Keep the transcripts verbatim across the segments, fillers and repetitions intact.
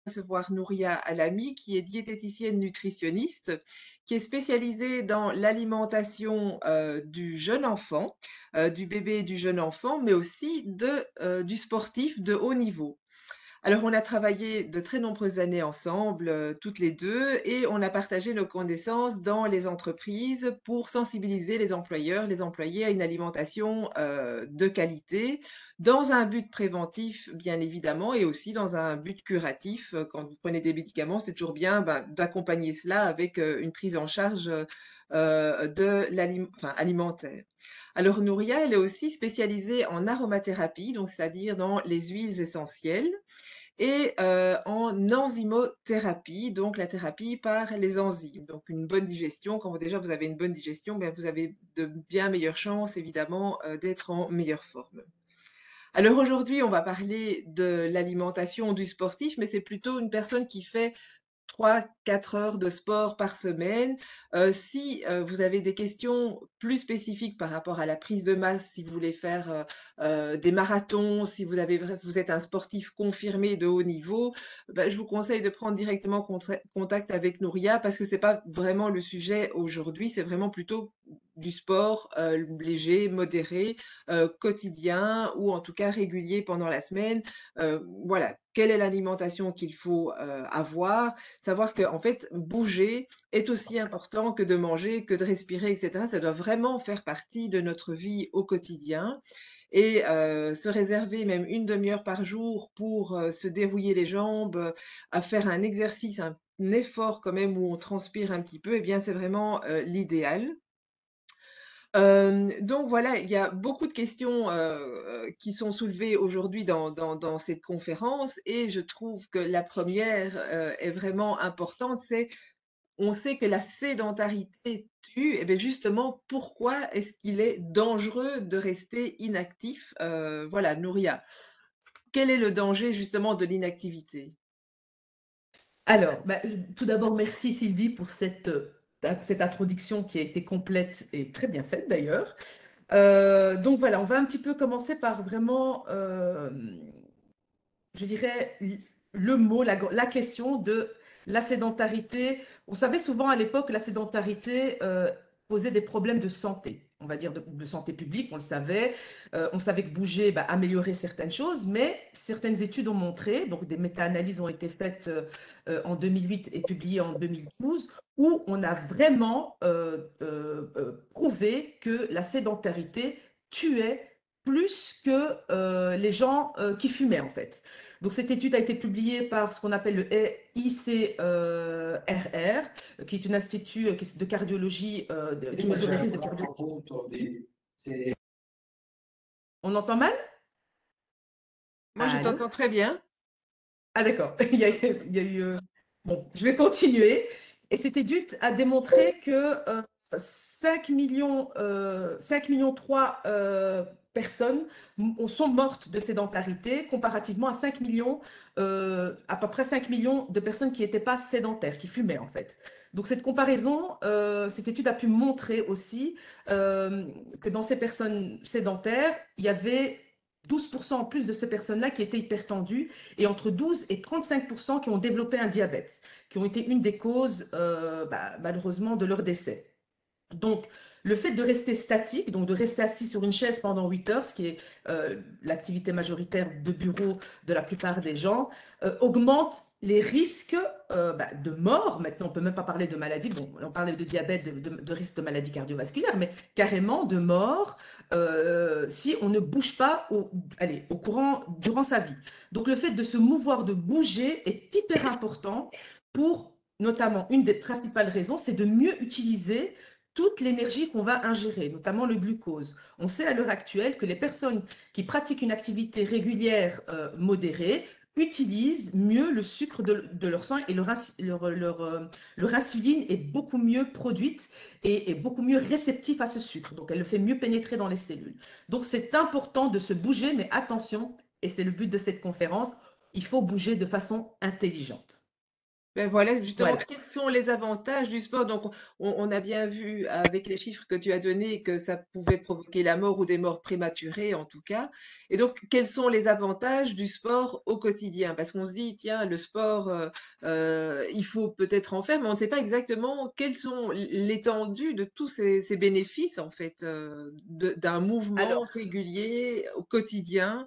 recevoir Nouria Alami, qui est diététicienne nutritionniste, qui est spécialisée dans l'alimentation, heu, du jeune enfant, heu, du bébé et du jeune enfant, mais aussi de, heu, du sportif de haut niveau. Alors, on a travaillé de très nombreuses années ensemble, heu, toutes les deux, et on a partagé nos connaissances dans les entreprises pour sensibiliser les employeurs, les employés à une alimentation, heu, de qualité, dans un but préventif, bien évidemment, et aussi dans un but curatif. Heu, quand vous prenez des médicaments, c'est toujours bien, ben, d'accompagner cela avec, heu, une prise en charge, heu heu, de l'alim enfin, alimentaire. Alors Nouria, elle est aussi spécialisée en aromathérapie, donc c'est-à-dire dans les huiles essentielles, et heu, en enzymothérapie, donc la thérapie par les enzymes. Donc une bonne digestion, quand vous déjà vous avez une bonne digestion, bien vous avez de bien meilleures chances évidemment, heu, d'être en meilleure forme. Alors aujourd'hui, on va parler de l'alimentation du sportif, mais c'est plutôt une personne qui fait trois quatre heures de sport par semaine. Heu, si, heu, vous avez des questions plus spécifiques par rapport à la prise de masse, si vous voulez faire, heu heu, des marathons, si vous avez vrai vous êtes un sportif confirmé de haut niveau, bah, je vous conseille de prendre directement contré contact avec Nouria, parce que c'est pas vraiment le sujet aujourd'hui, c'est vraiment plutôt du sport, heu, léger, modéré, heu, quotidien, ou en tout cas régulier pendant la semaine. Heu, voilà, quelle est l'alimentation qu'il faut, heu, avoir? Savoir qu'en fait, bouger est aussi important que de manger, que de respirer, et cetera. Ça doit vraiment faire partie de notre vie au quotidien, et heu, se réserver même une demi heure par jour pour, heu, se dérouiller les jambes, heu, à faire un exercice, un effort quand même où on transpire un petit peu, et bien c'est vraiment, heu, l'idéal. Hem, donc voilà, il y a beaucoup de questions, heu, qui sont soulevées aujourd'hui dans dans dans cette conférence, et je trouve que la première re est vraiment importante. C'est, on sait que la sédentarité tue, et beh, justement, pourquoi est-ce qu'il est dangereux de rester inactif? Heu, voilà, Nouria, quel est le danger justement de l'inactivité? Alors, bah, heu, tout d'abord, merci Sylvie pour cette, heu, ta cette introduction qui a été complète et très bien faite d'ailleurs. Heu, donc voilà, on va un petit peu commencer par vraiment, hem, je dirais l le mot, la gr la question de la sédentarité. On savait souvent à l'époque la sédentarité, heu, posait des problèmes de santé, on va dire de de santé publique, on le savait. Heu, on savait que bouger, bah, améliorait certaines choses, mais certaines études ont montré, donc des méta-analyses ont été faites, heu heu, en deux mille huit et publiées en deux mille douze, où on a vraiment, heu heu heu, prouvé que la sédentarité tuait plus que, heu, les gens, heu, qui fumaient, en fait. Donc cette étude a été publiée par ce qu'on appelle le I C R R, qui est un institut euh, qui- de cardiologie, euh, de- qui mesure les risques de cardiologie. On entend mal? Moi, je Allô? t'entends très bien. Ah d'accord, il y a, il y a eu... euh, Bon, je vais continuer. Et cette étude a démontré que euh, cinq millions, euh, cinq millions trois euh, personnes m- sont mortes de sédentarité comparativement à cinq millions, euh, à peu près cinq millions de personnes qui n'étaient pas sédentaires, qui fumaient en fait. Donc cette comparaison, euh, cette étude a pu montrer aussi euh, que dans ces personnes sédentaires, il y avait douze pour cent en plus de ces personnes-là qui étaient hypertendues et entre douze et trente-cinq pour cent qui ont développé un diabète, qui ont été une des causes, euh, bah, malheureusement, de leur décès. Donc, le fait de rester statique, donc de rester assis sur une chaise pendant huit heures, ce qui est euh, l'activité majoritaire de bureau de la plupart des gens, euh, augmente les risques euh, bah, de mort. Maintenant, on ne peut même pas parler de maladie. Bon, on parlait de diabète, de, de, de risque de maladie cardiovasculaire, mais carrément de mort euh, si on ne bouge pas au, allez, au courant durant sa vie. Donc, le fait de se mouvoir, de bouger est hyper important pour, notamment, une des principales raisons, c'est de mieux utiliser toute l'énergie qu'on va ingérer, notamment le glucose. On sait à l'heure actuelle que les personnes qui pratiquent une activité régulière euh, modérée utilisent mieux le sucre de, de leur sang et leur, leur, leur, euh, leur insuline est beaucoup mieux produite et est beaucoup mieux réceptive à ce sucre. Donc, elle le fait mieux pénétrer dans les cellules. Donc, c'est important de se bouger, mais attention, et c'est le but de cette conférence, il faut bouger de façon intelligente. Ben voilà, justement, Voilà. quels sont les avantages du sport? Donc, on on a bien vu avec les chiffres que tu as donnés que ça pouvait provoquer la mort ou des morts prématurées, en tout cas. Et donc, quels sont les avantages du sport au quotidien? Parce qu'on se dit: «Tiens, le sport, heu heu, il faut peut-être en faire», mais on ne sait pas exactement quels sont l l'étendue de tous ces ces bénéfices, en fait, heu, de d'un mouvement Alors, régulier au quotidien.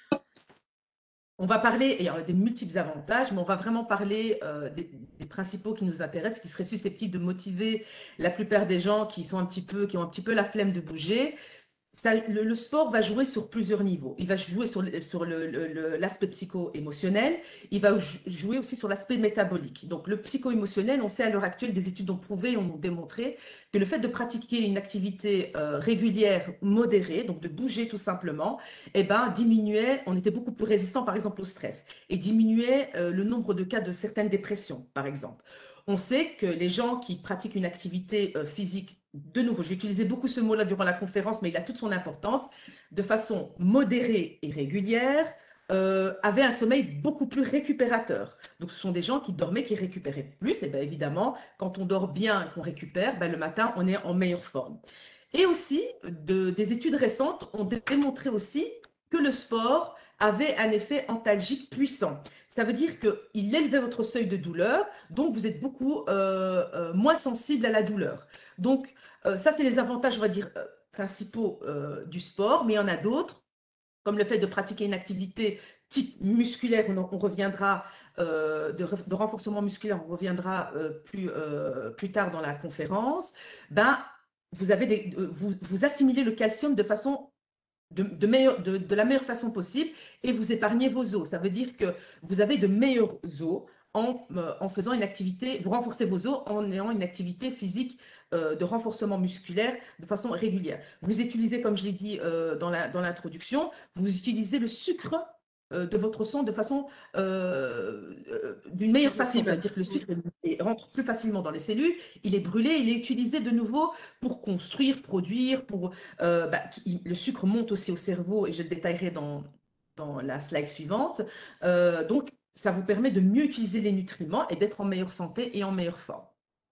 on va parler, et il y a des multiples avantages, mais on va vraiment parler euh, des, des principaux qui nous intéressent, qui seraient susceptibles de motiver la plupart des gens qui sont un petit peu, qui ont un petit peu la flemme de bouger. Ça, le, le sport va jouer sur plusieurs niveaux. Il va jouer sur, le- sur le- le- le- l'aspect psycho-émotionnel. Il va jou- jouer aussi sur l'aspect métabolique. Donc, le psycho-émotionnel, on sait à l'heure actuelle, des études ont prouvé, ont démontré que le fait de pratiquer une activité euh, régulière, modérée, donc de bouger tout simplement, eh ben, diminuait, on était beaucoup plus résistant, par exemple, au stress et diminuait euh, le nombre de cas de certaines dépressions, par exemple. On sait que les gens qui pratiquent une activité euh, physique, de nouveau, j'ai utilisé beaucoup ce mot-là durant la conférence, mais il a toute son importance, de façon modérée et régulière, euh, avaient un sommeil beaucoup plus récupérateur. Donc, ce sont des gens qui dormaient, qui récupéraient plus. Et bien évidemment, quand on dort bien et qu'on récupère, ben, le matin, on est en meilleure forme. Et aussi, de, des études récentes ont démontré aussi que le sport avait un effet antalgique puissant. Ça veut dire qu'il élevait votre seuil de douleur, donc vous êtes beaucoup euh, euh, moins sensible à la douleur. Donc, euh, ça, c'est les avantages, on va dire, euh, principaux euh, du sport, mais il y en a d'autres, comme le fait de pratiquer une activité type musculaire, on, on reviendra, euh, de, de, renforcement musculaire, on reviendra euh, plus, euh, plus tard dans la conférence, ben, vous, avez des, vous, vous assimilez le calcium de façon de, de, meilleur, de, de, la meilleure façon possible et vous épargnez vos os. Ça veut dire que vous avez de meilleurs os en, euh, en faisant une activité, vous renforcez vos os en ayant une activité physique euh, de renforcement musculaire de façon régulière. Vous utilisez, comme je l'ai dit euh, dans l'introduction, vous utilisez le sucre euh, de votre sang de façon euh, euh, d'une meilleure façon. Ça veut Effectivement. dire que le Mmh. sucre il rentre plus facilement dans les cellules, il est brûlé, il est utilisé de nouveau pour construire, produire, pour euh, bah, qui, le sucre monte aussi au cerveau et je le détaillerai dans, dans la slide suivante. Euh, donc, ça vous permet de mieux utiliser les nutriments et d'être en meilleure santé et en meilleure forme.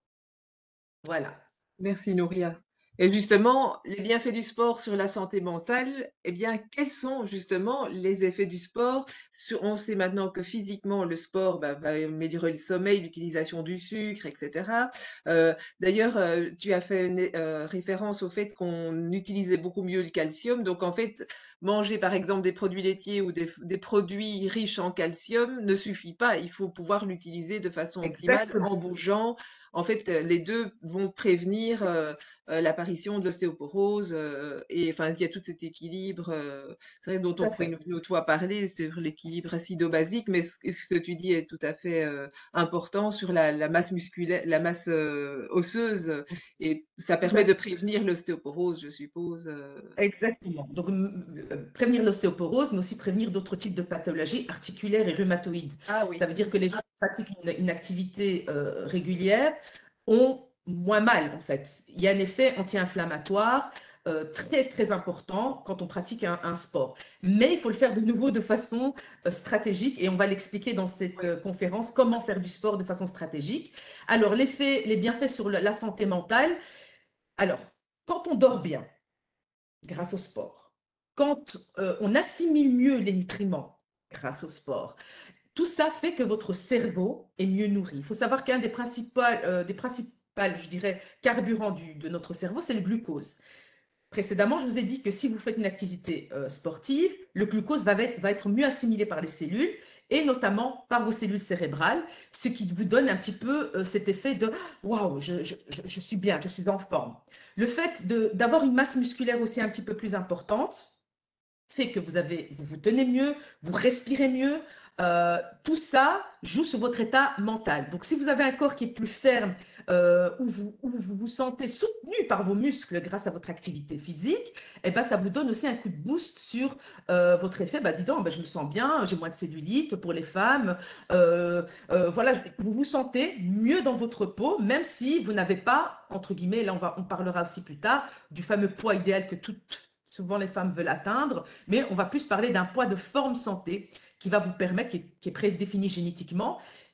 Voilà. Merci Nouria. Et justement, les bienfaits du sport sur la santé mentale, eh bien, quels sont justement les effets du sport sur on sait maintenant que physiquement le sport, bah, va améliorer le sommeil, l'utilisation du sucre et cetera. Heu, d'ailleurs, heu, tu as fait né heu, référence au fait qu'on utilisait beaucoup mieux le calcium. Donc en fait, manger par exemple des produits laitiers ou des f des produits riches en calcium ne suffit pas. Il faut pouvoir l'utiliser de façon optimale Exactement. en bougeant. En fait, heu, les deux vont prévenir, heu heu, l'apparition de l'ostéoporose, heu et enfin, il y a tout cet équilibre, heu, c'est vrai dont Tout on à pourrait fait. une une autre fois parler sur l'équilibre acido-basique, mais ce ce que tu dis est tout à fait, heu, important sur la la masse musculaire la masse, heu, osseuse, heu et ça Tout permet à de fait. prévenir l'ostéoporose, je suppose, heu? Exactement. Donc, euh, prévenir l'ostéoporose, mais aussi prévenir d'autres types de pathologies articulaires et rhumatoïdes. Ah Ça oui. veut dire que les gens qui pratiquent une, une activité euh, régulière ont moins mal, en fait. Il y a un effet anti-inflammatoire euh, très, très important quand on pratique un, un, sport. Mais il faut le faire de nouveau de façon euh, stratégique et on va l'expliquer dans cette Oui. euh, conférence, comment faire du sport de façon stratégique. Alors, l'effet, les bienfaits sur la, la santé mentale. Alors, quand on dort bien, grâce au sport. Quand euh, on assimile mieux les nutriments grâce au sport, tout ça fait que votre cerveau est mieux nourri. Il faut savoir qu'un des principaux, euh, des principales, je dirais, carburants du, de notre cerveau, c'est le glucose. Précédemment, je vous ai dit que si vous faites une activité euh, sportive, le glucose va être, va être mieux assimilé par les cellules et notamment par vos cellules cérébrales, ce qui vous donne un petit peu euh, cet effet de waouh, je, je, je, suis bien, je suis en forme. Le fait d'avoir une masse musculaire aussi un petit peu plus importante fait que vous, avez, vous vous tenez mieux, vous respirez mieux. Euh, tout ça joue sur votre état mental. Donc, si vous avez un corps qui est plus ferme, euh, où, vous, où vous vous sentez soutenu par vos muscles grâce à votre activité physique, eh ben, ça vous donne aussi un coup de boost sur euh, votre effet. Bah, dis donc, ben, je me sens bien, j'ai moins de cellulite pour les femmes. Euh, euh, voilà, vous vous sentez mieux dans votre peau, même si vous n'avez pas, entre guillemets, là on, va, on parlera aussi plus tard, du fameux poids idéal que toutes, souvent les femmes veulent atteindre, mais on va plus parler d'un poids de forme santé qui va vous permettre, qui est, qui est prédéfini génétiquement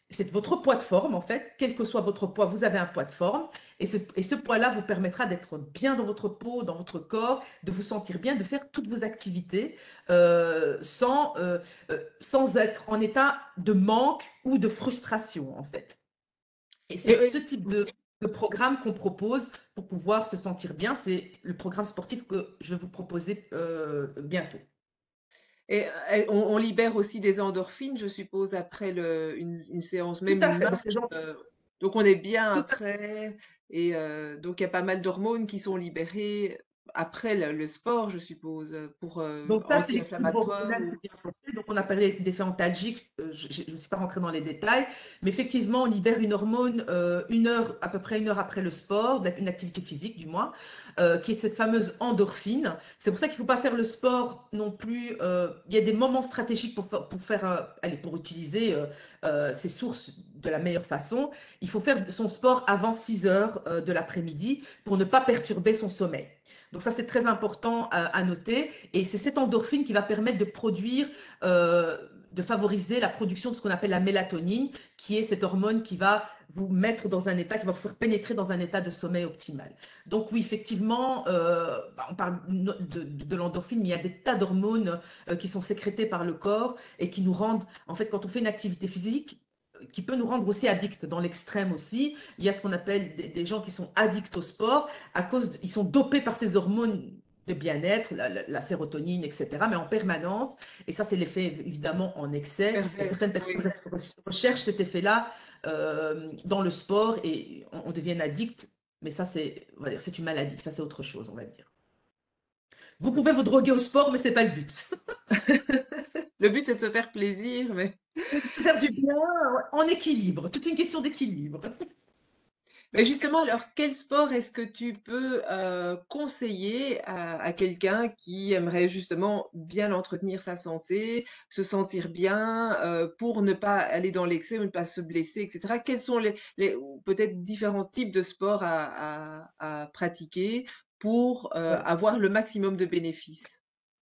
c'est votre poids de forme, en fait. Quel que soit votre poids, vous avez un poids de forme. Et ce, et ce poids-là vous permettra d'être bien dans votre peau, dans votre corps, de vous sentir bien, de faire toutes vos activités euh, sans, euh, euh, sans être en état de manque ou de frustration, en fait. Et Et c'est ce oui, type de, de programme qu'on propose pour pouvoir se sentir bien. C'est le programme sportif que je vais vous proposer euh, bientôt. et et on on libère aussi des endorphines, je suppose, après le une une séance, Tout même à une fait. Donc, marche, les gens, heu, donc on est bien tout après et heu, donc il y a pas mal d'hormones qui sont libérées après le le sport, je suppose, heu, pour, heu, Donc ça, c'est l'équilibre anti-inflammatoire hormonal ou qui vient porter. Donc on a parlé d'effets antalgiques, euh, je ne suis pas rentrée dans les détails, mais effectivement, on libère une hormone euh, une heure, à peu près une heure après le sport, une activité physique du moins, euh, qui est cette fameuse endorphine. C'est pour ça qu'il ne faut pas faire le sport non plus. Euh, il y a des moments stratégiques pour, fa- pour faire, euh, allez, pour utiliser euh, euh, ces sources de la meilleure façon. Il faut faire son sport avant six heures euh, de l'après-midi pour ne pas perturber son sommeil. Donc ça, c'est très important à, à noter. Et c'est cette endorphine qui va permettre de produire, euh, de favoriser la production de ce qu'on appelle la mélatonine, qui est cette hormone qui va vous mettre dans un état, qui va vous faire pénétrer dans un état de sommeil optimal. Donc oui, effectivement, euh, on parle de, de, de l'endorphine, mais il y a des tas d'hormones euh, qui sont sécrétées par le corps et qui nous rendent, en fait, quand on fait une activité physique, qui peut nous rendre aussi addicts dans l'extrême aussi. Il y a ce qu'on appelle des, des gens qui sont addicts au sport à cause, de, ils sont dopés par ces hormones de bien-être, la, la, la, sérotonine, et cetera, mais en permanence. Et ça, c'est l'effet évidemment en excès. Et pervers, certaines personnes oui. recherchent cet effet-là euh, dans le sport et on, on devient addict. Mais ça, c'est une maladie. Ça, c'est autre chose, on va dire. Vous pouvez vous droguer au sport, mais ce n'est pas le but. Le but, c'est de se faire plaisir, mais Se faire du bien en équilibre. Toute une question d'équilibre. mais justement, alors, quel sport est-ce que tu peux, heu, conseiller à à quelqu'un qui aimerait justement bien entretenir sa santé, se sentir bien, heu, pour ne pas aller dans l'excès ou ne pas se blesser et cetera? Quels sont les les ou peut-être différents types de sports à à à pratiquer pour, heu, Voilà. avoir le maximum de bénéfices?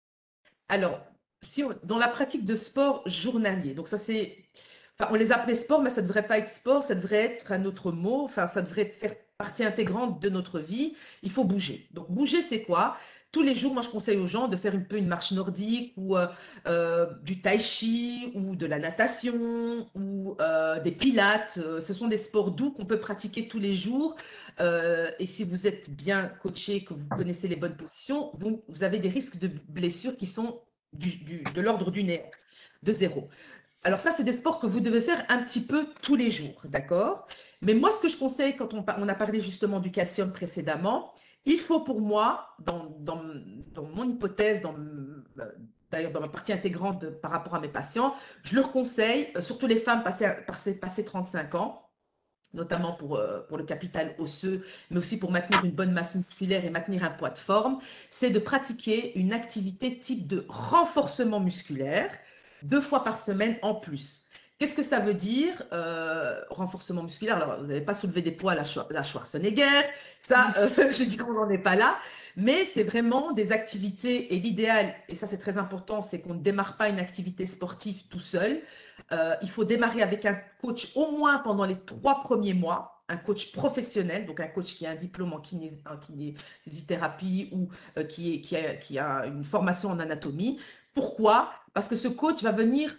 Alors, si on- dans la pratique de sport journalier, donc ça c'est, enfin, on les appelait sport, mais ça ne devrait pas être sport, ça devrait être un autre mot, enfin ça devrait faire partie intégrante de notre vie. Il faut bouger. Donc bouger, c'est quoi? Tous les jours, moi je conseille aux gens de faire un peu une marche nordique ou euh, euh, du tai chi ou de la natation ou euh, des pilates. Euh, Ce sont des sports doux qu'on peut pratiquer tous les jours. Euh, et si vous êtes bien coaché, que vous connaissez les bonnes positions, vous, vous avez des risques de blessures qui sont du, du, de l'ordre du néant, de zéro. Alors ça, c'est des sports que vous devez faire un petit peu tous les jours, d'accord? Mais moi, ce que je conseille, quand on, on, a parlé justement du calcium précédemment, il faut pour moi, dans, dans, dans mon hypothèse, dans, d'ailleurs dans ma partie intégrante de, par rapport à mes patients, je leur conseille, euh, surtout les femmes passées, passées, passées trente-cinq ans, notamment pour, euh, pour le capital osseux, mais aussi pour maintenir une bonne masse musculaire et maintenir un poids de forme, c'est de pratiquer une activité type de renforcement musculaire deux fois par semaine en plus. Qu'est-ce que ça veut dire, euh, renforcement musculaire? Alors, vous n'allez pas soulever des poids à la, la Schwarzenegger, ça, euh, je dis qu'on n'en est pas là, mais c'est vraiment des activités, et l'idéal, et ça c'est très important, c'est qu'on ne démarre pas une activité sportive tout seul. Euh, il faut démarrer avec un coach au moins pendant les trois premiers mois, un coach professionnel, donc un coach qui a un diplôme en, kinés en kinésithérapie ou euh, qui, est, qui, a, qui, a, une formation en anatomie. Pourquoi? Parce que ce coach va venir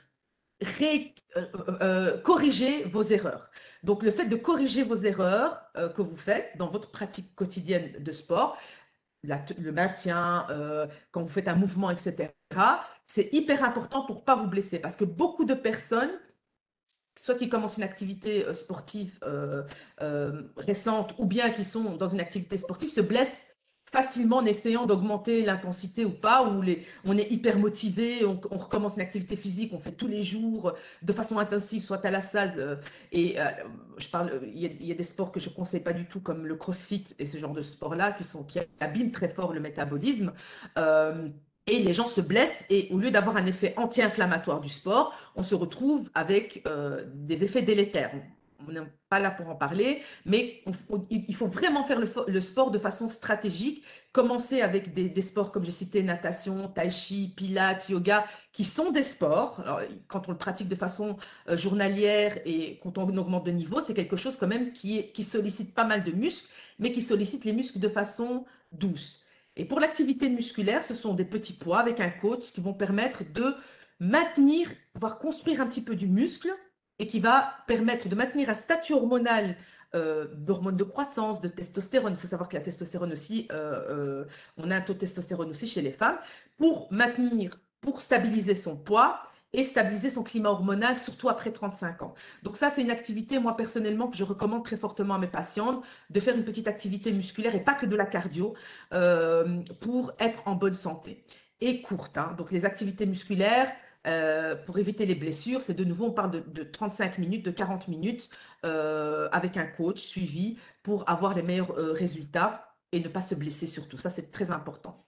ré, euh, euh, corriger vos erreurs. Donc le fait de corriger vos erreurs euh, que vous faites dans votre pratique quotidienne de sport, la, le maintien, euh, quand vous faites un mouvement, et cetera, c'est hyper important pour ne pas vous blesser. Parce que beaucoup de personnes, soit qui commencent une activité euh, sportive euh, euh, récente, ou bien qui sont dans une activité sportive, se blessent facilement en essayant d'augmenter l'intensité ou pas, où les, on est hyper motivé, on, on, recommence une activité physique, on fait tous les jours de façon intensive, soit à la salle, euh, et euh, je parle, il y, a, il y a des sports que je ne conseille pas du tout, comme le crossfit et ce genre de sport-là, qui, sont, qui abîment très fort le métabolisme. Euh, et les gens se blessent et au lieu d'avoir un effet anti-inflammatoire du sport, on se retrouve avec euh, des effets délétères. on n'est pas là pour en parler, mais on, on, il faut vraiment faire le, le, sport de façon stratégique, commencer avec des, des sports comme j'ai cité, natation, tai chi, pilates, yoga, qui sont des sports. Alors, quand on le pratique de façon euh, journalière et quand on augmente de niveau, c'est quelque chose quand même qui, qui sollicite pas mal de muscles, mais qui sollicite les muscles de façon douce. Et pour l'activité musculaire, ce sont des petits poids avec un coach qui vont permettre de maintenir, voire construire un petit peu du muscle et qui va permettre de maintenir un statut hormonal euh, d'hormones de croissance, de testostérone. Il faut savoir que la testostérone aussi, euh, euh, on a un taux de testostérone aussi chez les femmes, pour maintenir, pour stabiliser son poids et stabiliser son climat hormonal, surtout après trente-cinq ans. Donc ça, c'est une activité, moi, personnellement, que je recommande très fortement à mes patientes, de faire une petite activité musculaire et pas que de la cardio, euh, pour être en bonne santé. Et courte, hein. Donc les activités musculaires, euh, pour éviter les blessures, c'est de nouveau, on parle de, de trente-cinq minutes, de quarante minutes, euh, avec un coach suivi pour avoir les meilleurs euh, résultats et ne pas se blesser surtout. Ça, c'est très important.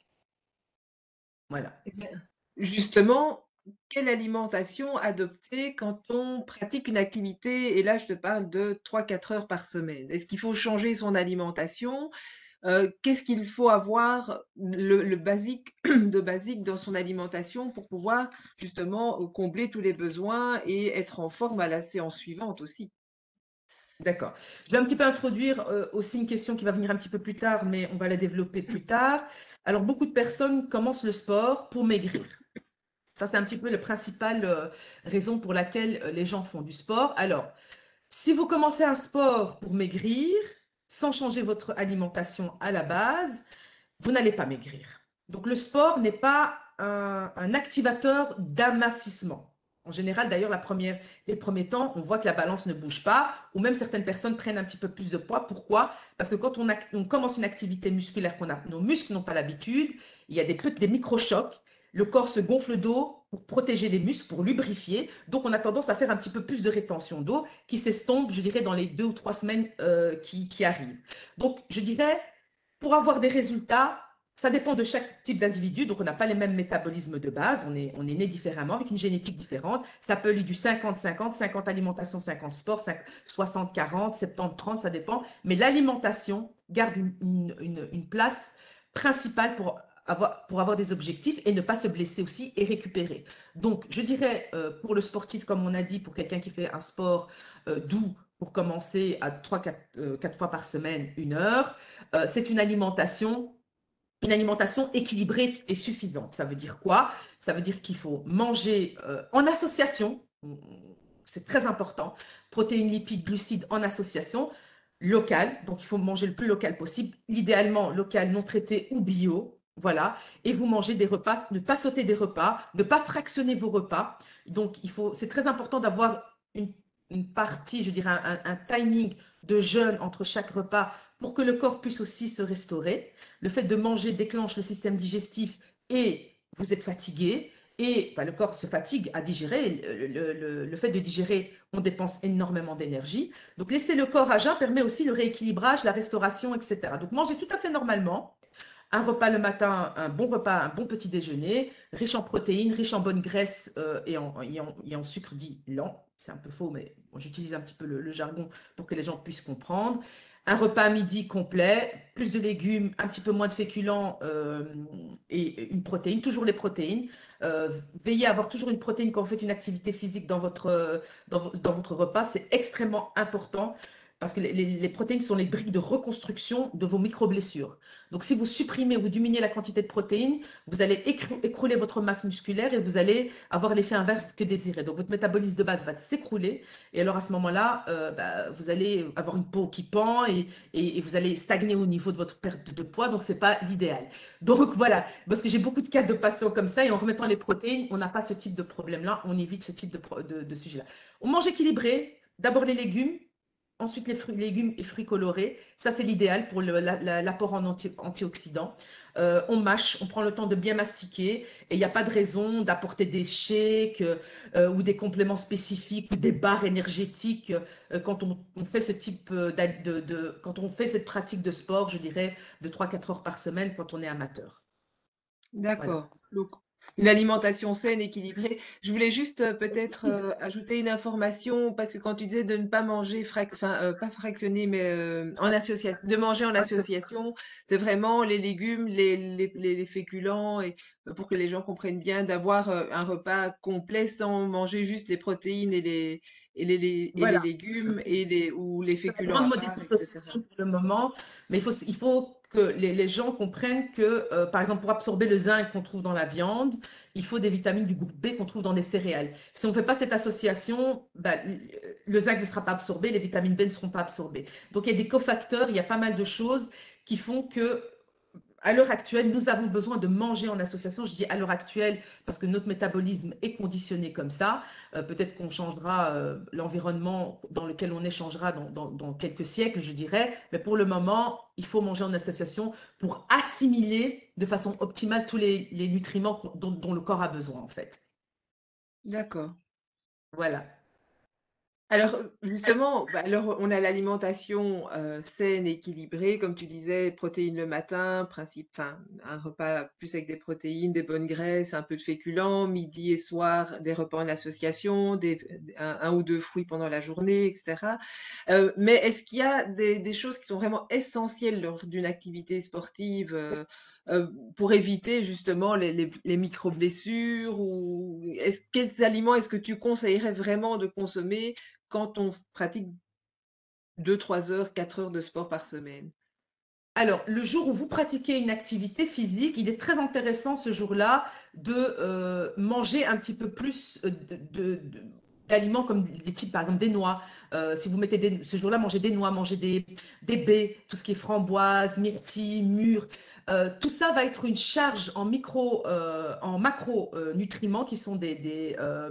Voilà. Eh bien, justement, quelle alimentation adopter quand on pratique une activité? Et là, je te parle de trois quatre heures par semaine. Est-ce qu'il faut changer son alimentation? Heu, qu'est-ce qu'il faut avoir le le basique de basique dans son alimentation pour pouvoir justement, heu, combler tous les besoins et être en forme à la séance suivante aussi? D'accord. Je vais un petit peu introduire euh, aussi une question qui va venir un petit peu plus tard, mais on va la développer plus tard. Alors, beaucoup de personnes commencent le sport pour maigrir. Ça, c'est un petit peu la principale euh, raison pour laquelle euh, les gens font du sport. Alors, si vous commencez un sport pour maigrir, sans changer votre alimentation à la base, vous n'allez pas maigrir. Donc le sport n'est pas un, un activateur d'amincissement. En général, d'ailleurs, la première, les premiers temps, on voit que la balance ne bouge pas, ou même certaines personnes prennent un petit peu plus de poids. Pourquoi? Parce que quand on, a, on commence une activité musculaire, qu'on a, nos muscles n'ont pas l'habitude, il y a des, des microchocs, le corps se gonfle d'eau pour protéger les muscles, pour lubrifier. Donc, on a tendance à faire un petit peu plus de rétention d'eau qui s'estompe, je dirais, dans les deux ou trois semaines euh, qui, qui arrivent. Donc, je dirais, pour avoir des résultats, ça dépend de chaque type d'individu. Donc, on n'a pas les mêmes métabolismes de base. On est, on est né différemment, avec une génétique différente. Ça peut aller du cinquante cinquante, cinquante alimentation, cinquante sport, soixante quarante, soixante-dix trente, ça dépend. Mais l'alimentation garde une, une, une, une place principale pour avoir, pour avoir des objectifs et ne pas se blesser aussi et récupérer. Donc, je dirais, euh, pour le sportif, comme on a dit, pour quelqu'un qui fait un sport euh, doux, pour commencer à trois quatre euh, fois par semaine, une heure, euh, c'est une alimentation, une alimentation équilibrée et suffisante. Ça veut dire quoi? Ça veut dire qu'il faut manger euh, en association, c'est très important, protéines, lipides, glucides en association, locale, donc il faut manger le plus local possible, idéalement local, non traité ou bio, voilà, et vous mangez des repas, ne pas sauter des repas, ne pas fractionner vos repas, donc il faut, c'est très important d'avoir une, une partie, je dirais un, un, un timing de jeûne entre chaque repas pour que le corps puisse aussi se restaurer. Le fait de manger déclenche le système digestif et vous êtes fatigué et bah, le corps se fatigue à digérer. Le, le, le, le fait de digérer, on dépense énormément d'énergie. Donc laisser le corps à jeun permet aussi le rééquilibrage, la restauration, et cetera. Donc manger tout à fait normalement. Un repas le matin, un bon repas, un bon petit déjeuner, riche en protéines, riche en bonnes graisses euh, et, en, et, en, et, en, sucre dit lent. C'est un peu faux, mais bon, j'utilise un petit peu le, le jargon pour que les gens puissent comprendre. Un repas à midi complet, plus de légumes, un petit peu moins de féculents euh, et une protéine, toujours les protéines. Euh, veillez à avoir toujours une protéine quand vous faites une activité physique dans votre, dans, dans votre repas. C'est extrêmement important parce que les, les, les protéines sont les briques de reconstruction de vos micro-blessures. Donc, si vous supprimez ou vous diminuez la quantité de protéines, vous allez écrouler votre masse musculaire et vous allez avoir l'effet inverse que désiré. Donc, votre métabolisme de base va s'écrouler. Et alors, à ce moment-là, euh, bah, vous allez avoir une peau qui pend et, et, et, vous allez stagner au niveau de votre perte de poids. Donc, ce n'est pas l'idéal. Donc, voilà. Parce que j'ai beaucoup de cas de patients comme ça. Et en remettant les protéines, on n'a pas ce type de problème-là. On évite ce type de, de, de sujet-là. On mange équilibré. D'abord les légumes. Ensuite, les fruits, légumes et fruits colorés. Ça, c'est l'idéal pour l'apport en anti, antioxydants. Euh, on mâche, on prend le temps de bien mastiquer et il n'y a pas de raison d'apporter des shakes euh, ou des compléments spécifiques ou des barres énergétiques euh, quand on, on fait ce type de, de, de, quand on fait cette pratique de sport, je dirais, de trois quatre heures par semaine quand on est amateur. Voilà. D'accord. Donc Une alimentation saine, équilibrée. Je voulais juste, heu, peut-être, heu, ajouter une information parce que quand tu disais de ne pas manger frac enfin, heu, pas fractionné, mais, heu, en associa de manger en association, c'est vraiment les légumes, les les les les féculents et euh, pour que les gens comprennent bien, d'avoir, heu, un repas complet sans manger juste les protéines et les et les les et les Voilà. légumes et les ou les La féculents grande à mode part et cetera. dissociation pour le moment, mais il faut, il faut que les, les gens comprennent que, euh, par exemple, pour absorber le zinc qu'on trouve dans la viande, il faut des vitamines du groupe B qu'on trouve dans les céréales. Si on ne fait pas cette association, bah, le zinc ne sera pas absorbé, les vitamines B ne seront pas absorbées. Donc, il y a des cofacteurs, il y a pas mal de choses qui font que à l'heure actuelle, nous avons besoin de manger en association. Je dis à l'heure actuelle parce que notre métabolisme est conditionné comme ça. Euh, Peut-être qu'on changera euh, l'environnement dans lequel on échangera dans, dans, dans, quelques siècles, je dirais. Mais pour le moment, il faut manger en association pour assimiler de façon optimale tous les, les nutriments dont, dont le corps a besoin, en fait. D'accord. Voilà. Alors, heu, justement, bah, alors on a l'alimentation, heu, saine, équilibrée, comme tu disais, protéines le matin, principe enfin, un repas plus avec des protéines, des bonnes graisses, un peu de féculents, midi et soir, des repas en association, des un un ou deux fruits pendant la journée et cetera. Heu, mais est-ce qu'il y a des des choses qui sont vraiment essentielles lors d'une activité sportive, heu heu, pour éviter justement les les les micro-blessures ou est-ce quels aliments est-ce que tu conseillerais vraiment de consommer quand on f pratique deux, trois heures, quatre heures de sport par semaine. Alors, le jour où vous pratiquez une activité physique, il est très intéressant ce jour-là de euh, manger un petit peu plus euh, de, de- de- d'aliments comme des types, par exemple, des noix. Euh, si vous mettez des- ce jour-là, mangez des noix, mangez des, des baies, tout ce qui est framboise, myrtille, mûre. Euh, tout ça va être une charge en micro, euh, en macronutriments qui sont des, des, euh,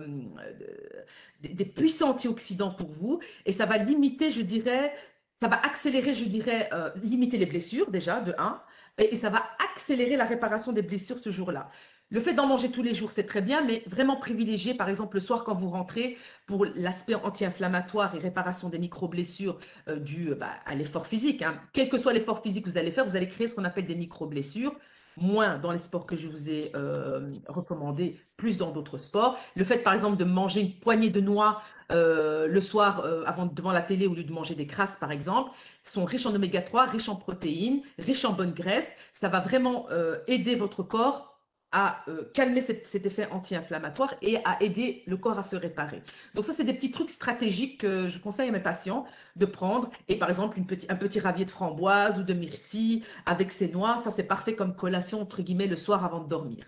des, des puissants antioxydants pour vous. Et ça va limiter, je dirais, ça va accélérer, je dirais, euh, limiter les blessures déjà, de un, et, et ça va accélérer la réparation des blessures ce jour-là. Le fait d'en manger tous les jours, c'est très bien, mais vraiment privilégier, par exemple, le soir quand vous rentrez, pour l'aspect anti-inflammatoire et réparation des micro-blessures euh, dues bah, à l'effort physique. Hein. Quel que soit l'effort physique que vous allez faire, vous allez créer ce qu'on appelle des micro-blessures, moins dans les sports que je vous ai euh, recommandés, plus dans d'autres sports. Le fait, par exemple, de manger une poignée de noix euh, le soir euh, avant, devant la télé au lieu de manger des crasses, par exemple, sont riches en oméga trois, riches en protéines, riches en bonnes graisses. Ça va vraiment euh, aider votre corps à euh, calmer cet, cet effet anti-inflammatoire et à aider le corps à se réparer. Donc ça, c'est des petits trucs stratégiques que je conseille à mes patients de prendre. Et par exemple, une petit, un petit ravier de framboise ou de myrtille avec ses noix, ça c'est parfait comme collation, entre guillemets, le soir avant de dormir.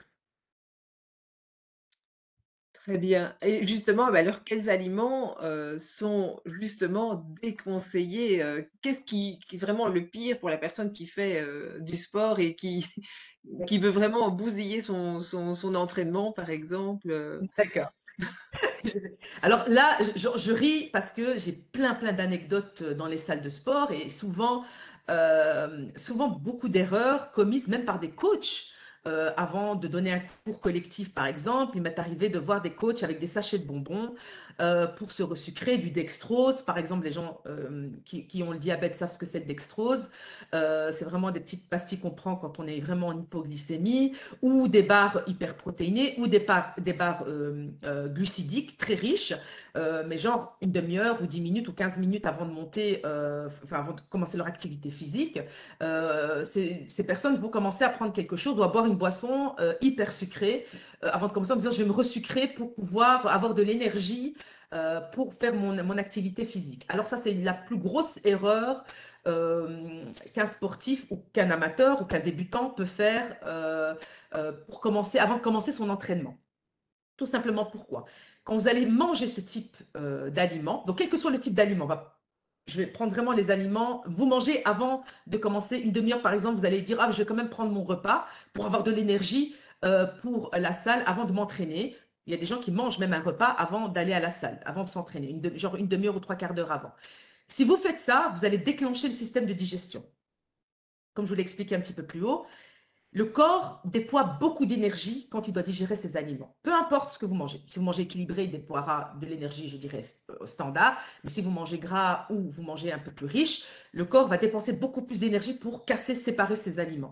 Très bien et justement, bah, alors quels aliments, heu, sont justement déconseillés, heu? Qu'est-ce qui qui est vraiment le pire pour la personne qui fait, heu, du sport et qui qui veut vraiment bousiller son son son entraînement, par exemple, heu? D'accord. Alors là, je, je ris parce que j'ai plein, plein d'anecdotes dans les salles de sport et souvent, euh, souvent beaucoup d'erreurs commises même par des coachs. Euh, avant de donner un cours collectif, par exemple, il m'est arrivé de voir des coachs avec des sachets de bonbons euh, pour se resucrer, du dextrose. Par exemple, les gens euh, qui, qui ont le diabète savent ce que c'est le dextrose. Euh, c'est vraiment des petites pastilles qu'on prend quand on est vraiment en hypoglycémie ou des barres hyperprotéinées, ou des barres, des barres euh, euh, glucidiques très riches, euh, mais genre une demi-heure ou dix minutes ou quinze minutes avant de monter, euh, enfin avant de commencer leur activité physique. Euh, ces, ces, personnes vont commencer à prendre quelque chose, doivent boire une boisson euh, hyper sucrée euh, avant de commencer en disant je vais me resucrer pour pouvoir avoir de l'énergie euh, pour faire mon, mon activité physique. Alors ça, c'est la plus grosse erreur euh, qu'un sportif ou qu'un amateur ou qu'un débutant peut faire euh, euh, pour commencer, avant de commencer son entraînement. Tout simplement pourquoi? Quand vous allez manger ce type euh, d'aliments, donc quel que soit le type d'aliment, je vais prendre vraiment les aliments, vous mangez avant de commencer une demi-heure par exemple, vous allez dire, ah, je vais quand même prendre mon repas pour avoir de l'énergie euh, pour la salle avant de m'entraîner. Il y a des gens qui mangent même un repas avant d'aller à la salle, avant de s'entraîner, une de, genre une demi-heure ou trois quarts d'heure avant. Si vous faites ça, vous allez déclencher le système de digestion. Comme je vous l'ai expliqué un petit peu plus haut, le corps déploie beaucoup d'énergie quand il doit digérer ses aliments. Peu importe ce que vous mangez. Si vous mangez équilibré, il déploiera de l'énergie, je dirais, au standard. Mais si vous mangez gras ou vous mangez un peu plus riche, le corps va dépenser beaucoup plus d'énergie pour casser, séparer ses aliments.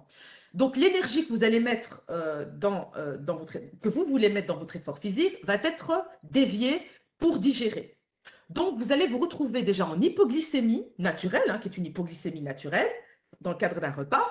Donc, l'énergie que vous allez mettre euh, dans, euh, dans votre, que vous voulez mettre dans votre effort physique va être déviée pour digérer. Donc, vous allez vous retrouver déjà en hypoglycémie naturelle, hein, qui est une hypoglycémie naturelle, dans le cadre d'un repas,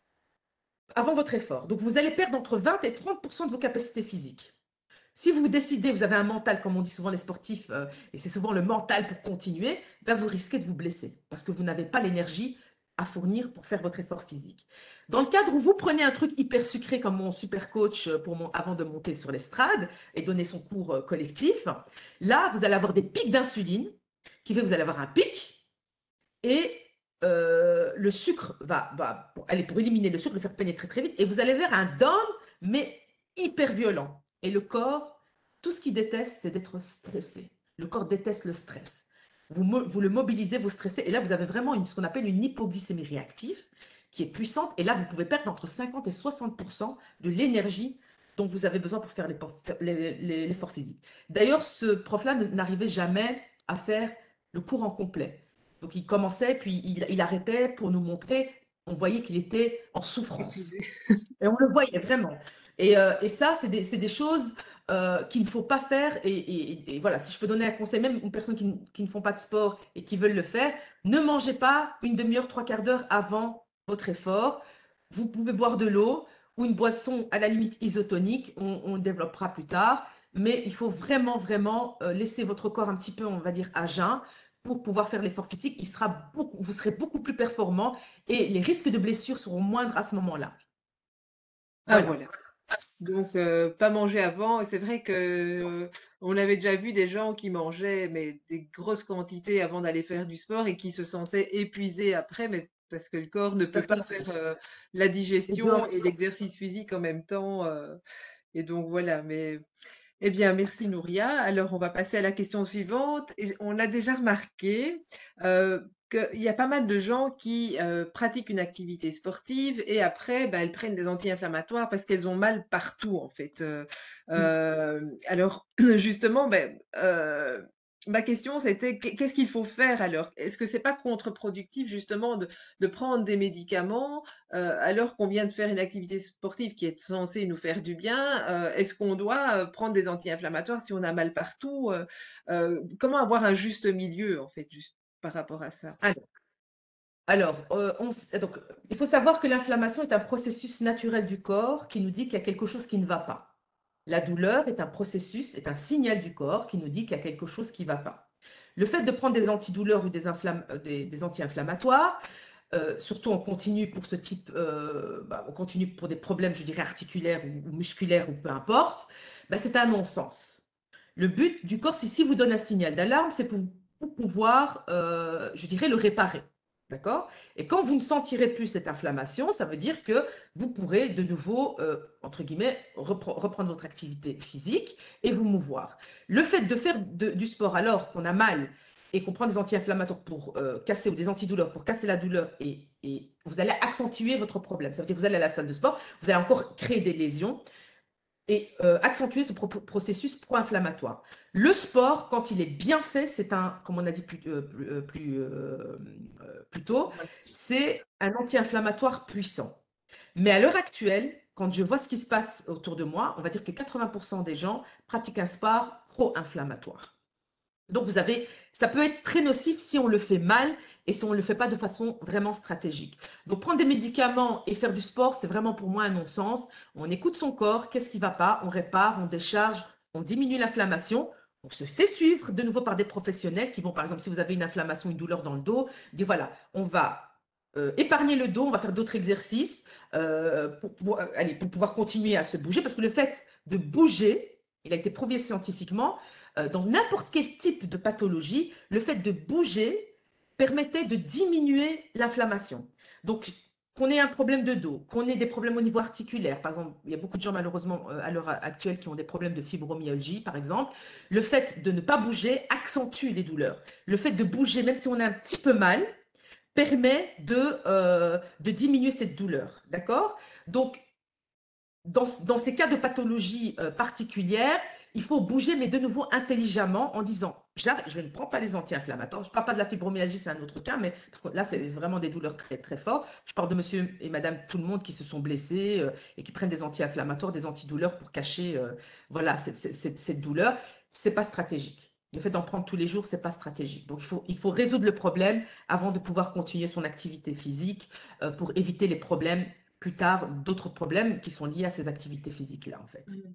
avant votre effort. Donc, vous allez perdre entre vingt et trente pour cent de vos capacités physiques. Si vous décidez, vous avez un mental, comme on dit souvent les sportifs, euh, et c'est souvent le mental pour continuer, ben vous risquez de vous blesser parce que vous n'avez pas l'énergie à fournir pour faire votre effort physique. Dans le cadre où vous prenez un truc hyper sucré comme mon super coach pour mon, avant de monter sur l'estrade et donner son cours euh, collectif, là, vous allez avoir des pics d'insuline qui fait que vous allez avoir un pic et euh, le sucre va, va aller pour éliminer le sucre, le faire pénétrer très vite et vous allez vers un down, mais hyper violent. Et le corps, tout ce qu'il déteste, c'est d'être stressé. Le corps déteste le stress. Vous, vous le mobilisez, vous stressez, et là, vous avez vraiment une, ce qu'on appelle une hypoglycémie réactive, qui est puissante, et là, vous pouvez perdre entre cinquante et soixante pour cent de l'énergie dont vous avez besoin pour faire l'effort physique. D'ailleurs, ce prof-là n'arrivait jamais à faire le cours en complet. Donc, il commençait, puis il, il arrêtait pour nous montrer, on voyait qu'il était en souffrance. Et on le voyait vraiment. Et, euh, et ça, c'est des, des choses euh, qu'il ne faut pas faire. Et, et, et, voilà, si je peux donner un conseil, même aux personnes qui, qui ne font pas de sport et qui veulent le faire, ne mangez pas une demi-heure, trois quarts d'heure avant votre effort. Vous pouvez boire de l'eau ou une boisson à la limite isotonique, on, on développera plus tard. Mais il faut vraiment, vraiment euh, laisser votre corps un petit peu, on va dire, à jeun pour pouvoir faire l'effort physique. Il sera beaucoup, vous serez beaucoup plus performant et les risques de blessures seront moindres à ce moment-là. Ah Voilà. voilà. Donc, euh, pas manger avant. C'est vrai que euh, on avait déjà vu des gens qui mangeaient mais des grosses quantités avant d'aller faire du sport et qui se sentaient épuisés après, mais parce que le corps ne Tout à peut pas fait. faire euh, la Et dehors, digestion et l'exercice physique en même temps. euh, et donc voilà. Mais eh bien, merci Nouria. Alors, on va passer à la question suivante. Et on a déjà remarqué euh, qu'il y a pas mal de gens qui euh, pratiquent une activité sportive et après, ben, elles prennent des anti-inflammatoires parce qu'elles ont mal partout, en fait. Euh, oui. euh, alors, justement, ben, euh, ma question, c'était qu'est- qu'est-ce qu'il faut faire alors? Est-ce que c'est pas contre-productif, justement, de, de prendre des médicaments euh, alors qu'on vient de faire une activité sportive qui est censée nous faire du bien? Euh, est-ce qu'on doit euh, prendre des anti-inflammatoires si on a mal partout? Euh, euh, comment avoir un juste milieu, en fait, juste par rapport à ça? Alors, alors euh, on, donc, il faut savoir que l'inflammation est un processus naturel du corps qui nous dit qu'il y a quelque chose qui ne va pas. La douleur est un processus, est un signal du corps qui nous dit qu'il y a quelque chose qui ne va pas. Le fait de prendre des antidouleurs ou des, euh, des, des anti-inflammatoires, euh, surtout en continu pour ce type, euh, bah, on continue pour des problèmes, je dirais, articulaires ou, ou musculaires ou peu importe, bah, c'est un non-sens. Le but du corps, c'est si vous donne un signal d'alarme, c'est pour, pour, pouvoir, euh, je dirais, le réparer. D'accord? Et quand vous ne sentirez plus cette inflammation, ça veut dire que vous pourrez de nouveau, euh, entre guillemets, repre reprendre votre activité physique et vous mouvoir. Le fait de faire de, du sport alors qu'on a mal et qu'on prend des anti-inflammatoires pour euh, casser ou des antidouleurs pour casser la douleur et, et vous allez accentuer votre problème. Ça veut dire que vous allez à la salle de sport, vous allez encore créer des lésions et euh, accentuer ce pro processus pro-inflammatoire. Le sport, quand il est bien fait, c'est un, comme on a dit plus, euh, plus, plus, euh, plus tôt, c'est un anti-inflammatoire puissant. Mais à l'heure actuelle, quand je vois ce qui se passe autour de moi, on va dire que quatre-vingts pour cent des gens pratiquent un sport pro-inflammatoire. Donc, vous avez, ça peut être très nocif si on le fait mal et si on ne le fait pas de façon vraiment stratégique. Donc, prendre des médicaments et faire du sport, c'est vraiment pour moi un non-sens. On écoute son corps, qu'est-ce qui ne va pas, on répare, on décharge, on diminue l'inflammation. On se fait suivre de nouveau par des professionnels qui vont, par exemple, si vous avez une inflammation, une douleur dans le dos, dire voilà, on va euh, épargner le dos, on va faire d'autres exercices euh, pour, pour, euh, allez, pour pouvoir continuer à se bouger. Parce que le fait de bouger, il a été prouvé scientifiquement, euh, dans n'importe quel type de pathologie, le fait de bouger permettait de diminuer l'inflammation. Donc, qu'on ait un problème de dos, qu'on ait des problèmes au niveau articulaire, par exemple, il y a beaucoup de gens malheureusement euh, à l'heure actuelle qui ont des problèmes de fibromyalgie, par exemple, le fait de ne pas bouger accentue les douleurs. Le fait de bouger, même si on a un petit peu mal, permet de, euh, de diminuer cette douleur, d'accord? Donc, dans, dans, ces cas de pathologie euh, particulière, Il faut bouger, mais de nouveau intelligemment en disant, j'arrête- je ne prends pas les anti-inflammatoires. Je ne parle pas de la fibromyalgie, c'est un autre cas, mais parce que là, c'est vraiment des douleurs très, très fortes. Je parle de monsieur et madame tout le monde qui se sont blessés euh, et qui prennent des anti-inflammatoires, des antidouleurs pour cacher euh, voilà, cette, cette- cette douleur. C'est pas stratégique. Le fait d'en prendre tous les jours, c'est pas stratégique. Donc, il faut, il faut résoudre le problème avant de pouvoir continuer son activité physique euh, pour éviter les problèmes plus tard, d'autres problèmes qui sont liés à ces activités physiques-là, en fait. Mmh.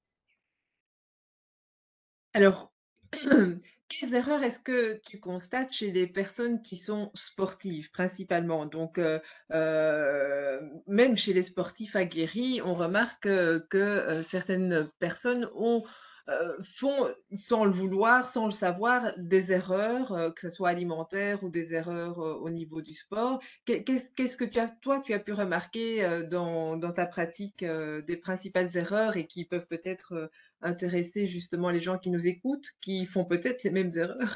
Alors, quelles erreurs est-ce que tu constates chez les personnes qui sont sportives principalement? Donc, heu heu, même chez les sportifs aguerris, on remarque, heu, que, heu, certaines personnes ont, heu, font sans le vouloir, sans le savoir, des erreurs, heu, que ce soit alimentaires ou des erreurs, heu, au niveau du sport. Qu'est qu'est-ce qu'est-ce que tu as toi, tu as pu remarquer, heu, dans dans ta pratique, heu, des principales erreurs et qui peuvent peut-être, heu, intéresser justement les gens qui nous écoutent, qui font peut-être les mêmes erreurs.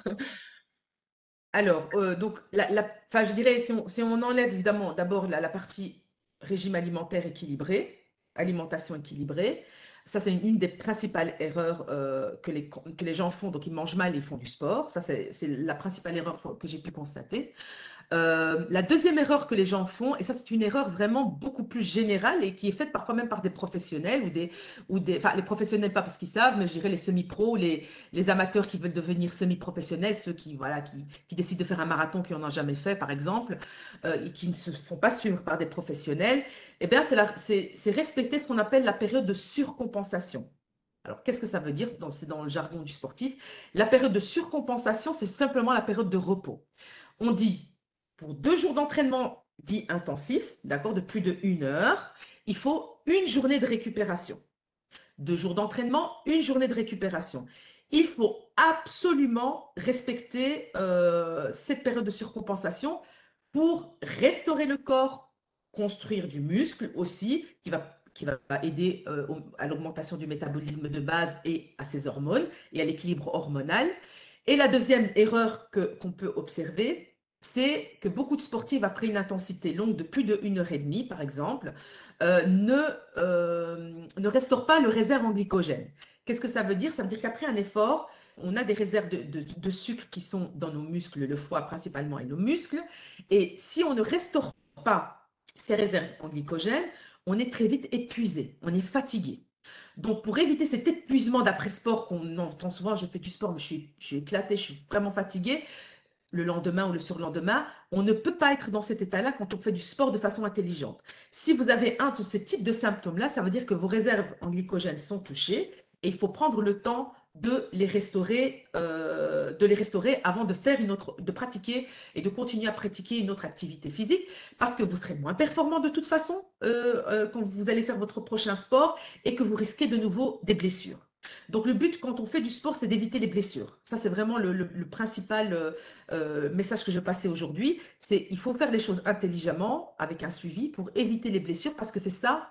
Alors, euh, donc, la, la- enfin, je dirais, si on, si on enlève évidemment d'abord la, la partie régime alimentaire équilibré, alimentation équilibrée, ça c'est une, une des principales erreurs euh, que les, que les gens font. Donc, ils mangent mal et ils font du sport. Ça, c'est c'est la principale erreur que j'ai pu constater. Euh, la deuxième erreur que les gens font, et ça c'est une erreur vraiment beaucoup plus générale et qui est faite parfois même par des professionnels ou des, ou des, enfin les professionnels pas parce qu'ils savent, mais je dirais les semi-pros, les, les amateurs qui veulent devenir semi-professionnels, ceux qui, voilà, qui, qui décident de faire un marathon qui n'en ont jamais fait par exemple, euh, et qui ne se font pas suivre par des professionnels, eh bien c'est la- c'est c'est respecter ce qu'on appelle la période de surcompensation. Alors, qu'est-ce que ça veut dire? dans- C'est dans le jargon du sportif. La période de surcompensation, c'est simplement la période de repos. On dit, pour deux jours d'entraînement dit intensif, d'accord, de plus de une heure, il faut une journée de récupération. Deux jours d'entraînement, une journée de récupération. Il faut absolument respecter euh, cette période de surcompensation pour restaurer le corps, construire du muscle aussi, qui va, qui va aider euh, à l'augmentation du métabolisme de base et à ses hormones et à l'équilibre hormonal. Et la deuxième erreur que, qu'on peut observer, c'est que beaucoup de sportifs, après une intensité longue de plus de une heure et demie, par exemple, euh, ne, euh, ne restaurent pas le réserve en glycogène. Qu'est-ce que ça veut dire? Ça veut dire qu'après un effort, on a des réserves de, de, de sucre qui sont dans nos muscles, le foie principalement et nos muscles. Et si on ne restaure pas ces réserves en glycogène, on est très vite épuisé, on est fatigué. Donc, pour éviter cet épuisement d'après-sport qu'on entend souvent, j'ai fait du sport, mais je suis, je suis éclaté, je suis vraiment fatigué, le lendemain ou le surlendemain, on ne peut pas être dans cet état-là quand on fait du sport de façon intelligente. Si vous avez un de ces types de symptômes-là, ça veut dire que vos réserves en glycogène sont touchées et il faut prendre le temps de les restaurer, euh, de les restaurer avant de faire une autre, de pratiquer et de continuer à pratiquer une autre activité physique, parce que vous serez moins performant de toute façon euh, euh, quand vous allez faire votre prochain sport et que vous risquez de nouveau des blessures. Donc le but quand on fait du sport, c'est d'éviter les blessures. Ça, c'est vraiment le, le, le principal euh, euh, message que je passais aujourd'hui. C'est il faut faire les choses intelligemment, avec un suivi, pour éviter les blessures, parce que c'est ça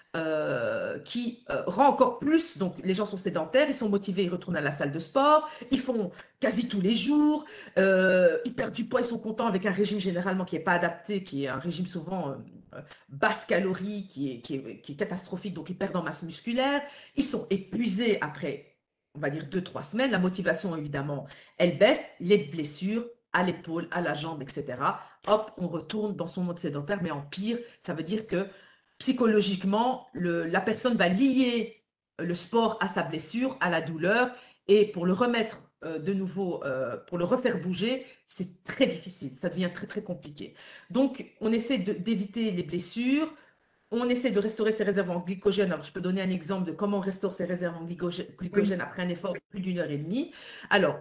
euh, qui euh, rend encore plus, donc les gens sont sédentaires, ils sont motivés, ils retournent à la salle de sport, ils font quasi tous les jours, euh, ils perdent du poids, ils sont contents avec un régime généralement qui n'est pas adapté, qui est un régime souvent euh, basse calorie, qui est, qui, est, qui est catastrophique, donc ils perdent en masse musculaire, ils sont épuisés après, on va dire, deux, trois semaines, la motivation évidemment, elle baisse, les blessures à l'épaule, à la jambe, et cetera. Hop, on retourne dans son mode sédentaire, mais en pire, ça veut dire que psychologiquement, le, la personne va lier le sport à sa blessure, à la douleur, et pour le remettre euh, de nouveau, euh, pour le refaire bouger, c'est très difficile, ça devient très très compliqué. Donc, on essaie d'éviter les blessures, on essaie de restaurer ses réserves en glycogène. Alors, je peux donner un exemple de comment on restaure ses réserves en glycogène, Oui. glycogène après un effort de plus d'une heure et demie. Alors,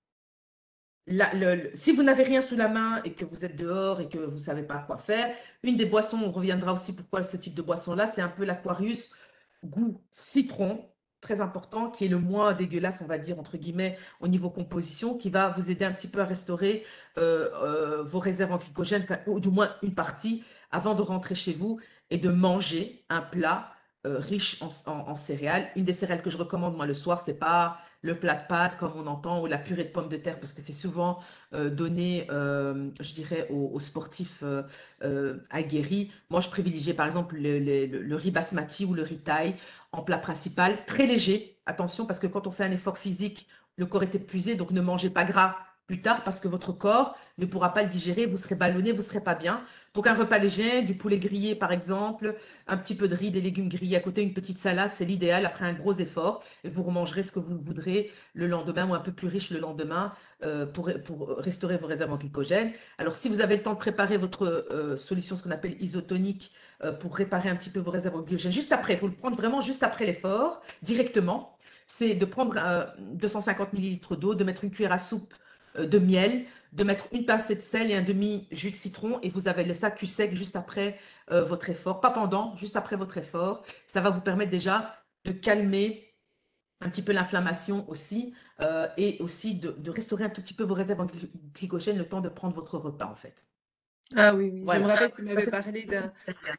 la- le- le- si vous n'avez rien sous la main et que vous êtes dehors et que vous ne savez pas quoi faire, une des boissons, on reviendra aussi pourquoi ce type de boisson-là, c'est un peu l'Aquarius goût citron, très important, qui est le moins dégueulasse, on va dire, entre guillemets, au niveau composition, qui va vous aider un petit peu à restaurer euh, euh, vos réserves en glycogène, enfin, ou du moins une partie, avant de rentrer chez vous et de manger un plat euh, riche en, en- en céréales. Une des céréales que je recommande, moi, le soir, c'est pas le plat de pâtes comme on entend ou la purée de pommes de terre parce que c'est souvent euh, donné, euh, je dirais, aux, aux sportifs euh, euh, aguerris. Moi, je privilégie par exemple le, le- le- le riz basmati ou le riz thaï en plat principal, très léger, Attention, parce que quand on fait un effort physique, le corps est épuisé, donc ne mangez pas gras plus tard parce que votre corps ne pourra pas le digérer, vous serez ballonné, vous ne serez pas bien. Donc un repas léger, du poulet grillé par exemple, un petit peu de riz, des légumes grillés à côté, une petite salade, c'est l'idéal après un gros effort. Et vous remangerez ce que vous voudrez le lendemain ou un peu plus riche le lendemain euh, pour, pour restaurer vos réserves en glycogène. Alors si vous avez le temps de préparer votre euh, solution, ce qu'on appelle isotonique, euh, pour réparer un petit peu vos réserves en glycogène, juste après, il faut le prendre vraiment juste après l'effort, directement, c'est de prendre euh, deux cent cinquante millilitres d'eau, de mettre une cuillère à soupe euh, de miel, de mettre une pincée de sel et un demi jus de citron et vous avez le sac cul sec juste après euh, votre effort, pas pendant, juste après votre effort. Ça va vous permettre déjà de calmer un petit peu l'inflammation aussi euh, et aussi de, de, restaurer un tout petit peu vos réserves en glycogène le temps de prendre votre repas en fait. Ah oui, oui, je me Voilà. rappelle, tu m'avais parlé d'un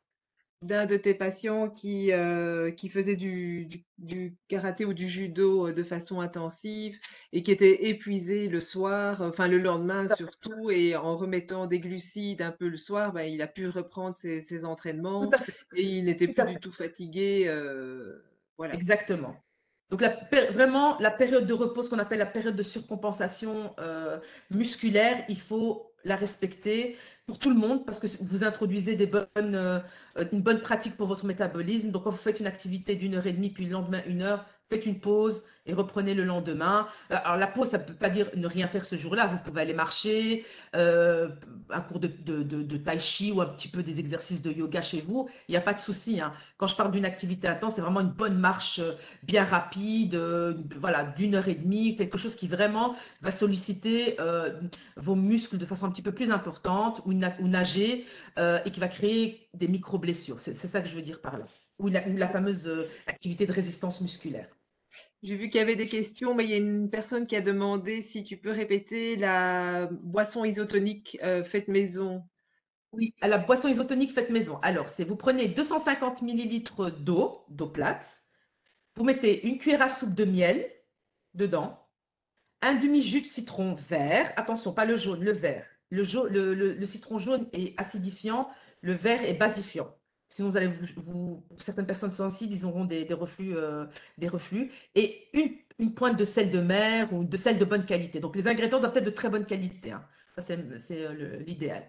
d'un de tes patients qui, heu, qui faisait du du du karaté ou du judo, heu, de façon intensive et qui était épuisé le soir, enfin le lendemain surtout et en remettant des glucides un peu le soir, bah, il a pu reprendre ses ses Tout entraînements à fait. et il n'était Tout plus à du fait. tout fatigué, heu, voilà. Exactement. Donc, la, vraiment, la période de repos, ce qu'on appelle la période de surcompensation euh, musculaire, il faut la respecter pour tout le monde parce que vous introduisez des bonnes, euh, une bonne pratique pour votre métabolisme. Donc, quand vous faites une activité d'une heure et demie, puis le lendemain une heure, faites une pause et reprenez le lendemain. Alors, la pause, ça ne peut pas dire ne rien faire ce jour-là. Vous pouvez aller marcher, euh, un cours de, de, de, de tai chi ou un petit peu des exercices de yoga chez vous. Il n'y a pas de souci, hein. Quand je parle d'une activité intense, c'est vraiment une bonne marche bien rapide, euh, voilà, d'une heure et demie, quelque chose qui vraiment va solliciter euh, vos muscles de façon un petit peu plus importante ou, na ou nager euh, et qui va créer des micro-blessures. C'est ça que je veux dire par là. Ou la, ou la fameuse euh, activité de résistance musculaire. J'ai vu qu'il y avait des questions, mais il y a une personne qui a demandé si tu peux répéter la boisson isotonique, heu, faite maison. Oui, à la boisson isotonique faite maison. Alors, c'est vous prenez deux cent cinquante millilitres d'eau, d'eau plate, vous mettez une cuillère à soupe de miel dedans, un demi-jus de citron vert. Attention, pas le jaune, le vert. Le, jaune, le, le, le citron jaune est acidifiant, le vert est basifiant. Sinon, vous allez vous, vous certaines personnes sensibles, ils auront des, des reflux, euh, des reflux. Et une, une pointe de sel de mer ou de sel de bonne qualité. Donc, les ingrédients doivent être de très bonne qualité, hein. Ça, c'est euh, l'idéal.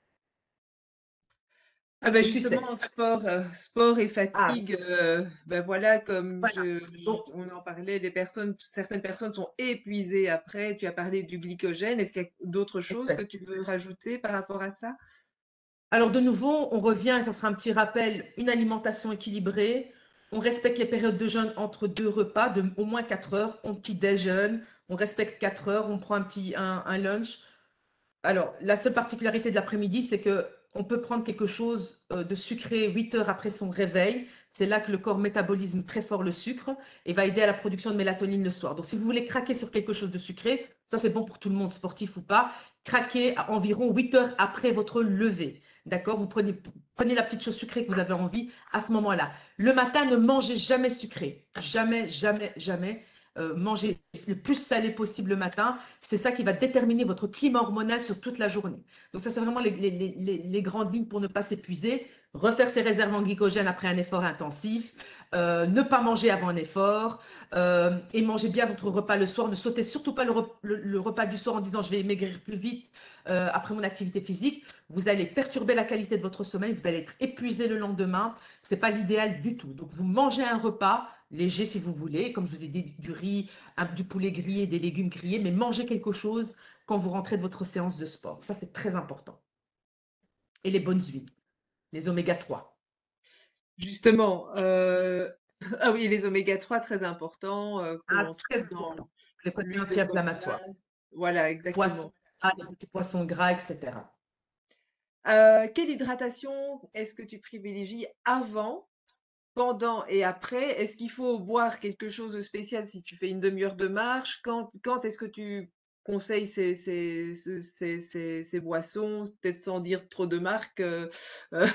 Ah ben Et cul justement, sec. sport, heu, sport et Ah, fatigue, heu, bah, voilà, comme voilà. je Donc, j on en parlait, les personnes certaines personnes sont épuisées après. Tu as parlé du glycogène. Est-ce qu'il y a d'autres choses que exact. tu veux rajouter par rapport à ça? Alors, de nouveau, on revient, et ça sera un petit rappel, une alimentation équilibrée. On respecte les périodes de jeûne entre deux repas de au moins quatre heures. On petit déjeune, on respecte quatre heures, on prend un petit un, un lunch. Alors, la seule particularité de l'après-midi, c'est que on peut prendre quelque chose euh, de sucré huit heures après son réveil. C'est là que le corps métabolise très fort le sucre et va aider à la production de mélatonine le soir. Donc, si vous voulez craquer sur quelque chose de sucré, ça c'est bon pour tout le monde, sportif ou pas, craquez à environ huit heures après votre lever. D'accord? Vous prenez, prenez la petite chose sucrée que vous avez envie à ce moment-là. Le matin, ne mangez jamais sucré. Jamais, jamais, jamais. Euh, mangez le plus salé possible le matin. C'est ça qui va déterminer votre climat hormonal sur toute la journée. Donc ça, c'est vraiment les, les, les, les, grandes lignes pour ne pas s'épuiser. Refaire ses réserves en glycogène après un effort intensif, euh, ne pas manger avant un effort euh, et manger bien votre repas le soir. Ne sautez surtout pas le, re le, le repas du soir en disant je vais maigrir plus vite euh, après mon activité physique. Vous allez perturber la qualité de votre sommeil, vous allez être épuisé le lendemain. Ce n'est pas l'idéal du tout. Donc vous mangez un repas léger si vous voulez, comme je vous ai dit, du riz, un, du poulet grillé, des légumes grillés, mais mangez quelque chose quand vous rentrez de votre séance de sport. Ça, c'est très important. Et les bonnes huiles, les oméga trois. Justement, heu, ah oui, les oméga trois très importants, heu, Ah, qu'on trouve très dans important. Le côté l'huile de anti-inflammatoire. colza. Voilà, Poisson, exactement. ah, les petits poissons gras, et cetera. Heu, quelle hydratation est-ce que tu privilégies avant, pendant et après? Est-ce qu'il faut boire quelque chose de spécial si tu fais une demi heure de marche? Quand quand est-ce que tu conseilles ces ces ce ces ces ces boissons? Peut-être sans dire trop de marques, heu, heu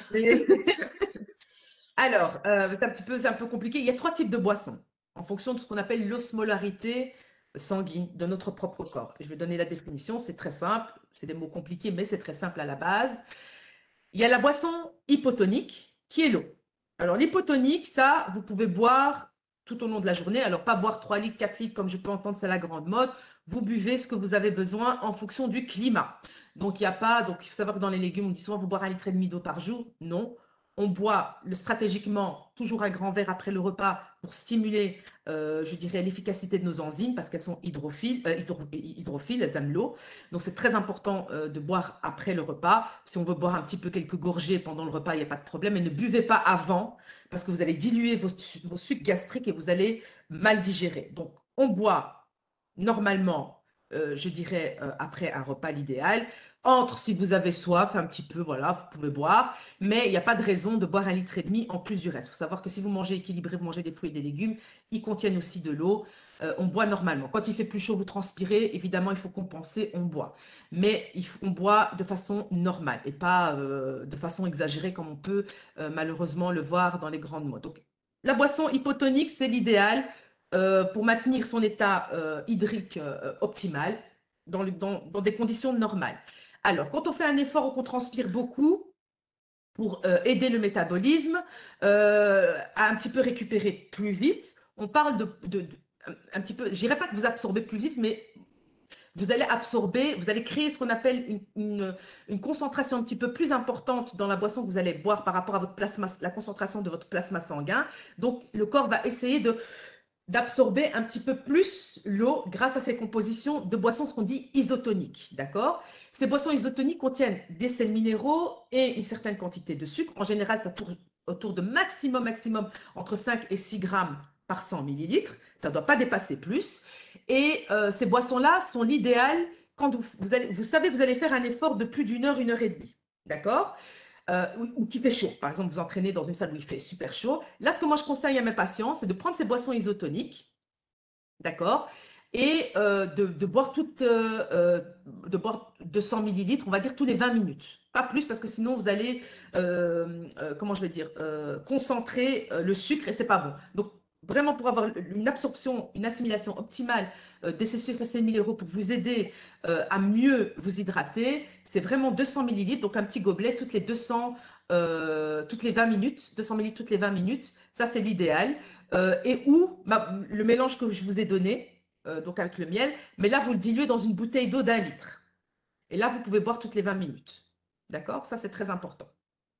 Alors, euh, c'est un petit peu, c'est un peu compliqué. Il y a trois types de boissons en fonction de ce qu'on appelle l'osmolarité sanguine de notre propre corps. Et je vais donner la définition, c'est très simple. C'est des mots compliqués, mais c'est très simple à la base. Il y a la boisson hypotonique qui est l'eau. Alors, l'hypotonique, ça, vous pouvez boire tout au long de la journée. Alors, pas boire trois litres, quatre litres, comme je peux entendre, c'est la grande mode. Vous buvez ce que vous avez besoin en fonction du climat. Donc, il n'y a pas, donc il faut savoir que dans les légumes, on dit souvent, vous boire un litre et demi d'eau par jour. Non. On boit le, stratégiquement toujours un grand verre après le repas pour stimuler, euh, je dirais, l'efficacité de nos enzymes parce qu'elles sont hydrophiles, euh, hydro, hydrophiles, elles aiment l'eau. Donc, c'est très important euh, de boire après le repas. Si on veut boire un petit peu quelques gorgées pendant le repas, il n'y a pas de problème. Mais ne buvez pas avant parce que vous allez diluer vos, vos sucs gastriques et vous allez mal digérer. Donc, on boit normalement, euh, je dirais, euh, après un repas, l'idéal. Entre, si vous avez soif, un petit peu, voilà, vous pouvez boire. Mais il n'y a pas de raison de boire un litre et demi en plus du reste. Il faut savoir que si vous mangez équilibré, vous mangez des fruits et des légumes, ils contiennent aussi de l'eau. Euh, on boit normalement. Quand il fait plus chaud, vous transpirez. Évidemment, il faut compenser, on boit. Mais il faut, on boit de façon normale et pas euh, de façon exagérée comme on peut euh, malheureusement le voir dans les grandes modes. Donc, la boisson hypotonique, c'est l'idéal euh, pour maintenir son état euh, hydrique euh, optimal dans, le, dans, dans des conditions normales. Alors, quand on fait un effort ou qu'on transpire beaucoup, pour euh, aider le métabolisme euh, à un petit peu récupérer plus vite. On parle de, de, de un petit peu, je dirais pas que vous absorbez plus vite, mais vous allez absorber, vous allez créer ce qu'on appelle une, une, une, concentration un petit peu plus importante dans la boisson que vous allez boire par rapport à votre plasma, la concentration de votre plasma sanguin. Donc, le corps va essayer de d'absorber un petit peu plus l'eau grâce à ces compositions de boissons, ce qu'on dit isotoniques, d'accord? Ces boissons isotoniques contiennent des sels minéraux et une certaine quantité de sucre. En général, ça tourne autour de maximum, maximum entre cinq et six grammes par cent millilitres. Ça ne doit pas dépasser plus. Et euh, ces boissons-là sont l'idéal quand vous, vous, allez, vous savez que vous allez faire un effort de plus d'une heure, une heure et demie, d'accord? Euh, ou, ou qui fait chaud. Par exemple, vous entraînez dans une salle où il fait super chaud. Là, ce que moi je conseille à mes patients, c'est de prendre ces boissons isotoniques, d'accord, et euh, de, de, boire toutes, euh, de boire deux cents millilitres, on va dire tous les vingt minutes. Pas plus, parce que sinon vous allez, euh, euh, comment je vais dire, euh, concentrer euh, le sucre et c'est pas bon. Donc, vraiment pour avoir une absorption, une assimilation optimale euh, de ces sucres et ces minéraux pour vous aider euh, à mieux vous hydrater, c'est vraiment deux cents millilitres, donc un petit gobelet toutes les deux cents, euh, toutes les vingt minutes, deux cents millilitres toutes les vingt minutes, ça c'est l'idéal. Euh, et ou ma, le mélange que je vous ai donné, euh, donc avec le miel, mais là vous le diluez dans une bouteille d'eau d'un litre. Et là vous pouvez boire toutes les vingt minutes. D'accord? Ça c'est très important.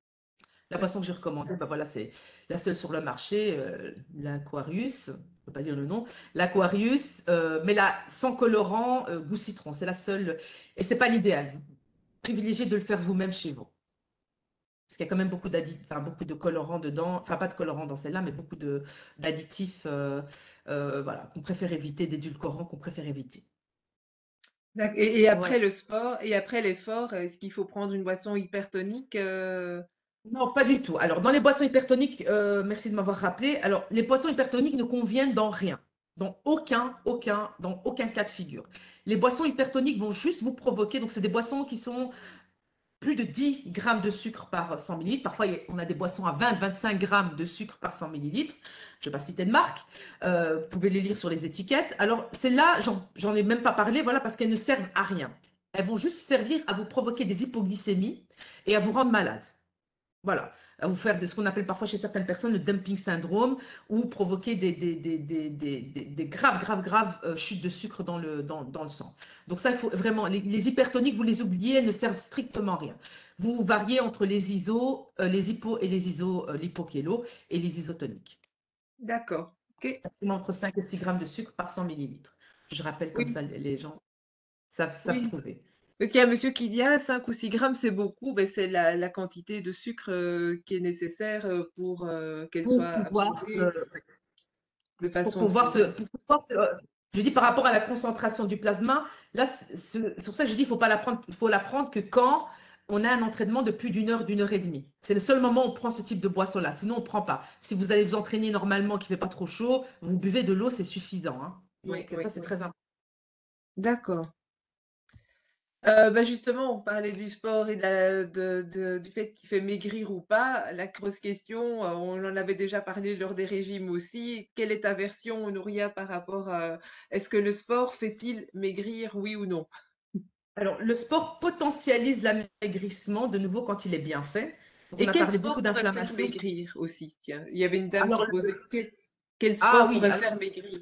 La boisson que j'ai recommandée, ben voilà, c'est la seule sur le marché, euh, l'Aquarius, je ne peux pas dire le nom, l'Aquarius, euh, mais là, sans colorant, euh, goût citron, c'est la seule, et c'est pas l'idéal. Privilégiez de le faire vous-même chez vous. Parce qu'il y a quand même beaucoup d'additifs, enfin, beaucoup de colorants dedans, enfin pas de colorants dans celle-là, mais beaucoup d'additifs euh, euh, voilà, qu'on préfère éviter, d'édulcorants qu'on préfère éviter. Et, et après Voilà. le sport, et après l'effort, est-ce qu'il faut prendre une boisson hypertonique euh... Non, pas du tout. Alors, dans les boissons hypertoniques, euh, merci de m'avoir rappelé. Alors, les boissons hypertoniques ne conviennent dans rien. Dans aucun, aucun, dans aucun cas de figure. Les boissons hypertoniques vont juste vous provoquer, donc c'est des boissons qui sont plus de dix grammes de sucre par cent millilitres. Parfois, on a des boissons à vingt, vingt-cinq grammes de sucre par cent millilitres. Je ne vais pas citer de marque. Euh, vous pouvez les lire sur les étiquettes. Alors, celles-là, j'en ai même pas parlé, voilà, parce qu'elles ne servent à rien. Elles vont juste servir à vous provoquer des hypoglycémies et à vous rendre malade. Voilà, à vous faire de ce qu'on appelle parfois chez certaines personnes le dumping syndrome ou provoquer des, des, des, des, des, des graves, graves, graves euh, chutes de sucre dans le, dans, dans le sang. Donc ça, il faut vraiment, les, les hypertoniques, vous les oubliez, elles ne servent strictement à rien. Vous variez entre les iso, euh, les hypo et les iso, euh, l'hypokélo et les isotoniques. D'accord. Ok. Maximum entre cinq et six grammes de sucre par cent millilitres. Je rappelle comme Oui, ça, les gens savent, savent oui. trouver. Parce qu'il y a un monsieur qui dit: «Ah, cinq ou six grammes, c'est beaucoup». Ben, c'est la la quantité de sucre, heu, qui est nécessaire, heu, pour, heu, qu'elle Pour soit pouvoir se, absorbée de pour façon pouvoir se, optimale. pour pouvoir se- je dis par rapport à la concentration du plasma, là, c'est sur ça que je dis, il faut pas la prendre, il faut la prendre que quand on a un entraînement de plus d'une heure, d'une heure et demie. C'est le seul moment où on prend ce type de boisson-là. Sinon, on ne prend pas. Si vous allez vous entraîner normalement, qu'il ne fait pas trop chaud, vous buvez de l'eau, c'est suffisant, hein. Oui, Donc, ça, oui, c'est oui. très important. D'accord. Heu, bah, justement, on parlait du sport et de la de de du fait qu'il fait maigrir ou pas. La grosse question, heu, on en avait déjà parlé lors des régimes aussi. Quelle est ta version, Nouria, par rapport à est-ce que le sport fait-il maigrir, oui ou non? Alors, le sport potentialise l'amaigrissement, de nouveau, quand il est bien fait. Donc, on Et a quel parlé beaucoup sport pourrait faire d'inflammation. maigrir aussi? Tiens, il y avait une dame qui Alors, posait quel Quel Ah sport oui, pourrait alors, faire maigrir?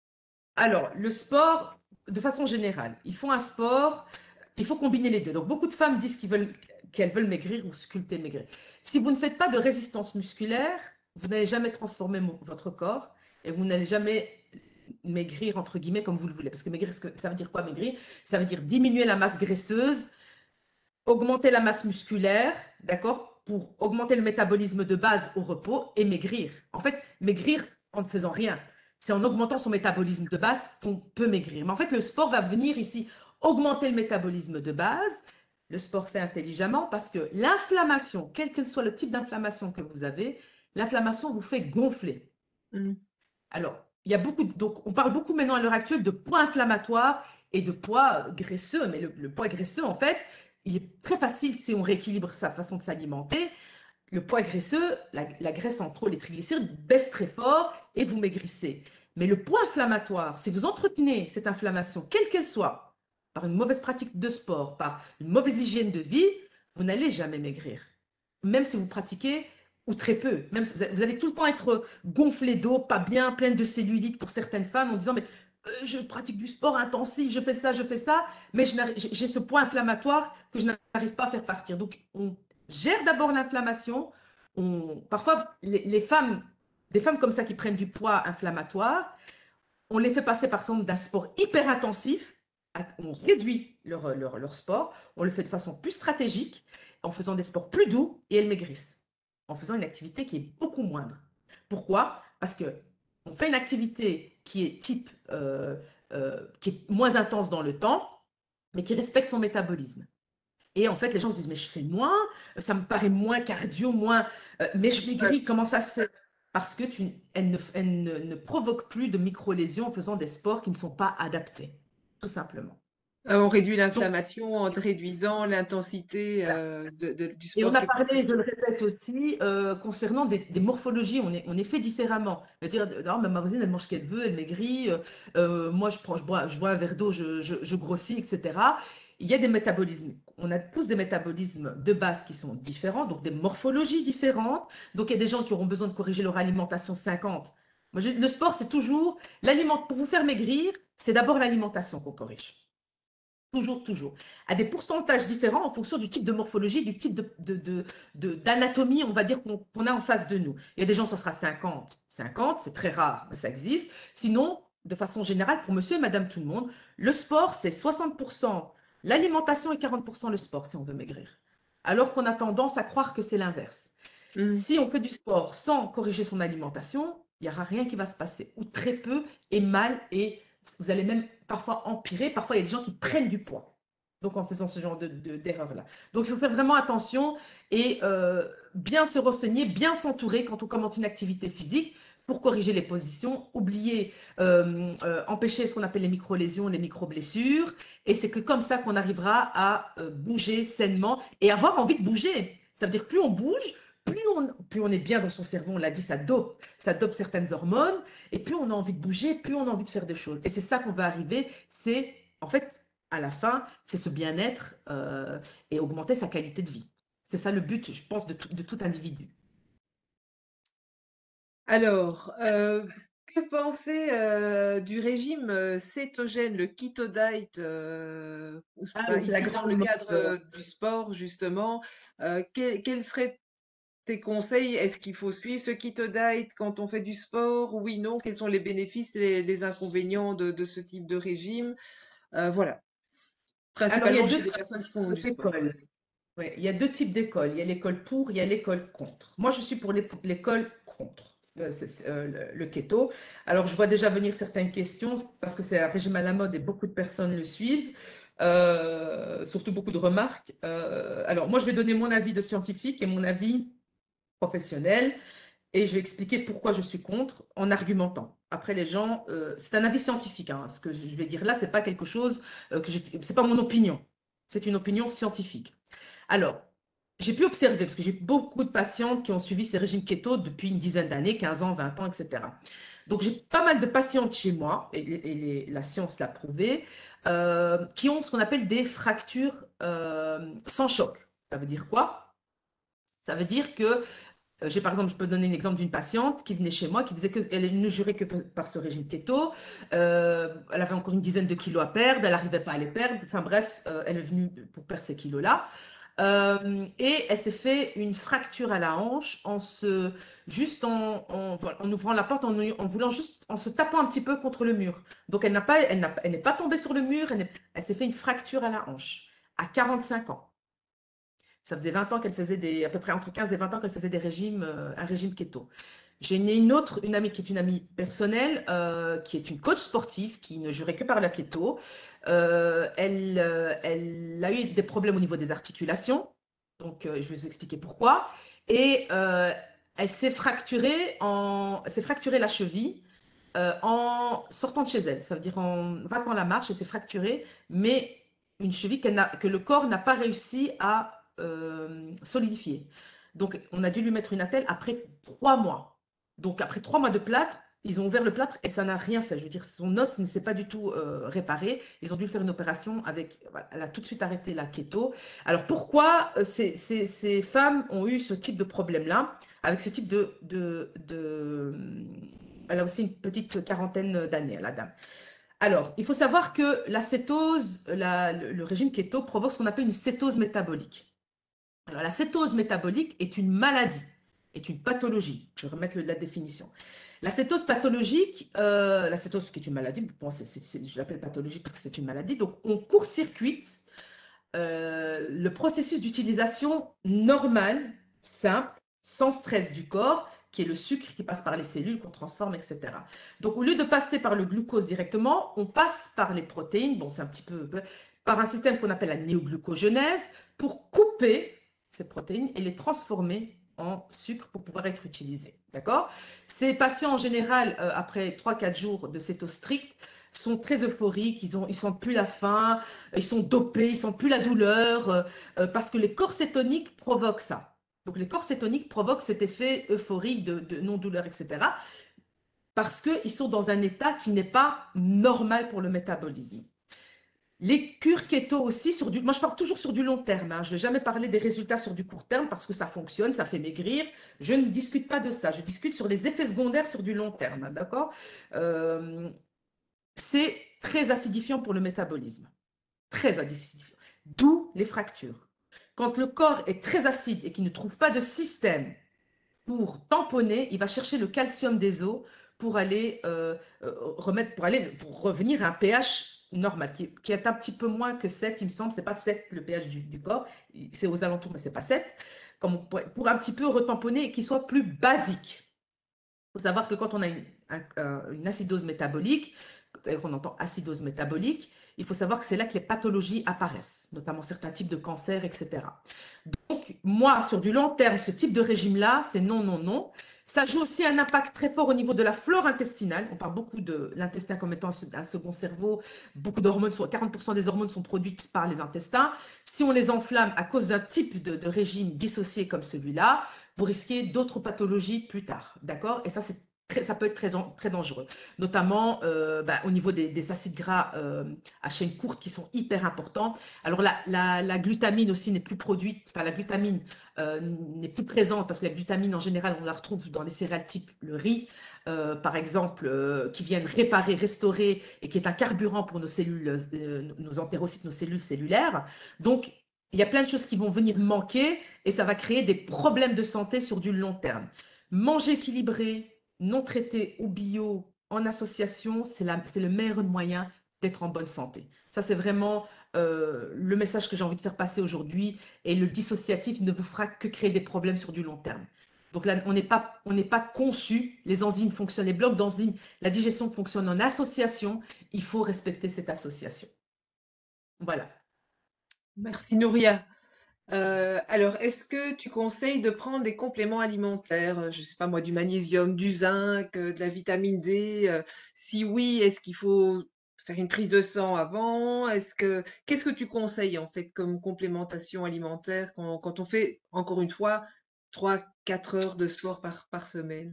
alors, le sport, de façon générale, il faut un sport, il faut combiner les deux. Donc, beaucoup de femmes disent qu'ils veulent, qu'elles veulent maigrir ou sculpter maigrir. Si vous ne faites pas de résistance musculaire, vous n'allez jamais transformer mo- votre corps et vous n'allez jamais maigrir, entre guillemets, comme vous le voulez. Parce que maigrir, ça veut dire quoi maigrir? Ça veut dire diminuer la masse graisseuse, augmenter la masse musculaire, d'accord, pour augmenter le métabolisme de base au repos et maigrir. En fait, maigrir en ne faisant rien. C'est en augmentant son métabolisme de base qu'on peut maigrir. Mais en fait, le sport va venir ici augmenter le métabolisme de base. Le sport fait intelligemment parce que l'inflammation, quel que soit le type d'inflammation que vous avez, l'inflammation vous fait gonfler. Mmh. Alors, il y a beaucoup de, donc on parle beaucoup maintenant à l'heure actuelle de poids inflammatoire et de poids graisseux, mais le, le poids graisseux, en fait, il est très facile si on rééquilibre sa façon de s'alimenter. Le poids graisseux, la, la graisse en trop, les triglycérides baissent très fort et vous maigrissez. Mais le poids inflammatoire, si vous entretenez cette inflammation, quelle qu'elle soit, par une mauvaise pratique de sport, par une mauvaise hygiène de vie, vous n'allez jamais maigrir. Même si vous pratiquez ou très peu. Même si vous allez tout le temps être gonflé d'eau, pas bien, pleine de cellulite pour certaines femmes, en disant mais euh, je pratique du sport intensif, je fais ça, je fais ça, mais j'ai ce point inflammatoire que je n'arrive pas à faire partir. Donc on gère d'abord l'inflammation. On, parfois les, les femmes, des femmes comme ça qui prennent du poids inflammatoire, on les fait passer par exemple d'un sport hyper intensif, on réduit leur, leur, leur sport, on le fait de façon plus stratégique, en faisant des sports plus doux et elles maigrissent, en faisant une activité qui est beaucoup moindre. Pourquoi? Parce que on fait une activité qui est type, euh, euh, qui est moins intense dans le temps, mais qui respecte son métabolisme. Et en fait, les gens se disent, mais je fais moins, ça me paraît moins cardio, moins, euh, mais je Ouais. maigris, comment ça se fait? Parce que tu, elle, ne, elle ne, ne provoque plus de micro-lésions en faisant des sports qui ne sont pas adaptés, tout simplement. Heu, on réduit Donc, l'inflammation en réduisant l'intensité, heu, de de du et on sport a qui est parlé, je pratiqué. le répète aussi, euh, concernant des, des morphologies, on est, on est fait différemment. Dire, non, mais ma voisine, elle mange ce qu'elle veut, elle maigrit, euh, euh, moi, je, prends, je, bois, je bois un verre d'eau, je, je, je grossis, et cetera. Il y a des métabolismes. On a tous des métabolismes de base qui sont différents, donc des morphologies différentes. Donc, il y a des gens qui auront besoin de corriger leur alimentation cinquante. Moi, je- le sport, c'est toujours l'aliment. Pour vous faire maigrir, c'est d'abord l'alimentation qu'on corrige. Toujours, toujours. À des pourcentages différents en fonction du type de morphologie, du type de, de, de, de- d'anatomie, on va dire, qu'on qu'on a en face de nous. Il y a des gens, ça sera cinquante. cinquante, c'est très rare, mais ça existe. Sinon, de façon générale, pour monsieur et madame tout le monde, le sport, c'est soixante pour cent l'alimentation et quarante pour cent le sport, si on veut maigrir. Alors qu'on a tendance à croire que c'est l'inverse. Mmh. Si on fait du sport sans corriger son alimentation, il n'y aura rien qui va se passer, ou très peu, et mal, et vous allez même parfois empirer. Parfois, il y a des gens qui prennent du poids, donc en faisant ce genre de, de, d'erreur-là. Donc, il faut faire vraiment attention et euh, bien se renseigner, bien s'entourer quand on commence une activité physique pour corriger les positions, oublier, euh, euh, empêcher ce qu'on appelle les micro-lésions, les micro-blessures, et c'est que comme ça qu'on arrivera à euh, bouger sainement et avoir envie de bouger. Ça veut dire plus on bouge, plus on, plus on est bien dans son cerveau, on l'a dit, ça dope, ça dope certaines hormones, et plus on a envie de bouger, plus on a envie de faire des choses. Et c'est ça qu'on va arriver, c'est en fait, à la fin, c'est ce bien-être euh, et augmenter sa qualité de vie. C'est ça le but, je pense, de tout, de tout individu. Alors, heu, que penser, heu, du régime, heu, cétogène, le keto diet, heu, Ah, bah, c'est la ici dans grande le mode. cadre, euh, heu, du sport justement, heu, quels quels seraient tes conseils? Est-ce qu'il faut suivre ce keto diet quand on fait du sport? Oui, non? Quels sont les bénéfices et les les inconvénients de de ce type de régime? Heu, voilà, Alors, il y a principalement deux chez les personnes qui font types du sport. d'écoles. Ouais, il y a deux types d'écoles. Il y a l'école pour, il y a l'école contre. Moi, je suis pour les- l'école contre. euh, c'est- c'est, euh, le, le keto. Alors, je vois déjà venir certaines questions parce que c'est un régime à la mode et beaucoup de personnes le suivent, euh, surtout beaucoup de remarques. Euh, alors, moi, je vais donner mon avis de scientifique et mon avis professionnel et je vais expliquer pourquoi je suis contre en argumentant. Après, les gens, euh, c'est un avis scientifique. Hein, ce que je vais dire là, c'est pas quelque chose euh, que j'ai, c'est pas mon opinion. C'est une opinion scientifique. Alors, j'ai pu observer, parce que j'ai beaucoup de patientes qui ont suivi ces régimes keto depuis une dizaine d'années, quinze ans, vingt ans, et cetera. Donc, j'ai pas mal de patientes chez moi, et, et les- la science l'a prouvé, euh, qui ont ce qu'on appelle des fractures euh, sans choc. Ça veut dire quoi? Ça veut dire que Euh, J'ai par exemple, je peux donner un exemple d'une patiente qui venait chez moi, qui faisait que, elle ne jurait que par ce régime keto. Euh, elle avait encore une dizaine de kilos à perdre, elle n'arrivait pas à les perdre. Enfin bref, euh, elle est venue pour perdre ces kilos-là. Euh, et elle s'est fait une fracture à la hanche en se, juste en, en, voilà, en ouvrant la porte, en, en voulant juste, en se tapant un petit peu contre le mur. Donc elle n'a pas, elle n'a, elle n'est pas tombée sur le mur, elle, elle s'est fait une fracture à la hanche à quarante-cinq ans. Ça faisait vingt ans qu'elle faisait des, à peu près entre quinze et vingt ans qu'elle faisait des régimes, euh, un régime keto. J'ai une autre, une amie qui est une amie personnelle, euh, qui est une coach sportive, qui ne jurait que par la keto. Euh, elle, euh, elle a eu des problèmes au niveau des articulations, donc euh, je vais vous expliquer pourquoi. Et euh, elle s'est fracturée en, s'est fracturée la cheville euh, en sortant de chez elle. Ça veut dire en ratant la marche, elle s'est fracturée, mais une cheville qu'elle n'a- que le corps n'a pas réussi à euh, solidifier. Donc, on a dû lui mettre une attelle après trois mois. Donc, après trois mois de plâtre, ils ont ouvert le plâtre et ça n'a rien fait. Je veux dire, son os ne s'est pas du tout euh, réparé. Ils ont dû faire une opération avec. Voilà, elle a tout de suite arrêté la keto. Alors, pourquoi euh, ces, ces- ces femmes ont eu ce type de problème-là, avec ce type de, de, de- Elle a aussi une petite quarantaine d'années, la dame. Alors, il faut savoir que la cétose, la- le, le régime keto provoque ce qu'on appelle une cétose métabolique. Alors, la cétose métabolique est une maladie, est une pathologie. Je vais remettre le- la définition. La cétose pathologique, euh, la cétose qui est une maladie, bon, c'est- c'est- c'est- je l'appelle pathologique parce que c'est une maladie, donc on court-circuite euh, le processus d'utilisation normal, simple, sans stress du corps, qui est le sucre qui passe par les cellules qu'on transforme, et cetera. Donc, au lieu de passer par le glucose directement, on passe par les protéines, bon, c'est un petit peu, par un système qu'on appelle la néoglucogenèse, pour couper ces protéines et les transformer en sucre pour pouvoir être utilisées. D'accord? Ces patients, en général, euh, après trois quatre jours de cétose stricte, sont très euphoriques, ils ne ils sentent plus la faim, ils sont dopés, ils sentent plus la douleur, euh, euh, parce que les corps cétoniques provoquent ça. Donc les corps cétoniques provoquent cet effet euphorique de, de non-douleur, et cetera. Parce qu'ils sont dans un état qui n'est pas normal pour le métabolisme. Les cures keto aussi, sur du, moi je parle toujours sur du long terme, hein. Je ne vais jamais parler des résultats sur du court terme parce que ça fonctionne, ça fait maigrir. Je ne discute pas de ça, je discute sur les effets secondaires sur du long terme, hein, d'accord. euh, C'est très acidifiant pour le métabolisme, très acidifiant, d'où les fractures. Quand le corps est très acide et qu'il ne trouve pas de système pour tamponner, il va chercher le calcium des os pour aller euh, euh, remettre, pour aller, pour revenir à un pH normal, qui, qui, est un petit peu moins que sept, il me semble. C'est pas sept le pH du, du corps, c'est aux alentours, mais c'est pas sept. Comme on pourrait, pour un petit peu retamponner et qu'il soit plus basique. Il faut savoir que quand on a une, un, une acidose métabolique, d'ailleurs on entend acidose métabolique, il faut savoir que c'est là que les pathologies apparaissent, notamment certains types de cancers, et cetera. Donc, moi, sur du long terme, ce type de régime-là, c'est non, non, non. Ça joue aussi un impact très fort au niveau de la flore intestinale. On parle beaucoup de l'intestin comme étant un second cerveau. Beaucoup d'hormones, quarante pour cent des hormones sont produites par les intestins. Si on les enflamme à cause d'un type de, de régime dissocié comme celui-là, vous risquez d'autres pathologies plus tard. D'accord? Et ça, c'est très, ça peut être très, très dangereux, notamment euh, bah, au niveau des, des acides gras euh, à chaîne courte qui sont hyper importants. Alors la, la, la glutamine aussi n'est plus produite, enfin la glutamine euh, n'est plus présente parce que la glutamine en général on la retrouve dans les céréales type le riz, euh, par exemple, euh, qui viennent réparer, restaurer et qui est un carburant pour nos cellules, euh, nos entérocytes, nos cellules cellulaires. Donc il y a plein de choses qui vont venir manquer et ça va créer des problèmes de santé sur du long terme. Manger équilibré, non traité ou bio en association, c'est le meilleur moyen d'être en bonne santé. Ça, c'est vraiment euh, le message que j'ai envie de faire passer aujourd'hui. Et le dissociatif ne vous fera que créer des problèmes sur du long terme. Donc là, on n'est pas, on n'est pas conçu. Les enzymes fonctionnent, les blocs d'enzymes, la digestion fonctionne en association. Il faut respecter cette association. Voilà. Merci Nouria. Heu, alors, est-ce que tu conseilles de prendre des compléments alimentaires, heu, je sais pas moi, du magnésium, du zinc, heu, de la vitamine D? Heu, si oui, est-ce qu'il faut faire une prise de sang avant? Est-ce que qu'est-ce que tu conseilles, en fait, comme complémentation alimentaire quand quand on fait, encore une fois, trois quatre heures de sport par par semaine?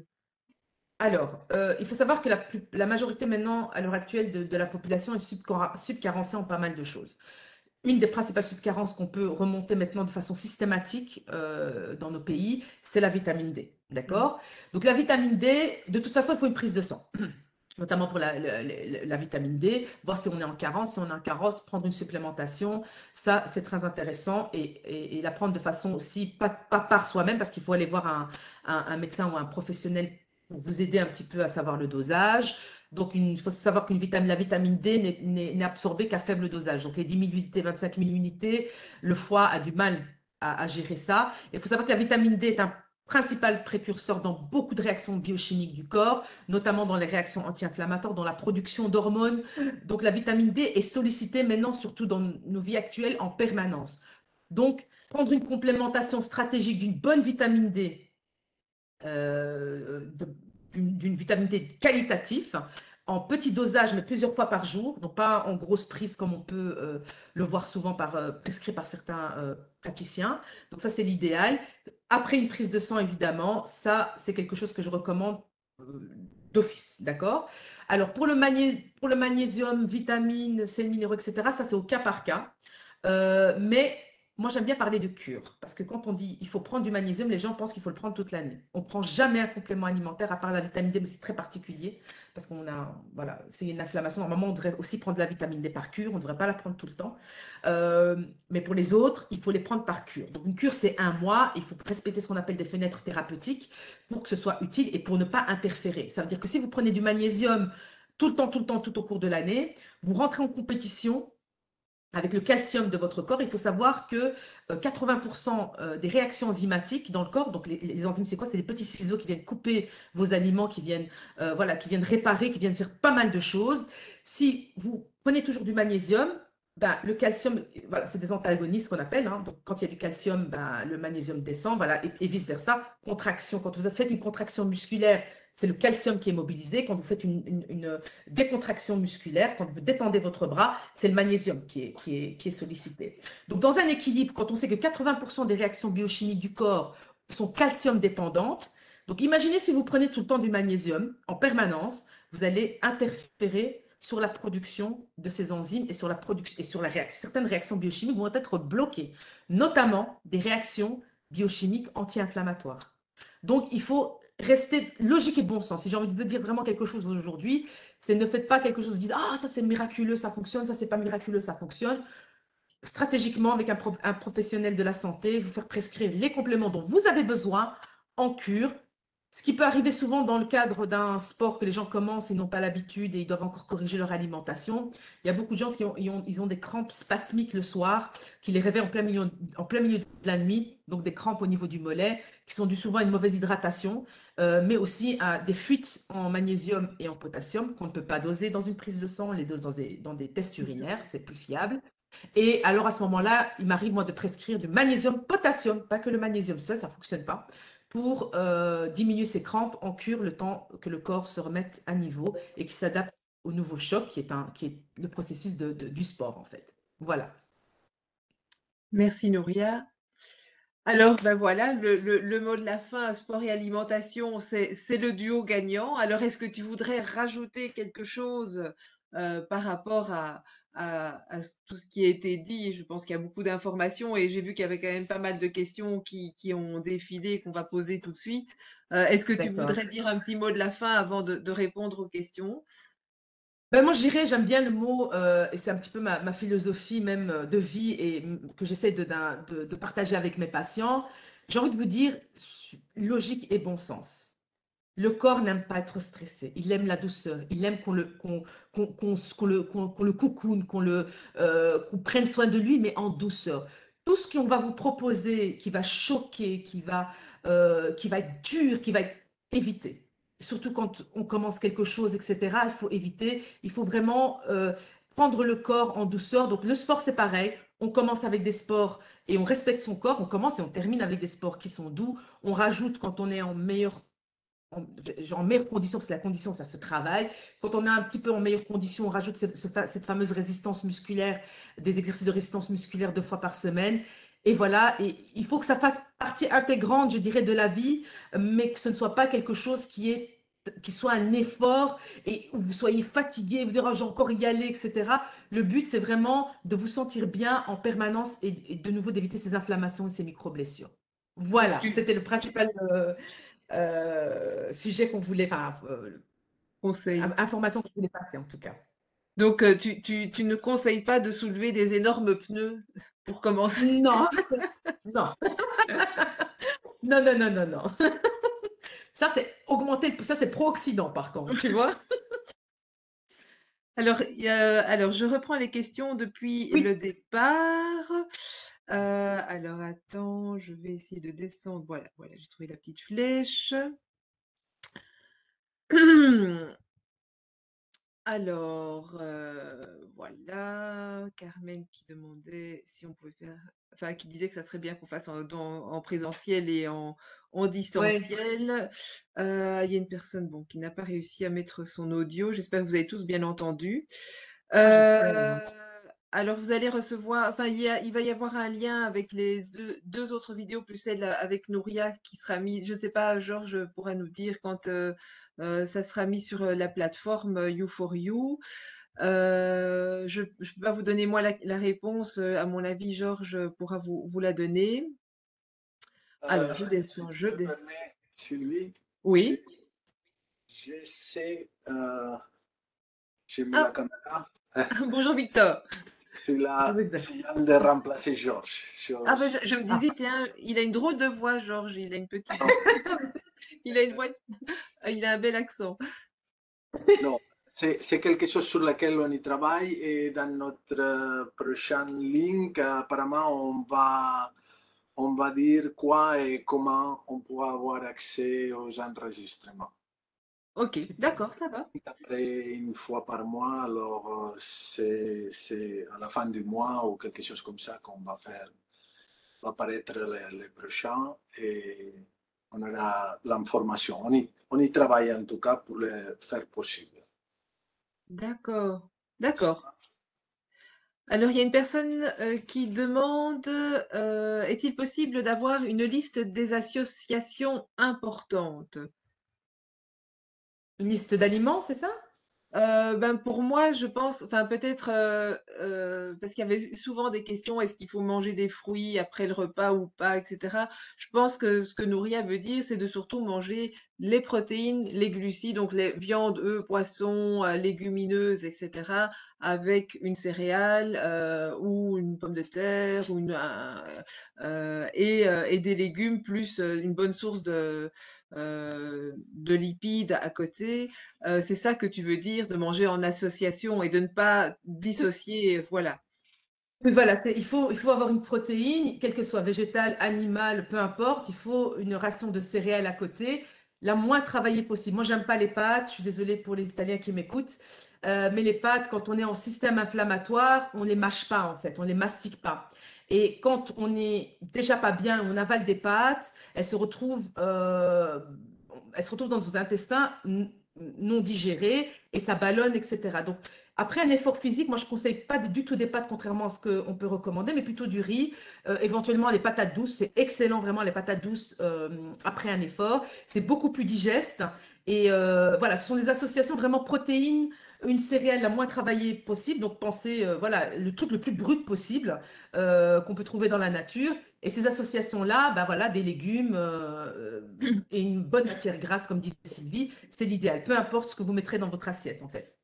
Alors, euh, il faut savoir que la, plus- la majorité maintenant, à l'heure actuelle, de, de la population est subcara- subcarencée en pas mal de choses. une des principales subcarences qu'on peut remonter maintenant de façon systématique euh, dans nos pays, c'est la vitamine D. Mmh. D'accord? Donc la vitamine D, de toute façon, il faut une prise de sang, notamment pour la, la, la, la vitamine D, voir si on est en carence. Si on est en carence, prendre une supplémentation, ça c'est très intéressant et, et, et, la prendre de façon aussi, pas, pas par soi-même, parce qu'il faut aller voir un, un, un médecin ou un professionnel pour vous aider un petit peu à savoir le dosage. Donc, il faut savoir qu'une vitamine, la vitamine D n'est absorbée qu'à faible dosage. Donc, les dix mille unités, vingt-cinq mille unités, le foie a du mal à, à gérer ça. Il faut savoir que la vitamine D est un principal précurseur dans beaucoup de réactions biochimiques du corps, notamment dans les réactions anti-inflammatoires, dans la production d'hormones. Donc, la vitamine D est sollicitée maintenant, surtout dans nos vies actuelles, en permanence. Donc, prendre une complémentation stratégique d'une bonne vitamine D, euh, d'une vitamine D qualitative, en petit dosage, mais plusieurs fois par jour, donc pas en grosse prise comme on peut euh, le voir souvent par, euh, prescrit par certains euh, praticiens. Donc ça, c'est l'idéal. Après une prise de sang, évidemment, ça, c'est quelque chose que je recommande euh, d'office, d'accord? Alors, pour le, magnés pour le magnésium, vitamines, sels minéraux, et cetera, ça, c'est au cas par cas. Euh, mais moi, j'aime bien parler de cure, parce que quand on dit il faut prendre du magnésium, les gens pensent qu'il faut le prendre toute l'année. On ne prend jamais un complément alimentaire, à part la vitamine D, mais c'est très particulier, parce qu'on a, voilà, c'est une inflammation. Normalement, on devrait aussi prendre de la vitamine D par cure, on ne devrait pas la prendre tout le temps. Euh, mais pour les autres, il faut les prendre par cure. Donc, une cure, c'est un mois, il faut respecter ce qu'on appelle des fenêtres thérapeutiques pour que ce soit utile et pour ne pas interférer. Ça veut dire que si vous prenez du magnésium tout le temps, tout le temps, tout au cours de l'année, vous rentrez en compétition avec le calcium de votre corps. Il faut savoir que quatre-vingts pour cent des réactions enzymatiques dans le corps, donc les, les enzymes, c'est quoi? C'est des petits ciseaux qui viennent couper vos aliments, qui viennent, euh, voilà, qui viennent réparer, qui viennent faire pas mal de choses. Si vous prenez toujours du magnésium, ben, le calcium, voilà, c'est des antagonistes qu'on appelle. Hein. Donc, quand il y a du calcium, ben, le magnésium descend, voilà, et, et vice-versa. Contraction, quand vous faites une contraction musculaire, c'est le calcium qui est mobilisé. Quand vous faites une, une, une, décontraction musculaire, quand vous détendez votre bras, c'est le magnésium qui est, qui, est, qui est sollicité. Donc, dans un équilibre, quand on sait que quatre-vingts pour cent des réactions biochimiques du corps sont calcium dépendantes, donc imaginez si vous prenez tout le temps du magnésium en permanence, vous allez interférer sur la production de ces enzymes et sur la production et sur la réaction. Certaines réactions biochimiques vont être bloquées, notamment des réactions biochimiques anti-inflammatoires. Donc, il faut rester logique et bon sens. Si j'ai envie de dire vraiment quelque chose aujourd'hui, c'est ne faites pas quelque chose, disent ah ça c'est miraculeux, ça fonctionne, ça c'est pas miraculeux, ça fonctionne. Stratégiquement, avec un, pro un professionnel de la santé, vous faire prescrire les compléments dont vous avez besoin en cure. Ce qui peut arriver souvent dans le cadre d'un sport que les gens commencent et n'ont pas l'habitude et ils doivent encore corriger leur alimentation. Il y a beaucoup de gens qui ont, ils ont, ils ont des crampes spasmiques le soir, qui les réveillent en plein, milieu, en plein milieu de la nuit, donc des crampes au niveau du mollet, qui sont dues souvent à une mauvaise hydratation, euh, mais aussi à des fuites en magnésium et en potassium qu'on ne peut pas doser dans une prise de sang, on les dose dans des, dans des tests urinaires, c'est plus fiable. Et alors, à ce moment-là, il m'arrive, moi, de prescrire du magnésium-potassium, pas que le magnésium seul, ça ne fonctionne pas, pour euh, diminuer ces crampes en cure le temps que le corps se remette à niveau et qu'il s'adapte au nouveau choc, qui est, un, qui est le processus de, de, du sport, en fait. Voilà. Merci Nouria. Alors, ben voilà, le, le, le mot de la fin, sport et alimentation, c'est c'est le duo gagnant. Alors, est-ce que tu voudrais rajouter quelque chose euh, par rapport à, à, à tout ce qui a été dit? Je pense qu'il y a beaucoup d'informations et j'ai vu qu'il y avait quand même pas mal de questions qui, qui ont défilé, qu'on va poser tout de suite. Euh, est-ce que tu D'accord. voudrais dire un petit mot de la fin avant de, de répondre aux questions? Ben moi, je dirais, j'aime bien le mot, euh, et c'est un petit peu ma, ma philosophie même euh, de vie et mm, que j'essaie de, de, de partager avec mes patients. J'ai envie de vous dire logique et bon sens. Le corps n'aime pas être stressé. Il aime la douceur. Il aime qu'on le, qu'on, qu'on, qu'on, qu'on le, qu'on, qu'on le cocoon, qu'on le, euh, qu'on prenne soin de lui, mais en douceur. Tout ce qu'on va vous proposer, qui va choquer, qui va, euh, qui va être dur, qui va être évité. Surtout quand on commence quelque chose, et cetera. Il faut éviter. Il faut vraiment euh, prendre le corps en douceur. Donc le sport, c'est pareil. On commence avec des sports et on respecte son corps. On commence et on termine avec des sports qui sont doux. On rajoute quand on est en meilleure en, en meilleures conditions, parce que la condition, ça se travaille. Quand on est un petit peu en meilleures conditions, on rajoute cette, cette fameuse résistance musculaire, des exercices de résistance musculaire deux fois par semaine. Et voilà, et il faut que ça fasse partie intégrante, je dirais, de la vie, mais que ce ne soit pas quelque chose qui est qui soit un effort et où vous soyez fatigué, vous dire, oh, j'ai encore y aller, et cetera. Le but, c'est vraiment de vous sentir bien en permanence et, et de nouveau d'éviter ces inflammations et ces micro-blessures. Donc Voilà, tu c'était le principal euh, euh, sujet qu'on voulait, enfin, euh, conseilles. information que je voulais passer en tout cas. Donc euh, tu, tu, tu ne conseilles pas de soulever des énormes pneus pour commencer. Non, non, non, non, non, non, non. Ça, c'est augmenter, ça, c'est pro-Occident par contre, tu vois? Alors, il y a alors je reprends les questions depuis le Oui, départ. Heu, alors attends, je vais essayer de descendre. Voilà, voilà, j'ai trouvé la petite flèche. Alors, heu, voilà, Carmen qui demandait si on pouvait faire enfin qui disait que ça serait bien qu'on fasse en dans en présentiel et en en ouais, distanciel. Heu, il y a une personne, bon, qui n'a pas réussi à mettre son audio. J'espère que vous avez tous bien entendu. ah, j'espère, hein. Heu, alors vous allez recevoir enfin il y a il va y avoir un lien avec les deux deux autres vidéos plus celle avec Nouria qui sera mise je ne sais pas, Georges pourra nous dire quand, heu heu, ça sera mis sur, heu, la plateforme, heu, you for you. Heu, je ne peux pas vous donner moi la la réponse, heu, à mon avis, Georges pourra vous vous la donner. Euh, Alors je si descends, tu je me descends. permets, Sylvie, je- Oui? j'essaie, euh, j'ai mis la Ah! caméra, Bonjour Victor. celui-là, Exact. c'est de remplacer Georges. Ah ben je Georges. je me Ah, disais tiens, il a une drôle de voix Georges, il a une petite Non, il a une voix il a un bel accent. non, c'est c'est quelque chose sur lequel on y travaille et dans notre euh, prochain link, apparemment, on va, on va dire quoi et comment on pourra avoir accès aux enregistrements. OK, super. d'accord, ça va. Après, une fois par mois, alors euh, c'est c'est à la fin du mois ou quelque chose comme ça qu'on va faire, va apparaître le, le prochain et on aura l'information. On y, on y travaille en tout cas pour le faire possible. D'accord, d'accord. Alors il y a une personne, heu, qui demande, heu: «Est-il possible d'avoir une liste des associations importantes?» Une liste d'aliments, c'est ça? Heu, ben, pour moi, je pense enfin peut-être, heu heu, parce qu'il y avait souvent des questions: «Est-ce qu'il faut manger des fruits après le repas ou pas?» et cetera. Je pense que ce que Nouria veut dire, c'est de surtout manger les protéines, les glucides, donc les viandes, œufs, poissons, heu, légumineuses et cetera, avec une céréale, heu, ou une pomme de terre ou une un heu et heu et des légumes plus, heu, une bonne source de, heu, de lipides à côté. Heu, c'est ça que tu veux dire, de manger en association et de ne pas dissocier, voilà. Oui, voilà, c'est, il faut, il faut avoir une protéine, quelle que soit végétale, animale, peu importe, il faut une ration de céréales à côté, la moins travaillée possible. Moi, j'aime pas les pâtes, je suis désolée pour les Italiens qui m'écoutent, euh, mais les pâtes, quand on est en système inflammatoire, on les mâche pas en fait, on les mastique pas. Et quand on est déjà pas bien, on avale des pâtes, elles se retrouvent, euh, elles se retrouvent dans nos intestins n- non digérées et ça ballonne, et cetera. Donc, après un effort physique, moi je ne conseille pas du tout des pâtes, contrairement à ce qu'on peut recommander, mais plutôt du riz, euh, éventuellement les patates douces. C'est excellent vraiment les patates douces euh, après un effort. C'est beaucoup plus digeste. Et euh, voilà, ce sont des associations vraiment protéines, une céréale la moins travaillée possible. Donc pensez, euh, voilà, le truc le plus brut possible euh, qu'on peut trouver dans la nature. Et ces associations-là, bah voilà, des légumes euh, et une bonne matière grasse, comme dit Sylvie, c'est l'idéal. Peu importe ce que vous mettrez dans votre assiette, en fait.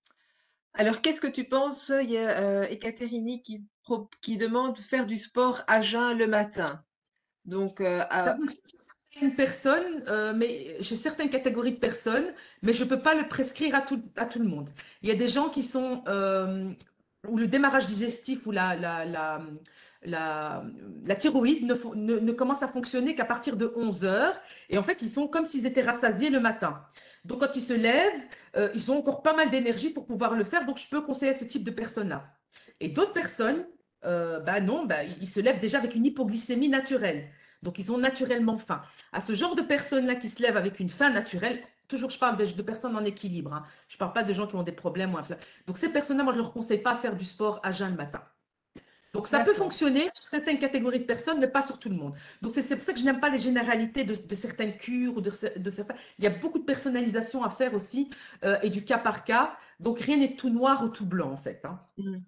Alors qu'est-ce que tu penses? Il y a, heu, Ekaterini qui prop qui demande faire du sport à jeun le matin. Donc, heu, Ça à fonctionne chez certaines personnes, euh, mais chez certaines catégories de personnes, mais je ne peux pas le prescrire à tout, à tout le monde. Il y a des gens qui sont euh, où le démarrage digestif ou la, la, la, la, la thyroïde ne, ne, ne commence à fonctionner qu'à partir de onze heures. Et en fait, ils sont comme s'ils étaient rassasiés le matin. Donc, quand ils se lèvent, euh, ils ont encore pas mal d'énergie pour pouvoir le faire. Donc, je peux conseiller ce type de personnes-là. Et d'autres personnes, euh, bah non, bah, ils se lèvent déjà avec une hypoglycémie naturelle. Donc, ils ont naturellement faim. À ce genre de personnes-là qui se lèvent avec une faim naturelle, toujours je parle de, de personnes en équilibre, hein. Je ne parle pas de gens qui ont des problèmes. Ou infla- Donc, ces personnes-là, moi, je ne leur conseille pas de faire du sport à jeun le matin. Donc, ça peut D'accord. fonctionner sur certaines catégories de personnes, mais pas sur tout le monde. Donc, c'est pour ça que je n'aime pas les généralités de, de certaines cures ou de, de certains. Il y a beaucoup de personnalisation à faire aussi euh, et du cas par cas. Donc, rien n'est tout noir ou tout blanc, en fait, hein. Mmh.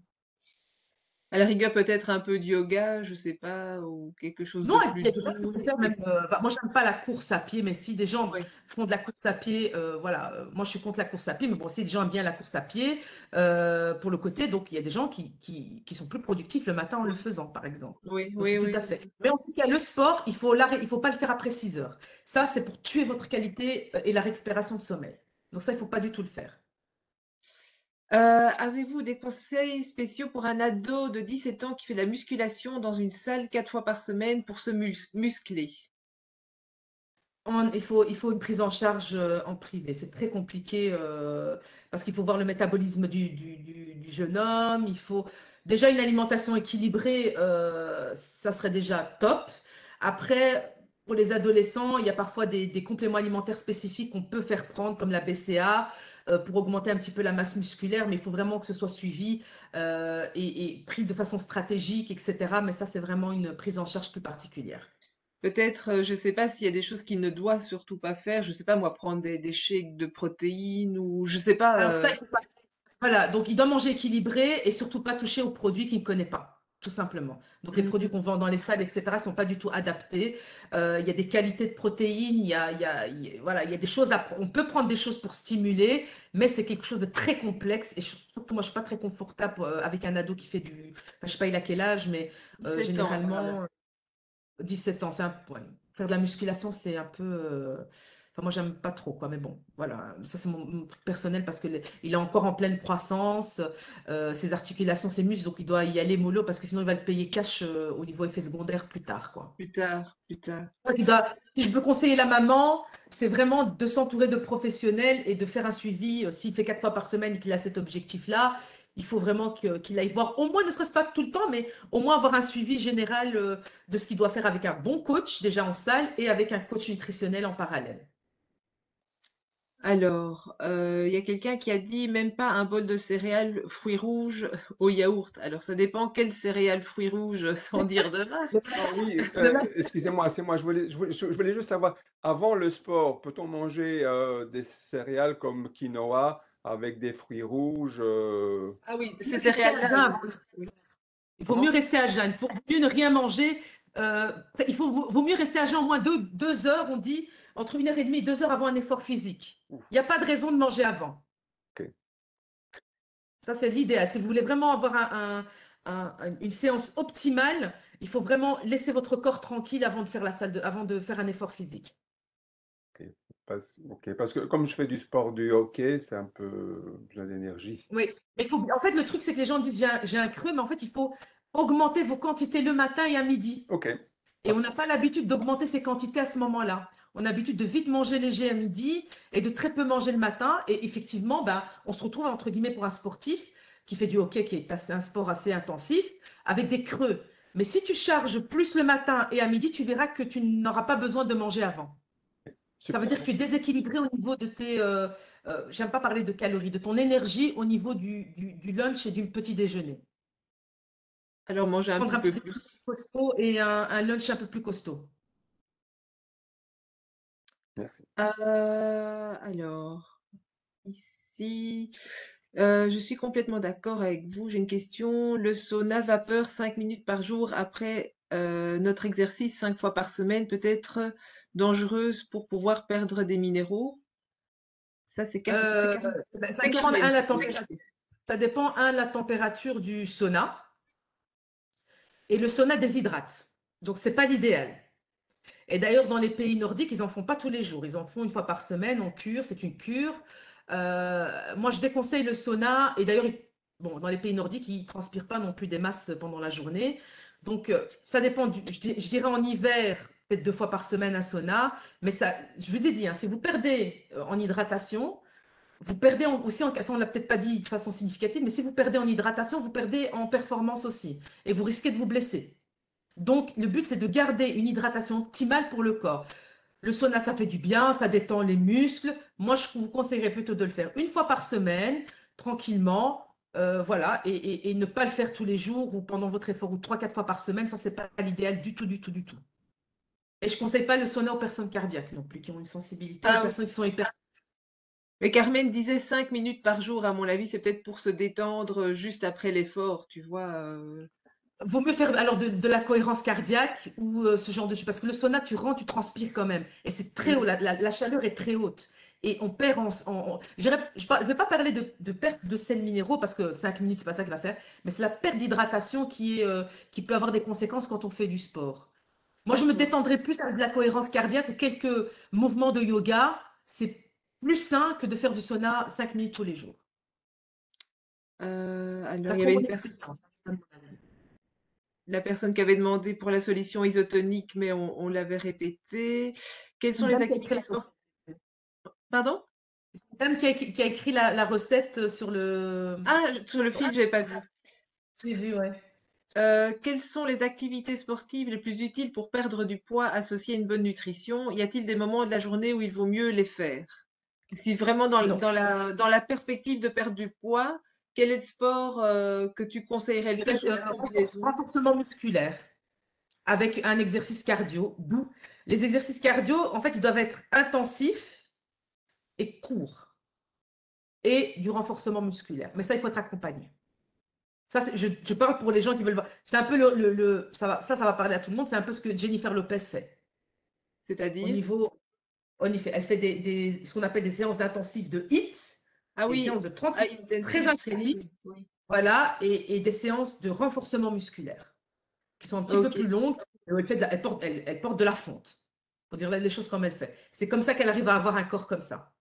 À la rigueur, peut-être un peu de yoga, je sais pas, ou quelque chose Non, de il y a plus des gens qui doux. peuvent faire même. Euh, bah, moi, j'aime pas la course à pied, mais si des gens Oui, font de la course à pied, euh, voilà. euh, moi, je suis contre la course à pied, mais bon, si des gens aiment bien la course à pied, euh, pour le côté, donc il y a des gens qui, qui, qui sont plus productifs le matin en le oui, faisant, par exemple. oui, Donc, oui, c'est tout oui, à tout fait. Mais en tout cas, le sport, il faut l'arrêt- il faut pas le faire après six heures. Ça, c'est pour tuer votre qualité euh, et la récupération de sommeil. Donc, ça, il faut pas du tout le faire. Heu, avez-vous des conseils spéciaux pour un ado de dix-sept ans qui fait de la musculation dans une salle quatre fois par semaine pour se mus muscler? En- il faut, il faut une prise en charge euh, en privé. C'est très compliqué euh, parce qu'il faut voir le métabolisme du, du- du- du jeune homme. Il faut déjà une alimentation équilibrée, euh, ça serait déjà top. Après, pour les adolescents, il y a parfois des, des compléments alimentaires spécifiques qu'on peut faire prendre, comme la B C A, euh, pour augmenter un petit peu la masse musculaire, mais il faut vraiment que ce soit suivi euh, et, et pris de façon stratégique, et cetera. Mais ça, c'est vraiment une prise en charge plus particulière. Peut-être, heu, je sais pas s'il y a des choses qu'il ne doit surtout pas faire, je sais pas moi, prendre des des shakes de protéines ou je sais Alors pas, ça, heu il faut pas. Voilà, donc il doit manger équilibré et surtout pas toucher aux produits qu'il ne connaît pas, tout simplement. Donc les produits mmh, qu'on vend dans les salles, et cetera, ne sont pas du tout adaptés. Euh, il y a des qualités de protéines, il y a, il y a- il y a- voilà, il y a des choses à, on peut prendre des choses pour stimuler, mais c'est quelque chose de très complexe. Et surtout, moi, je suis pas très confortable euh, avec un ado qui fait du, enfin, je sais pas il a quel âge, mais euh, dix-sept ans là. généralement, dix-sept ans, c'est un, ouais. Faire de la musculation, c'est un peu. euh, Enfin, moi, j'aime pas trop, quoi. Mais bon, voilà. Ça, c'est mon, mon truc personnel parce qu'il est encore en pleine croissance. Euh, ses articulations, ses muscles, donc il doit y aller mollo parce que sinon, il va le payer cash euh, au niveau effet secondaire plus tard, quoi. Plus tard, plus tard. Ouais, il doit- si je peux conseiller la maman, c'est vraiment de s'entourer de professionnels et de faire un suivi. Euh, S'il fait quatre fois par semaine et qu'il a cet objectif-là, il faut vraiment que- qu'il aille voir, au moins ne serait-ce pas tout le temps, mais au moins avoir un suivi général euh, de ce qu'il doit faire avec un bon coach déjà en salle et avec un coach nutritionnel en parallèle. Alors, heu, il y a quelqu'un qui a dit: «Même pas un bol de céréales fruits rouges au yaourt». Alors ça dépend quelles céréales fruits rouges, sans dire de Le marque. Ah oui, le heu, excusez-moi, c'est moi. Je voulais je voulais je voulais juste savoir, avant le sport, peut-on manger, heu, des céréales comme quinoa avec des fruits rouges, heu? Ah oui, mieux ces rester à céréales-là, jeun oui. avant le Oui. Il vaut mieux Comment? rester à jeun. Il faut mieux ne rien manger. Euh, il faut, vaut mieux rester à jeun au moins deux, deux heures, on dit, entre une heure et demie et deux heures avant un effort physique. Ouf, Il n'y a pas de raison de manger avant. OK. Ça, c'est l'idéal. Si vous voulez vraiment avoir un- un- un- une séance optimale, il faut vraiment laisser votre corps tranquille avant de faire la salle de, avant de faire un effort physique. OK. Parce OK, parce que comme je fais du sport, du hockey, c'est un peu besoin d'énergie. Oui, mais il faut, en fait, le truc, c'est que les gens disent j'ai un, j'ai un creux, mais en fait, il faut augmenter vos quantités le matin et à midi. OK, Et on parfait. n'a pas l'habitude d'augmenter ces quantités à ce moment-là. On a l'habitude de vite manger léger à midi et de très peu manger le matin. Et effectivement, ben, on se retrouve, entre guillemets, pour un sportif qui fait du hockey, qui est assez, un sport assez intensif, avec des creux. Mais si tu charges plus le matin et à midi, tu verras que tu n'auras pas besoin de manger avant. Ça veut Super, dire que tu es déséquilibré au niveau de tes, euh, euh, j'aime pas parler de calories, de ton énergie au niveau du, du, du lunch et du petit déjeuner. Alors manger un Prendre petit un peu petit déjeuner plus. costaud et un, un lunch un peu plus costaud. merci. Heu, alors, ici, heu, je suis complètement d'accord avec vous. J'ai une question. Le sauna vapeur cinq minutes par jour après, heu, notre exercice cinq fois par semaine peut être dangereuse pour pouvoir perdre des minéraux? Ça, c'est Car c'est Euh, Car ben, ça c'est dépend, Carmen un, la qui pose la température. question. Ça dépend, un, la température du sauna. Et le sauna déshydrate. Donc, ce n'est pas l'idéal. Et d'ailleurs, dans les pays nordiques, ils n'en font pas tous les jours. Ils en font une fois par semaine, on cure, c'est une cure. Euh, moi, je déconseille le sauna. Et d'ailleurs, bon, dans les pays nordiques, ils ne transpirent pas non plus des masses pendant la journée. Donc, euh, ça dépend. Du, je, je dirais en hiver, peut-être deux fois par semaine un sauna. Mais ça, je vous ai dit, hein, si vous perdez euh, en hydratation, vous perdez en, aussi, en, ça on ne l'a peut-être pas dit de façon significative, mais si vous perdez en hydratation, vous perdez en performance aussi. Et vous risquez de vous blesser. Donc, le but, c'est de garder une hydratation optimale pour le corps. Le sauna, ça fait du bien, ça détend les muscles. Moi, je vous conseillerais plutôt de le faire une fois par semaine, tranquillement, Euh, voilà, et, et- et ne pas le faire tous les jours ou pendant votre effort ou trois, quatre fois par semaine, ça, c'est pas l'idéal du tout, du tout, du tout. Et je ne conseille pas le sauna aux personnes cardiaques non plus, qui ont une sensibilité, aux Ah, personnes qui sont hyper. mais Carmen disait cinq minutes par jour, à mon avis, c'est peut-être pour se détendre euh, juste après l'effort, tu vois. euh. Vaut mieux faire alors de, de la cohérence cardiaque ou euh, ce genre de choses. Parce que le sauna, tu rentres, tu transpires quand même. Et c'est très haut, Mm. la, la- la chaleur est très haute. Et on perd en. en- en- je ne vais pas parler de, de perte de sels minéraux parce que cinq minutes, c'est pas ça qu'il va faire. Mais c'est la perte d'hydratation qui, est, euh, qui peut avoir des conséquences quand on fait du sport. Moi, je me D'accord. détendrai plus avec de la cohérence cardiaque ou quelques mouvements de yoga. C'est plus sain que de faire du sauna cinq minutes tous les jours. Euh, alors, il y D'après avait mon une personne. expérience. C'est pas mon avis. La personne qui avait demandé pour la solution isotonique, mais on, on l'avait répété. Quelles sont Une les dame qui a écrit activités la recette. sportives? Pardon? Une dame qui a, écrit qui a écrit la, la recette sur le. Ah, sur le fil, je n'avais pas vu. J'ai vu, ouais. Euh, quelles sont les activités sportives les plus utiles pour perdre du poids associées à une bonne nutrition? Y a-t-il des moments de la journée où il vaut mieux les faire? Si vraiment dans, Non. dans la, dans la perspective de perdre du poids, quel est le sport euh, que tu conseillerais Je le dirais plus ou euh, la renforce- combinaison? renforcement musculaire avec un exercice cardio. D'où les exercices cardio, en fait, ils doivent être intensifs et courts et du renforcement musculaire. Mais ça, il faut être accompagné. Ça, je, je, parle pour les gens qui veulent voir. C'est un peu le, le, le ça, va, ça, ça va parler à tout le monde. C'est un peu ce que Jennifer Lopez fait. Au C'est-à-dire? niveau, en effet, elle fait des, des, ce qu'on appelle des séances intensives de hit, Ah des oui, séances de trente high minutes très intensive intensives, training. Oui. voilà, et, et des séances de renforcement musculaire qui sont un petit peu Ok. plus longues. Elle, fait de la, elle, porte, elle, elle porte de la fonte. Pour dire les choses comme elle fait. C'est comme ça qu'elle arrive à avoir un corps comme ça.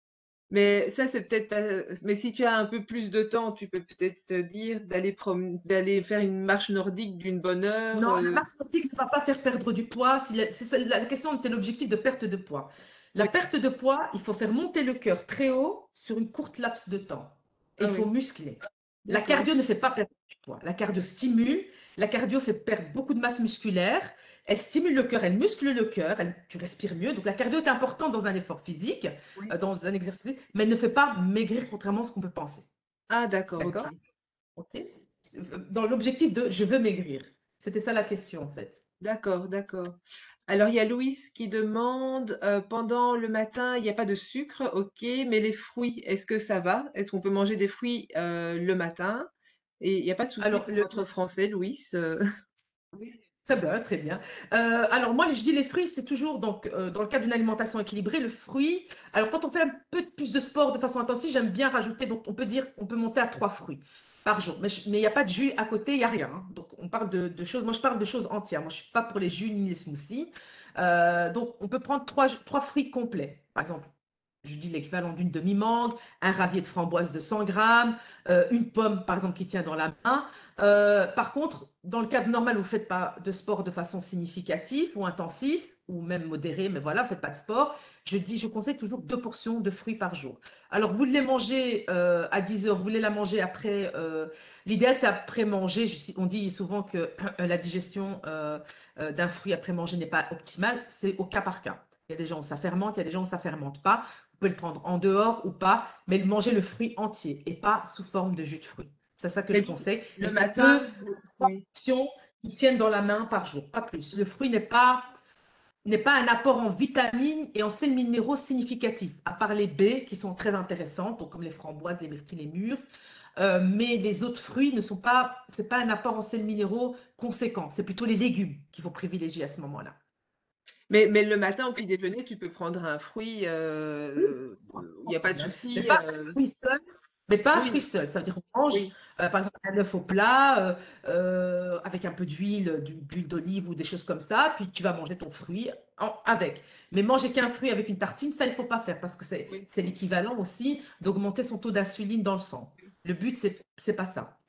Mais ça, c'est peut-être pas. Mais si tu as un peu plus de temps, tu peux peut-être te dire d'aller prom... d'aller faire une marche nordique d'une bonne heure. Non, la euh, marche nordique ne va pas faire perdre du poids. Si la, c'est la question était l'objectif de perte de poids. La Oui. perte de poids, il faut faire monter le cœur très haut sur une courte laps de temps. Et Ah il faut oui, muscler. La d'accord. cardio ne fait pas perdre du poids. La cardio stimule. La cardio fait perdre beaucoup de masse musculaire. Elle stimule le cœur, elle muscle le cœur, elle, tu respires mieux. Donc la cardio est importante dans un effort physique, Oui. euh, dans un exercice, mais elle ne fait pas maigrir contrairement à ce qu'on peut penser. Ah, d'accord, ok. D'accord? Ok. Dans l'objectif de je veux maigrir. C'était ça la question en fait. D'accord, d'accord. Alors, il y a Louise qui demande, euh, pendant le matin, il n'y a pas de sucre, ok, mais les fruits, est-ce que ça va? Est-ce qu'on peut manger des fruits euh, le matin? Et il n'y a pas de souci Alors, pour le, votre français, Louise. euh. oui, ça va, très bien. Euh, alors, moi, je dis les fruits, c'est toujours donc, euh, dans le cadre d'une alimentation équilibrée, le fruit. Alors, quand on fait un peu plus de sport de façon intensive, j'aime bien rajouter, donc on peut dire, on peut monter à trois fruits par jour. Mais je- mais il n'y a pas de jus à côté, il n'y a rien, hein. Donc, on parle de, de choses, moi, je parle de choses entières. Moi, je ne suis pas pour les jus ni les smoothies. Euh, donc, on peut prendre trois, trois fruits complets. Par exemple, je dis l'équivalent d'une demi-mangue, un ravier de framboise de cent grammes, euh, une pomme, par exemple, qui tient dans la main. Euh, par contre, dans le cadre normal, vous ne faites pas de sport de façon significative ou intensive, ou même modérée, mais voilà, vous ne faites pas de sport. Je dis, je conseille toujours deux portions de fruits par jour. Alors, vous les mangez euh, à dix heures, vous voulez la manger après. Euh, L'idéal, c'est après manger. Je, on dit souvent que la digestion euh, euh, d'un fruit après manger n'est pas optimale. C'est au cas par cas. Il y a des gens où ça fermente, il y a des gens où ça ne fermente pas. Vous pouvez le prendre en dehors ou pas, mais manger le fruit entier et pas sous forme de jus de fruits. C'est ça que Mais je le conseille. Et le c'est matin, deux oui. portions qui tiennent dans la main par jour, pas plus. Le fruit n'est pas, n'est pas un apport en vitamines et en sels minéraux significatifs, à part les baies qui sont très intéressantes, donc comme les framboises, les myrtilles, les mûres. Euh, mais les autres fruits ne sont pas, c'est pas un apport en sels minéraux conséquent. C'est plutôt les légumes qu'il faut privilégier à ce moment-là. Mais, mais le matin, au petit déjeuner, tu peux prendre un fruit, Oui, euh, il n'y sans a pas de problème. Mais souci. pas un euh, fruit seul. Mais pas un fruit Oui, seul. Ça veut dire qu'on mange, oui. euh, par exemple, un œuf au plat euh, euh, avec un peu d'huile, du- d'huile d'olive ou des choses comme ça. Puis tu vas manger ton fruit en- avec. Mais manger qu'un fruit avec une tartine, ça, il ne faut pas faire parce que c'est Oui. c'est l'équivalent aussi d'augmenter son taux d'insuline dans le sang. Le but, c'est c'est pas ça.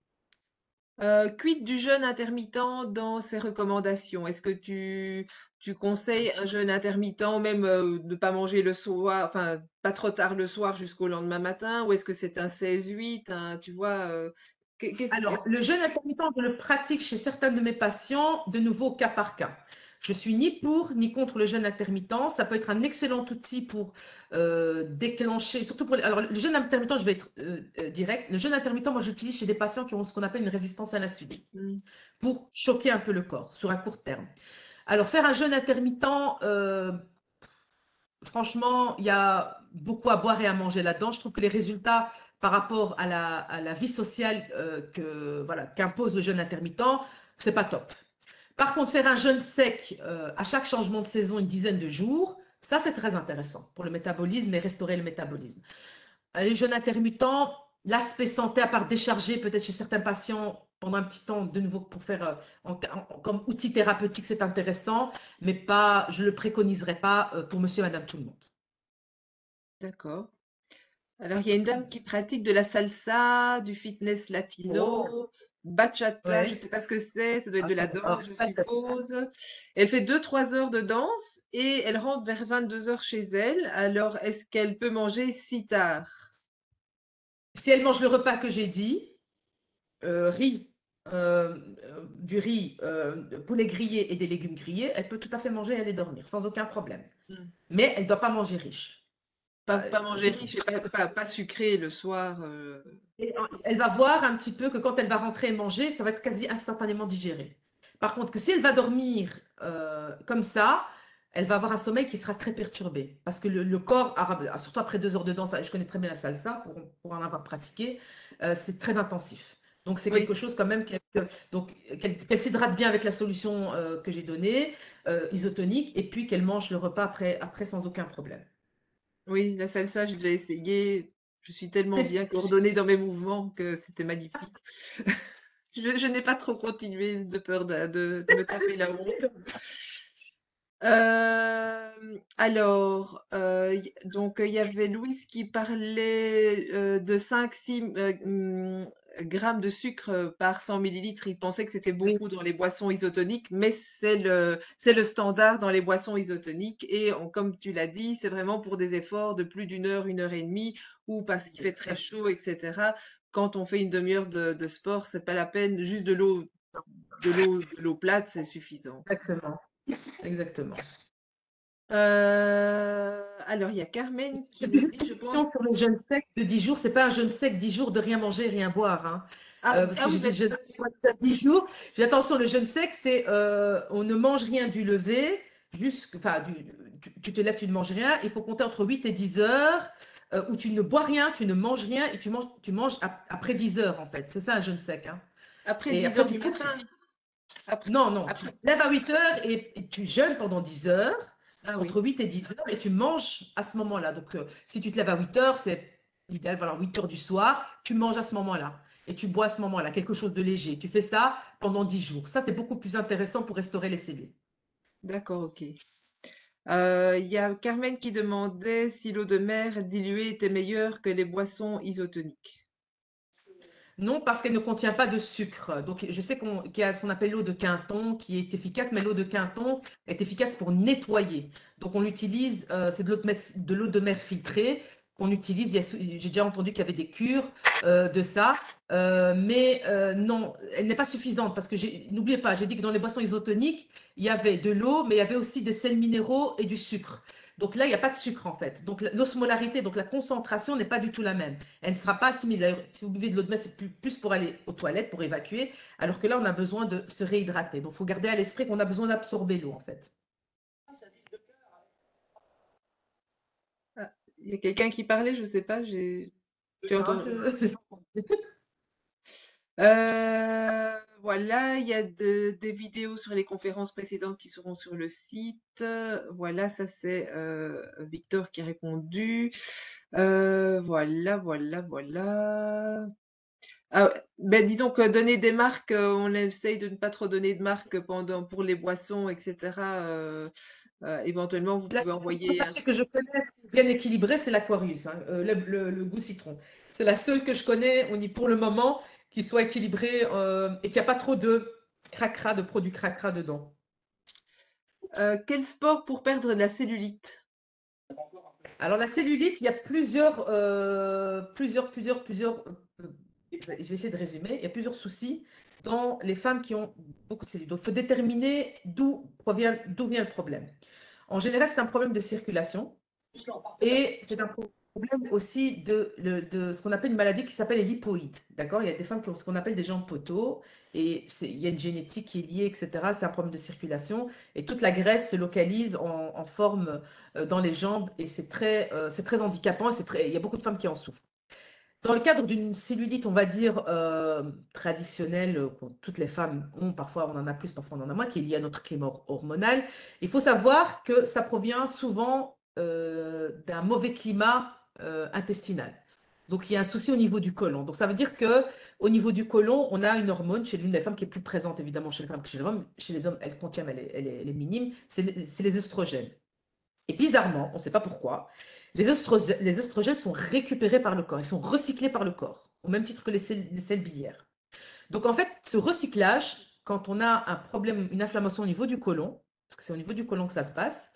Euh, quid du jeûne intermittent dans ces recommandations? Est-ce que tu, tu conseilles un jeûne intermittent, même euh, de ne pas manger le soir, enfin, pas trop tard le soir jusqu'au lendemain matin, ou est-ce que c'est un seize huit, un, tu vois, euh, qu'est- qu'est-ce, Alors, est-ce- le jeûne intermittent, je le pratique chez certains de mes patients, de nouveau au cas par cas. Je suis ni pour ni contre le jeûne intermittent. Ça peut être un excellent outil pour euh, déclencher, surtout pour les... Alors, le jeûne intermittent, je vais être euh, euh, direct. Le jeûne intermittent, moi, j'utilise chez des patients qui ont ce qu'on appelle une résistance à l'insuline Mm. pour choquer un peu le corps sur un court terme. Alors, faire un jeûne intermittent, euh, franchement, il y a beaucoup à boire et à manger là-dedans. Je trouve que les résultats par rapport à la, à la vie sociale euh, que, voilà, qu'impose le jeûne intermittent, c'est pas top. Par contre, faire un jeûne sec euh, à chaque changement de saison, une dizaine de jours, ça c'est très intéressant pour le métabolisme et restaurer le métabolisme. Euh, Les jeûnes intermittents, l'aspect santé, à part décharger peut-être chez certains patients pendant un petit temps, de nouveau pour faire euh, en, en, comme outil thérapeutique, c'est intéressant, mais pas, je ne le préconiserai pas euh, pour monsieur et madame tout le monde. D'accord. Alors, il y a une dame qui pratique de la salsa, du fitness latino, Oh, bachata, je ne ouais. sais pas ce que c'est, ça doit être de la Alors, danse, je ça, ça- suppose. Elle fait deux, trois heures de danse et elle rentre vers vingt-deux heures chez elle. Alors, est-ce qu'elle peut manger si tard? si elle mange le repas que j'ai dit, euh, riz, euh, euh, du riz, euh, poulet grillé et des légumes grillés, elle peut tout à fait manger et aller dormir sans aucun problème. Hmm. Mais elle ne doit pas manger riche. Pas, Euh, pas manger c'est tout. riche et pas, pas, pas sucré le soir. euh. Et elle va voir un petit peu que quand elle va rentrer et manger, ça va être quasi instantanément digéré. Par contre, que si elle va dormir euh, comme ça, elle va avoir un sommeil qui sera très perturbé. Parce que le, le corps arabe, surtout après deux heures de danse, je connais très bien la salsa pour, pour en avoir pratiqué, euh, c'est très intensif. Donc c'est Oui, quelque chose quand même qu'elle donc qu'elle qu'elle s'hydrate bien avec la solution euh, que j'ai donnée, euh, isotonique, et puis qu'elle mange le repas après, après sans aucun problème. oui, la salsa, j'ai déjà essayé. Je suis tellement bien coordonnée dans mes mouvements que c'était magnifique. Je, je n'ai pas trop continué de peur de, de- de me taper la honte. Euh, alors, euh, y- donc il y avait Louise qui parlait euh, de cinq six euh, hum, grammes de sucre par cent millilitres. Il pensait que c'était Oui, beaucoup dans les boissons isotoniques, mais c'est le, c'est le standard dans les boissons isotoniques. Et on- comme tu l'as dit, c'est vraiment pour des efforts de plus d'une heure, une heure et demie, ou parce qu'il fait très chaud, et cetera. Quand on fait une demi-heure de, de sport, c'est pas la peine, juste de l'eau, de l'eau, de l'eau plate, c'est suffisant. exactement. Exactement. Euh, alors, il y a Carmen qui nous Juste dit, une je pense. question sur le jeûne sec de dix jours. C'est pas un jeûne sec dix jours de rien manger, rien boire, hein. Ah, Euh, parce ah que j'ai oui, vu le mais jeûne sec dix jours. J'ai dit, attention, le jeûne sec, c'est euh, on ne mange rien du lever, jusqu'- enfin, du- tu, tu te lèves, tu ne manges rien. Il faut compter entre huit et dix heures euh, où tu ne bois rien, tu ne manges rien et tu manges, tu manges ap- après dix heures, en fait. C'est ça un jeûne sec, hein. après Et dix après, heures tu du coupes. matin. Après, Non, non, tu te après. lèves à huit heures et, et tu jeûnes pendant dix heures, Ah entre oui, huit et dix heures, et tu manges à ce moment-là. Donc, euh, si tu te lèves à huit heures, c'est l'idéal, voilà, huit heures du soir, tu manges à ce moment-là. Et tu bois à ce moment-là, quelque chose de léger. Tu fais ça pendant dix jours. Ça, c'est beaucoup plus intéressant pour restaurer les cellules. d'accord, ok. Euh, Il y a Carmen qui demandait si l'eau de mer diluée était meilleure que les boissons isotoniques. Non, parce qu'elle ne contient pas de sucre. Donc, je sais qu'on, qu'il y a ce qu'on appelle l'eau de Quinton qui est efficace, mais l'eau de Quinton est efficace pour nettoyer. Donc, on l'utilise, euh, c'est de l'eau de mer, de l'eau de mer filtrée qu'on utilise. Il y a- J'ai déjà entendu qu'il y avait des cures euh, de ça. Euh, mais euh, non, elle n'est pas suffisante parce que j'ai- n'oubliez pas, j'ai dit que dans les boissons isotoniques, il y avait de l'eau, mais il y avait aussi des sels minéraux et du sucre. Donc là, il n'y a pas de sucre en fait. Donc l'osmolarité, donc la concentration n'est pas du tout la même. Elle ne sera pas assimilée. D'ailleurs, si vous buvez de l'eau de mer, c'est plus, plus pour aller aux toilettes, pour évacuer, alors que là, on a besoin de se réhydrater. Donc, il faut garder à l'esprit qu'on a besoin d'absorber l'eau, en fait. Ah, il y a quelqu'un qui parlait, je ne sais pas, j'ai j'ai Non, entendu. je- Euh, voilà, il y a de- des vidéos sur les conférences précédentes qui seront sur le site. Voilà, ça c'est euh, Victor qui a répondu. Euh, voilà, voilà, voilà. Ah, ben disons que donner des marques, euh, on essaye de ne pas trop donner de marques pendant pour les boissons, et cetera. Euh, euh, éventuellement, vous La pouvez seule boisson envoyer un. pâché que je connais qui est bien équilibrée, c'est l'Aquarius, hein, euh, le, le- le goût citron. C'est la seule que je connais, on y pour le moment, qui soit équilibrée euh, et qui n'a pas trop de cracra, de produits cracra dedans. Euh, quel sport pour perdre de la cellulite? Alors, la cellulite, il y a plusieurs, euh, plusieurs, plusieurs, plusieurs. euh, je vais je vais essayer de résumer. Il y a plusieurs soucis. dans les femmes qui ont beaucoup de cellules. Donc, il faut déterminer d'où provient, d'où vient le problème. En général, c'est un problème de circulation et c'est un problème aussi de, de, de ce qu'on appelle une maladie qui s'appelle les lipoïdes. D'accord? Il y a des femmes qui ont ce qu'on appelle des jambes poteaux et il y a une génétique qui est liée, et cetera. C'est un problème de circulation et toute la graisse se localise en, en forme euh, dans les jambes et c'est très, euh, c'est très handicapant et c'est très, il y a beaucoup de femmes qui en souffrent. Dans le cadre d'une cellulite, on va dire, euh, traditionnelle, euh, que toutes les femmes ont, parfois on en a plus, parfois on en a moins, qui est liée à notre climat hormonal, il faut savoir que ça provient souvent euh, d'un mauvais climat euh, intestinal. Donc il y a un souci au niveau du côlon. Donc ça veut dire que au niveau du côlon, on a une hormone chez l'une des femmes qui est plus présente évidemment chez les femmes que chez les hommes. Chez les hommes, elle contient, mais elle est, elle est, elle est minime, c'est les, c'est les œstrogènes. Et bizarrement, on ne sait pas pourquoi, les, œstrogènes, les œstrogènes sont récupérés par le corps, ils sont recyclés par le corps, au même titre que les sels, les sels biliaires. Donc en fait, ce recyclage, quand on a un problème, une inflammation au niveau du côlon, parce que c'est au niveau du côlon que ça se passe,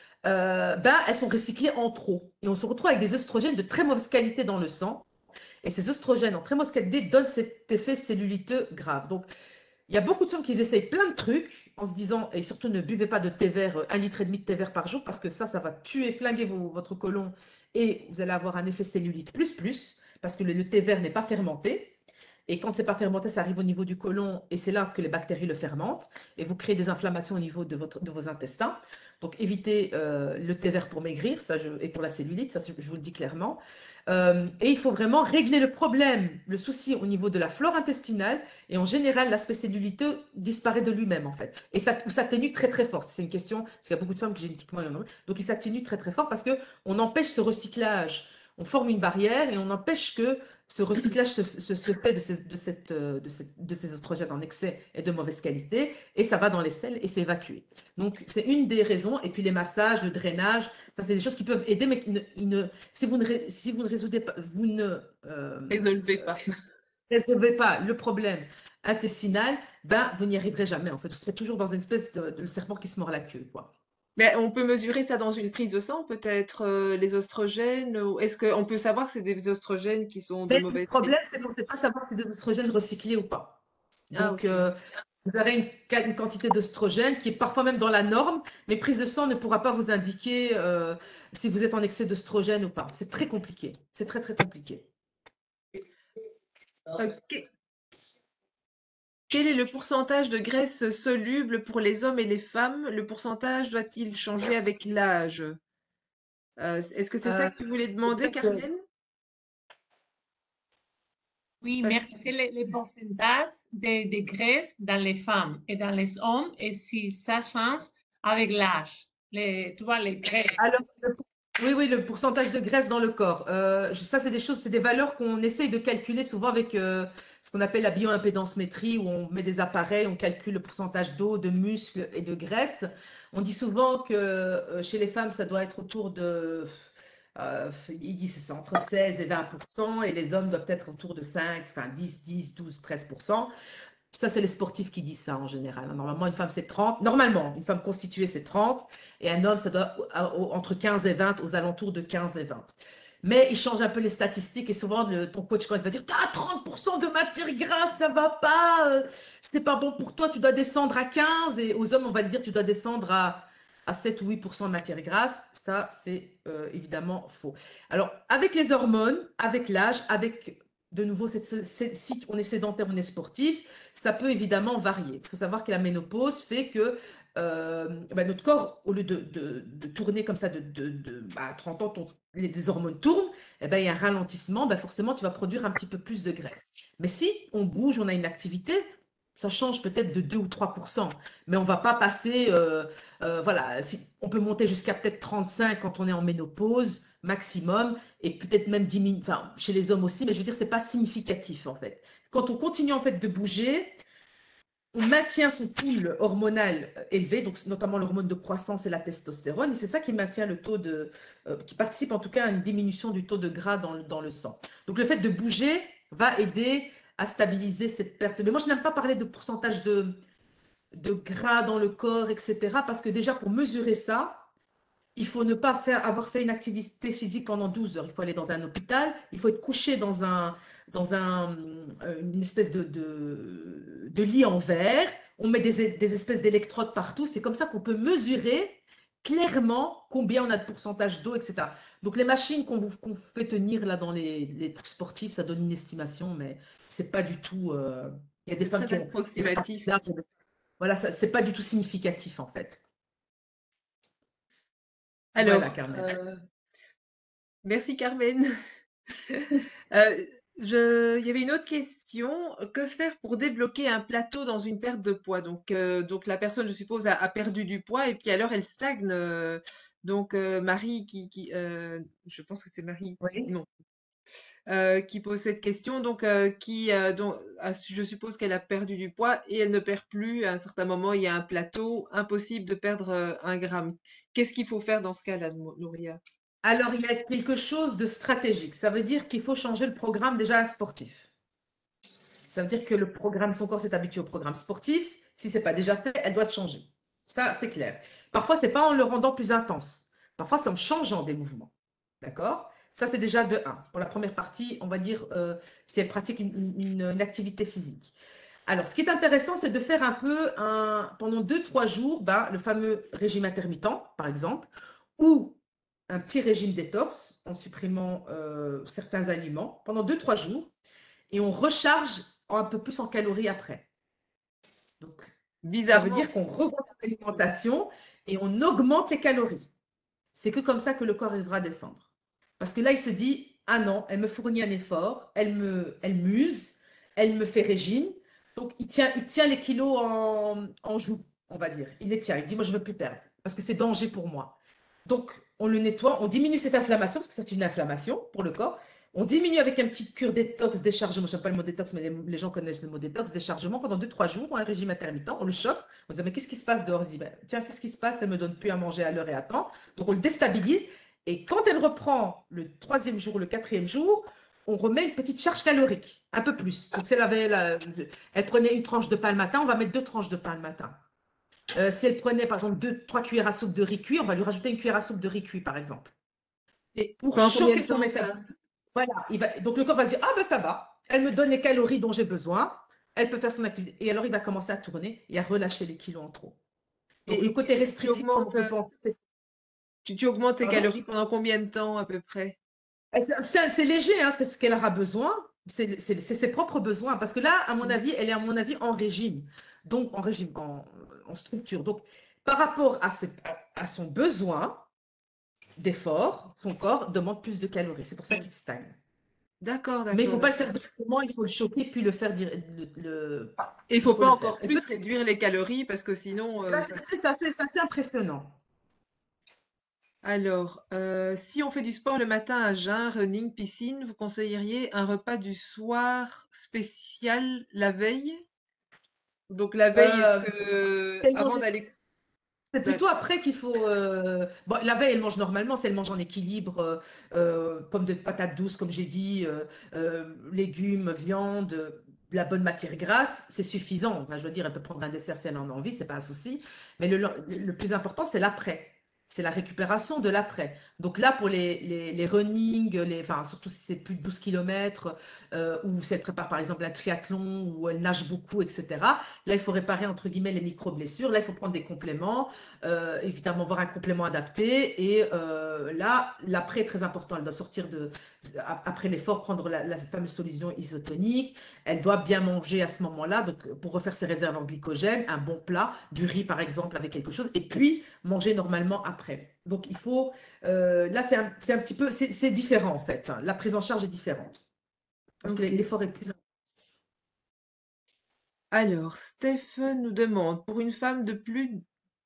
euh, ben, elles sont recyclées en trop. Et on se retrouve avec des œstrogènes de très mauvaise qualité dans le sang. Et ces œstrogènes en très mauvaise qualité donnent cet effet celluliteux grave. Donc, il y a beaucoup de femmes qui essayent plein de trucs en se disant, et surtout ne buvez pas de thé vert, un litre et demi de thé vert par jour, parce que ça, ça va tuer, flinguer vos, votre côlon et vous allez avoir un effet cellulite plus plus, parce que le, le thé vert n'est pas fermenté. Et quand c'est pas fermenté, ça arrive au niveau du côlon et c'est là que les bactéries le fermentent et vous créez des inflammations au niveau de, votre, de vos intestins. Donc évitez euh, le thé vert pour maigrir ça je, et pour la cellulite, ça je vous le dis clairement. Euh, et il faut vraiment régler le problème, le souci au niveau de la flore intestinale et en général l'aspect celluliteux disparaît de lui-même en fait. Et ça s'atténue très très fort. C'est une question, parce qu'il y a beaucoup de femmes qui génétiquement en ont, donc il s'atténue très très fort parce qu'on empêche ce recyclage. On forme une barrière et on empêche que ce recyclage se, se, se fait de ces, de, cette, de, cette, de ces oestrogènes en excès et de mauvaise qualité, et ça va dans les selles et c'est évacué. Donc, c'est une des raisons. Et puis, les massages, le drainage, ça, c'est des choses qui peuvent aider, mais ne, ne, si, vous ne, si vous ne résoudez pas, vous ne euh, résolvez pas. Euh, résolvez pas le problème intestinal, ben, vous n'y arriverez jamais. En fait, vous serez toujours dans une espèce de, de serpent qui se mord la queue, quoi. Mais on peut mesurer ça dans une prise de sang, peut-être, euh, les oestrogènes? Est-ce qu'on peut savoir que c'est des oestrogènes qui sont de Mais mauvaise le problème, c'est qu'on ne sait pas savoir si c'est des oestrogènes recyclés ou pas. Donc, ah, okay. euh, vous aurez une, une quantité d'oestrogène qui est parfois même dans la norme, mais prise de sang ne pourra pas vous indiquer euh, si vous êtes en excès d'oestrogène ou pas. C'est très compliqué. C'est très, très compliqué. Okay. Quel est le pourcentage de graisse soluble pour les hommes et les femmes? Le pourcentage doit-il changer avec l'âge? euh, Est-ce que c'est euh, ça que tu voulais demander, Carmen? Oui, Parce... merci. Les, les pourcentages de, de graisse dans les femmes et dans les hommes et si ça change avec l'âge. Les, tu vois, les graisses. Alors, le, oui, oui, le pourcentage de graisse dans le corps. Euh, ça, c'est des choses, c'est des valeurs qu'on essaye de calculer souvent avec euh, ce qu'on appelle la bioimpédancemétrie, où on met des appareils, on calcule le pourcentage d'eau, de muscles et de graisse. On dit souvent que euh, chez les femmes, ça doit être autour de... Euh, ils disent c'est entre seize et vingt pour cent et les hommes doivent être autour de cinq, enfin dix, dix, douze, treize pour cent. Ça, c'est les sportifs qui disent ça en général. Normalement, une femme, c'est trente. Normalement, une femme constituée, c'est trente. Et un homme, ça doit entre quinze et vingt, aux alentours de quinze et vingt. Mais il change un peu les statistiques et souvent, le, ton coach, quand il va dire « Ah, trente pour cent de matière grasse, ça va pas, euh, c'est pas bon pour toi, tu dois descendre à quinze. » Et aux hommes, on va dire « Tu dois descendre à, à sept ou huit pour cent de matière grasse. » Ça, c'est euh, évidemment faux. Alors, avec les hormones, avec l'âge, avec... De nouveau, c'est, c'est, si on est sédentaire, on est sportif, ça peut évidemment varier. Il faut savoir que la ménopause fait que euh, ben notre corps, au lieu de, de, de tourner comme ça, de, de, de bah, à trente ans, ton, les, les hormones tournent, eh ben, il y a un ralentissement, ben, forcément, tu vas produire un petit peu plus de graisse. Mais si on bouge, on a une activité, ça change peut-être de deux ou trois pour cent, mais on ne va pas passer, euh, euh, voilà, si, on peut monter jusqu'à peut-être trente-cinq quand on est en ménopause, maximum, et peut-être même diminuer, enfin, chez les hommes aussi, mais je veux dire, ce n'est pas significatif, en fait. Quand on continue, en fait, de bouger, on maintient son pool hormonal élevé, donc notamment l'hormone de croissance et la testostérone, et c'est ça qui maintient le taux de, euh, qui participe en tout cas à une diminution du taux de gras dans, dans le sang. Donc, le fait de bouger va aider à stabiliser cette perte. Mais moi, je n'aime pas parler de pourcentage de, de gras dans le corps, et cetera, parce que déjà, pour mesurer ça, il faut ne pas faire, avoir fait une activité physique pendant douze heures. Il faut aller dans un hôpital, il faut être couché dans, un, dans un, euh, une espèce de, de, de lit en verre. On met des, des espèces d'électrodes partout. C'est comme ça qu'on peut mesurer clairement combien on a de pourcentage d'eau, et cetera. Donc les machines qu'on vous qu'on fait tenir là dans les, les trucs sportifs, ça donne une estimation, mais c'est pas du tout. euh, Il y a des C'est femmes qui très ont. approximatif. Voilà, ça, c'est pas du tout significatif en fait. Alors, Voilà, Carmen. euh, merci Carmen. Euh, je, il y avait une autre question. Que faire pour débloquer un plateau dans une perte de poids? Donc, euh, donc la personne, je suppose, a, a perdu du poids et puis alors elle stagne. euh, donc euh, Marie qui, qui euh, je pense que c'est Marie, Oui. non, euh, qui pose cette question. Donc, euh, qui, euh, donc, ah, je suppose qu'elle a perdu du poids et elle ne perd plus. À un certain moment, il y a un plateau, impossible de perdre euh, un gramme. Qu'est-ce qu'il faut faire dans ce cas-là, Nouria? Alors, il y a quelque chose de stratégique. Ça veut dire qu'il faut changer le programme déjà à sportif. Ça veut dire que le programme, son corps s'est habitué au programme sportif. Si ce n'est pas déjà fait, elle doit changer. Ça, c'est clair. Parfois, ce n'est pas en le rendant plus intense. Parfois, c'est en changeant des mouvements. D'accord? Ça, c'est déjà de un. Pour la première partie, on va dire euh, si elle pratique une, une, une activité physique. Alors, ce qui est intéressant, c'est de faire un peu, un, pendant deux trois jours, ben, le fameux régime intermittent, par exemple, ou un petit régime détox en supprimant euh, certains aliments pendant deux trois jours et on recharge un peu plus en calories après. Donc, ça veut Bizarrement, dire qu'on revoit l'alimentation et on augmente les calories. C'est que comme ça que le corps arrivera à descendre. Parce que là, il se dit, ah non, elle me fournit un effort, elle me, elle m'use, elle me fait régime. Donc, il tient, il tient les kilos en, en joue, on va dire. Il les tient. Il dit, moi, je ne veux plus perdre parce que c'est danger pour moi. Donc, on le nettoie, on diminue cette inflammation, parce que ça, c'est une inflammation pour le corps. On diminue avec un petit cure détox, déchargement. Je n'aime pas le mot détox, mais les, les, gens connaissent le mot détox, déchargement pendant deux trois jours, un régime intermittent. On le choque. On dit, mais qu'est-ce qui se passe dehors? Il dit, ben, tiens, qu'est-ce qui se passe? Elle ne me donne plus à manger à l'heure et à temps. Donc, on le déstabilise. Et quand elle reprend le troisième jour, le quatrième jour, on remet une petite charge calorique, un peu plus. Donc, si elle, avait la, elle prenait une tranche de pain le matin, on va mettre deux tranches de pain le matin. Euh, si elle prenait, par exemple, deux, trois cuillères à soupe de riz cuit, on va lui rajouter une cuillère à soupe de riz cuit, par exemple. et Pour pendant combien choquer de son temps ça? métabolisme. Voilà. Il va, donc, le corps va se dire, ah ben ça va. Elle me donne les calories dont j'ai besoin. Elle peut faire son activité. Et alors, il va commencer à tourner et à relâcher les kilos en trop. Donc, Et, le et côté tu, tu restrictif, comme on augmentes, peut euh, penser, c'est... tu, tu augmentes tes Pardon? calories pendant combien de temps à peu près? C'est c'est léger, hein, c'est ce qu'elle aura besoin, c'est c'est- c'est ses propres besoins. Parce que là, à mon Mm. avis, elle est, à mon avis, en régime, donc en régime, en, en structure. Donc, par rapport à, ses- à- à son besoin d'effort, son corps demande plus de calories. C'est pour ça qu'il stagne. D'accord, Mais il ne d'accord, faut pas le faire d'accord. directement, il faut le choquer puis le faire. dire- Le, le- Et il il faut faut pas le faire. encore Et plus peut-être réduire les calories parce que sinon, que euh, là, ça. c'est c'est assez, c'est assez impressionnant. Alors, euh, si on fait du sport le matin à jeun, running, piscine, vous conseilleriez un repas du soir spécial la veille? Donc la veille, est-ce Euh, que elle avant mange d'aller. C'est plutôt après qu'il faut. euh, Bon, la veille, elle mange normalement, si elle mange en équilibre, euh, euh, pommes de patates douces, comme j'ai dit, euh, euh, légumes, viande, euh, de la bonne matière grasse, c'est suffisant. Enfin, je veux dire, elle peut prendre un dessert si elle en a envie, c'est pas un souci. Mais le, le plus important, c'est l'après. C'est la récupération de l'après. Donc là, pour les, les, les running, les, enfin, surtout si c'est plus de douze kilomètres, euh, ou si elle prépare par exemple un triathlon, ou elle nage beaucoup, et cetera. Là, il faut réparer entre guillemets les micro-blessures. Là, il faut prendre des compléments. Euh, évidemment voir un complément adapté. Et euh, là, l'après est très important. Elle doit sortir de, après l'effort, prendre la, la fameuse solution isotonique. Elle doit bien manger à ce moment-là, donc pour refaire ses réserves en glycogène, un bon plat, du riz par exemple avec quelque chose, et puis manger normalement après. Donc il faut, euh, là c'est un, c'est un petit peu, c'est différent en fait. La prise en charge est différente parce que Ok. l'effort est plus. Alors, Steph nous demande, pour une femme de plus,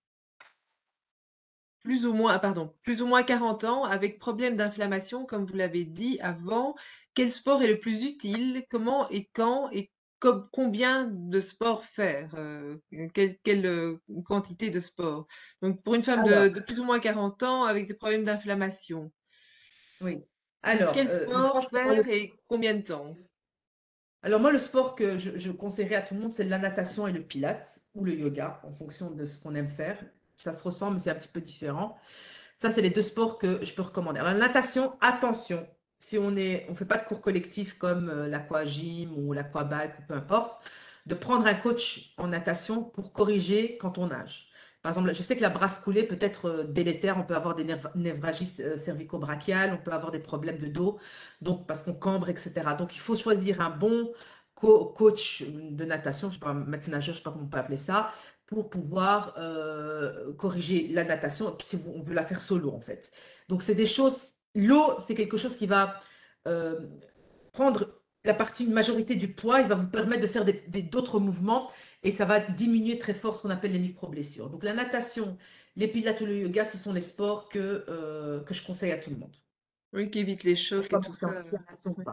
plus ou moins, ah, pardon, plus ou moins quarante ans, avec problème d'inflammation, comme vous l'avez dit avant, quel sport est le plus utile? Comment et quand et com- combien de sport faire? Euh, quelle, quelle, euh, quantité de sport? Donc, pour une femme de, Alors, de plus ou moins quarante ans avec des problèmes d'inflammation, oui. Alors, quel euh, sport franchement, le faire et combien de temps? Alors moi, le sport que je, je conseillerais à tout le monde, c'est la natation et le pilates ou le yoga, en fonction de ce qu'on aime faire. Ça se ressemble, mais c'est un petit peu différent. Ça, c'est les deux sports que je peux recommander. Alors, la natation, attention, si on est, on fait pas de cours collectifs comme euh, l'aquagym ou l'aquabike ou peu importe, de prendre un coach en natation pour corriger quand on nage. Par exemple, je sais que la brasse coulée peut être euh, délétère, on peut avoir des névra- névragies euh, cervico-brachiales, on peut avoir des problèmes de dos, donc parce qu'on cambre, et cetera. Donc, il faut choisir un bon co- coach de natation, je ne sais pas, maître nageur, je ne sais pas comment on peut appeler ça, pour pouvoir euh, corriger la natation, si vous- on veut la faire solo en fait. Donc c'est des choses, l'eau c'est quelque chose qui va euh, prendre la partie une majorité du poids, il va vous permettre de faire des- des- d'autres mouvements et ça va diminuer très fort ce qu'on appelle les micro-blessures. Donc la natation, les pilates ou le yoga, ce sont les sports que, euh, que je conseille à tout le monde. Oui, qui évite les Pour chocs et tout commencer en ça. natation ou Ouais. pas.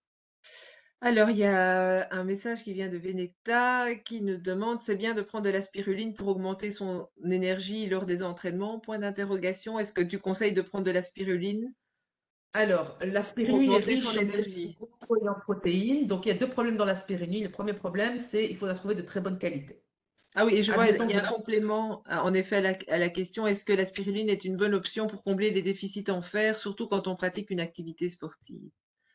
Alors, il y a un message qui vient de Benetta qui nous demande: «C'est bien de prendre de la spiruline pour augmenter son énergie lors des entraînements?» Point d'interrogation. Est-ce que tu conseilles de prendre de la spiruline Alors, la pour spiruline est augmenter son riche en énergie? gros et en protéines. Donc, il y a deux problèmes dans la spiruline. Le premier problème, c'est qu'il faut la trouver de très bonne qualité. Ah oui, et je vois, Admettons il y que a vous un complément, ah, en effet, à la, à la question: est-ce que la spiruline est une bonne option pour combler les déficits en fer, surtout quand on pratique une activité sportive?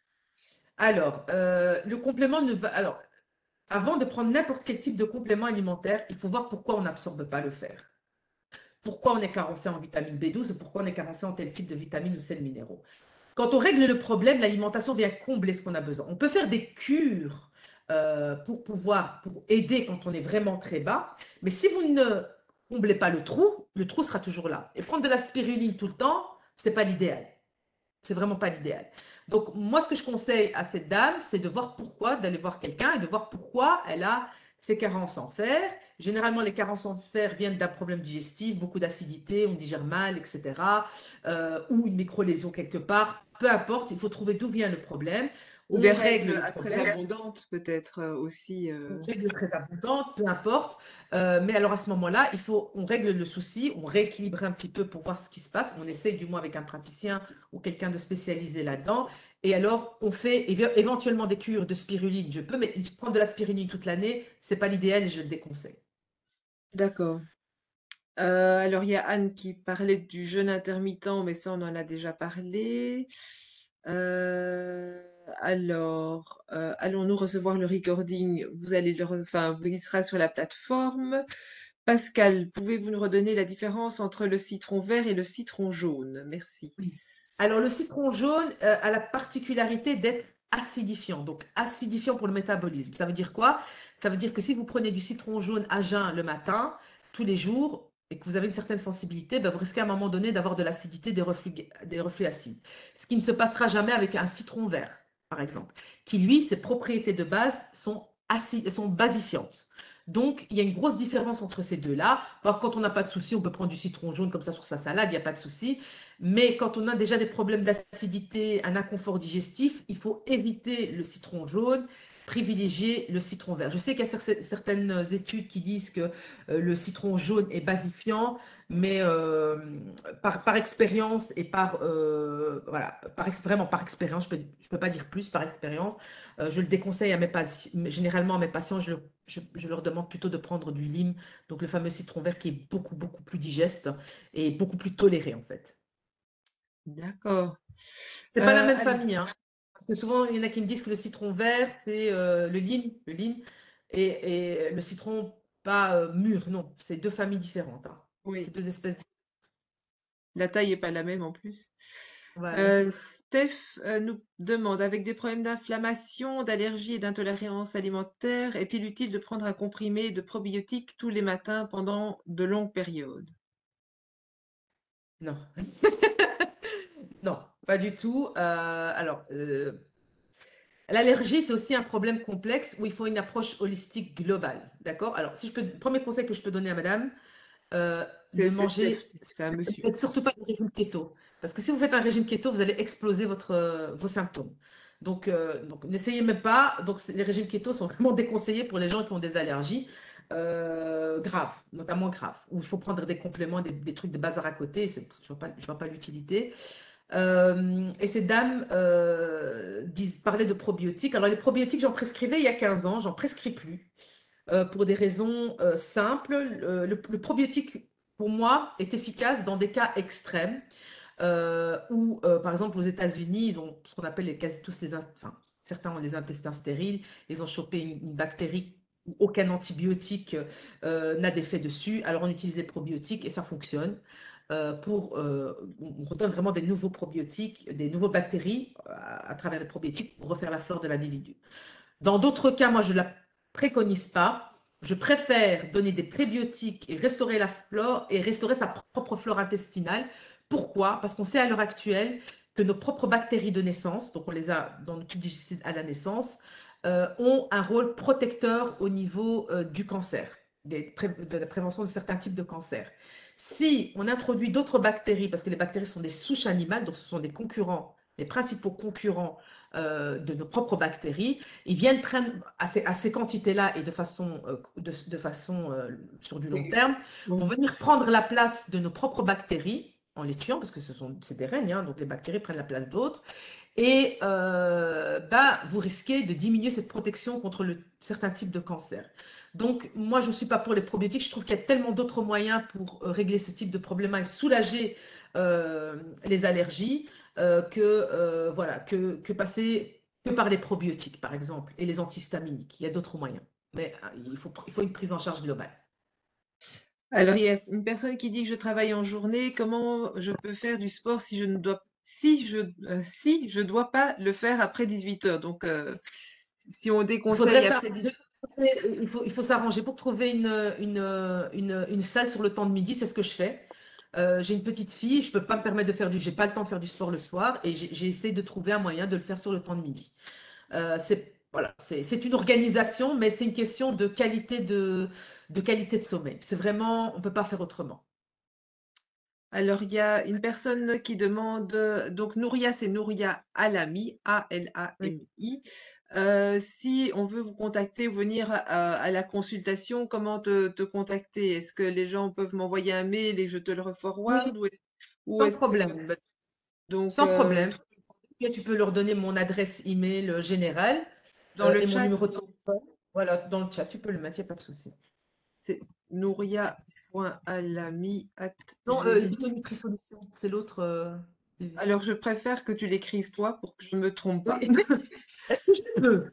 Alors, euh, le complément ne va. Alors, avant de prendre n'importe quel type de complément alimentaire, il faut voir pourquoi on n'absorbe pas le fer. Pourquoi on est carencé en vitamine B douze et pourquoi on est carencé en tel type de vitamines ou sels minéraux. Quand on règle le problème, l'alimentation vient combler ce qu'on a besoin. On peut faire des cures euh, pour pouvoir pour aider quand on est vraiment très bas, mais si vous ne comblez pas le trou, le trou sera toujours là. Et prendre de la spiruline tout le temps, ce n'est pas l'idéal. C'est vraiment pas l'idéal. Donc, moi, ce que je conseille à cette dame, c'est de voir pourquoi, d'aller voir quelqu'un et de voir pourquoi elle a ces carences en fer. Généralement, les carences en fer viennent d'un problème digestif, beaucoup d'acidité, on digère mal, et cetera. Euh, ou une micro-lésion quelque part. Peu importe, il faut trouver d'où vient le problème. Ou On des règle règles le ah, très problème. abondantes, peut-être euh, aussi. Une euh. règle très abondante, peu importe. Euh, mais alors à ce moment-là, il faut, on règle le souci, on rééquilibre un petit peu pour voir ce qui se passe. On essaye du moins avec un praticien ou quelqu'un de spécialisé là-dedans. Et alors, on fait éve- éventuellement des cures de spiruline. Je peux, mais prendre de la spiruline toute l'année, c'est pas l'idéal et je le déconseille. D'accord. Euh, alors, il y a Anne qui parlait du jeûne intermittent, mais ça, on en a déjà parlé. Euh, alors, euh, allons-nous recevoir le recording? Vous allez le, re- enfin, il sera sur la plateforme. Pascal, pouvez-vous nous redonner la différence entre le citron vert et le citron jaune? Merci. Oui. Alors, le citron jaune euh, a la particularité d'être acidifiant, donc acidifiant pour le métabolisme. Ça veut dire quoi? Ça veut dire que si vous prenez du citron jaune à jeun le matin, tous les jours, et que vous avez une certaine sensibilité, ben, vous risquez à un moment donné d'avoir de l'acidité, des reflux, des reflux acides. Ce qui ne se passera jamais avec un citron vert, par exemple, qui lui, ses propriétés de base sont, acides, sont basifiantes. Donc, il y a une grosse différence entre ces deux-là. Alors, quand on n'a pas de souci, on peut prendre du citron jaune comme ça sur sa salade, il n'y a pas de souci. Mais quand on a déjà des problèmes d'acidité, un inconfort digestif, il faut éviter le citron jaune, privilégier le citron vert. Je sais qu'il y a certaines études qui disent que euh, le citron jaune est basifiant, mais euh, par, par expérience et par, euh, voilà, par vraiment par expérience, je ne peux, je peux pas dire plus, par expérience, euh, je le déconseille à mes patients, généralement à mes patients, je, le, je, je leur demande plutôt de prendre du lime, donc le fameux citron vert qui est beaucoup, beaucoup plus digeste et beaucoup plus toléré en fait. D'accord. C'est pas la Euh, même alors, famille, hein. Parce que souvent, il y en a qui me disent que le citron vert, c'est euh, le lime, le lime, et, et le citron pas euh, mûr, non. C'est deux familles différentes, hein. C'est oui, deux espèces. la taille n'est pas la même en plus. Voilà. Euh, Steph euh, nous demande, avec des problèmes d'inflammation, d'allergie et d'intolérance alimentaire, est-il utile de prendre un comprimé de probiotiques tous les matins pendant de longues périodes? Non. Non, pas du tout. Euh, alors, euh, l'allergie, c'est aussi un problème complexe où il faut une approche holistique globale. D'accord? Alors, si je peux, le premier conseil que je peux donner à madame, euh, C'est ne c'est Steph, manger, c'est un ne monsieur. faites surtout pas de régime keto. Parce que si vous faites un régime keto, vous allez exploser votre, euh, vos symptômes. Donc, euh, donc n'essayez même pas. Donc, les régimes keto sont vraiment déconseillés pour les gens qui ont des allergies euh, graves, notamment graves, où il faut prendre des compléments, des, des trucs de bazar à côté. Je ne vois pas, je vois pas l'utilité. Euh, et ces dames euh, disent, parlaient de probiotiques. Alors, les probiotiques, j'en prescrivais il y a quinze ans, j'en prescris plus. Euh, pour des raisons euh, simples. Le, le, le probiotique pour moi, est efficace dans des cas extrêmes euh, où, euh, par exemple, aux États-Unis, ils ont ce qu'on appelle les, quasi tous les, in- enfin, certains ont les intestins stériles, ils ont chopé une, une bactérie où aucun antibiotique euh, n'a d'effet dessus. Alors, on utilise les probiotiques et ça fonctionne. Euh, pour, euh, on redonne vraiment des nouveaux probiotiques, des nouveaux bactéries à, à travers les probiotiques pour refaire la flore de l'individu. Dans d'autres cas, moi, je ne la préconise pas. Je préfère donner des prébiotiques et restaurer la flore et restaurer sa propre flore intestinale. Pourquoi? Parce qu'on sait à l'heure actuelle que nos propres bactéries de naissance, donc on les a dans le tube digestif à la naissance, euh, ont un rôle protecteur au niveau euh, du cancer, des pré de la prévention de certains types de cancers. Si on introduit d'autres bactéries, parce que les bactéries sont des souches animales, donc ce sont des concurrents, les principaux concurrents euh, de nos propres bactéries, ils viennent prendre à ces, à ces quantités-là et de façon, euh, de, de façon euh, sur du long Oui. terme, Oui. vont venir prendre la place de nos propres bactéries en les tuant, parce que ce sont c'est des règnes, hein, donc les bactéries prennent la place d'autres, et euh, bah, vous risquez de diminuer cette protection contre le, certains types de cancers. Donc, moi, je ne suis pas pour les probiotiques. Je trouve qu'il y a tellement d'autres moyens pour euh, régler ce type de problème et soulager euh, les allergies euh, que, euh, voilà, que, que passer que par les probiotiques, par exemple, et les antihistaminiques. Il y a d'autres moyens. Mais euh, il faut, il faut une prise en charge globale. Alors, il y a une personne qui dit que je travaille en journée. Comment je peux faire du sport si je ne dois, si je, euh, si je dois pas le faire après dix-huit heures? Donc, euh, si on Il faudrait déconseille après s'arranger dix-huit pour trouver- il faut, il faut s'arranger pour trouver une, une, une, une salle sur le temps de midi. C'est ce que je fais. Euh, j'ai une petite fille, je peux pas me permettre de faire du, j'ai pas le temps de faire du sport le soir et j'ai j'ai essayé de trouver un moyen de le faire sur le temps de midi. Euh, c'est voilà, c'est c'est une organisation, mais c'est une question de qualité de, de qualité de sommeil. C'est vraiment, on peut pas faire autrement. Alors, il y a une personne qui demande, euh, donc Nouria, c'est Nouria Alami, Oui. A L A M I. Euh, si on veut vous contacter ou venir à, à la consultation, comment te, te contacter? Est-ce que les gens peuvent m'envoyer un mail et je te le Oui, reforward ou est-ce, ou sans est-ce que problème. donc Sans euh, problème. Tu peux leur donner mon adresse email euh, générale dans euh, le et mon chat, numéro de téléphone. Voilà, dans le chat, tu peux le mettre, il n'y a pas de souci. c'est nouria.alami at Non, euh, gmail. Nutri-Solutions, c'est l'autre. euh, Alors, je préfère que tu l'écrives toi pour que je ne me trompe pas. Oui. Est-ce que je peux?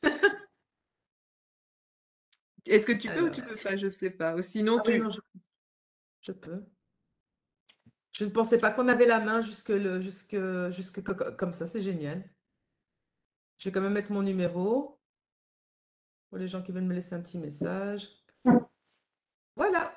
Est-ce que tu peux ou Alors, tu peux pas? Je ne sais pas. Ou sinon, ah oui, non, tu, je, je peux. Je ne pensais pas qu'on avait la main jusque, le, jusque, jusque co- co- comme ça, c'est génial. Je vais quand même mettre mon numéro pour les gens qui veulent me laisser un petit message. Voilà.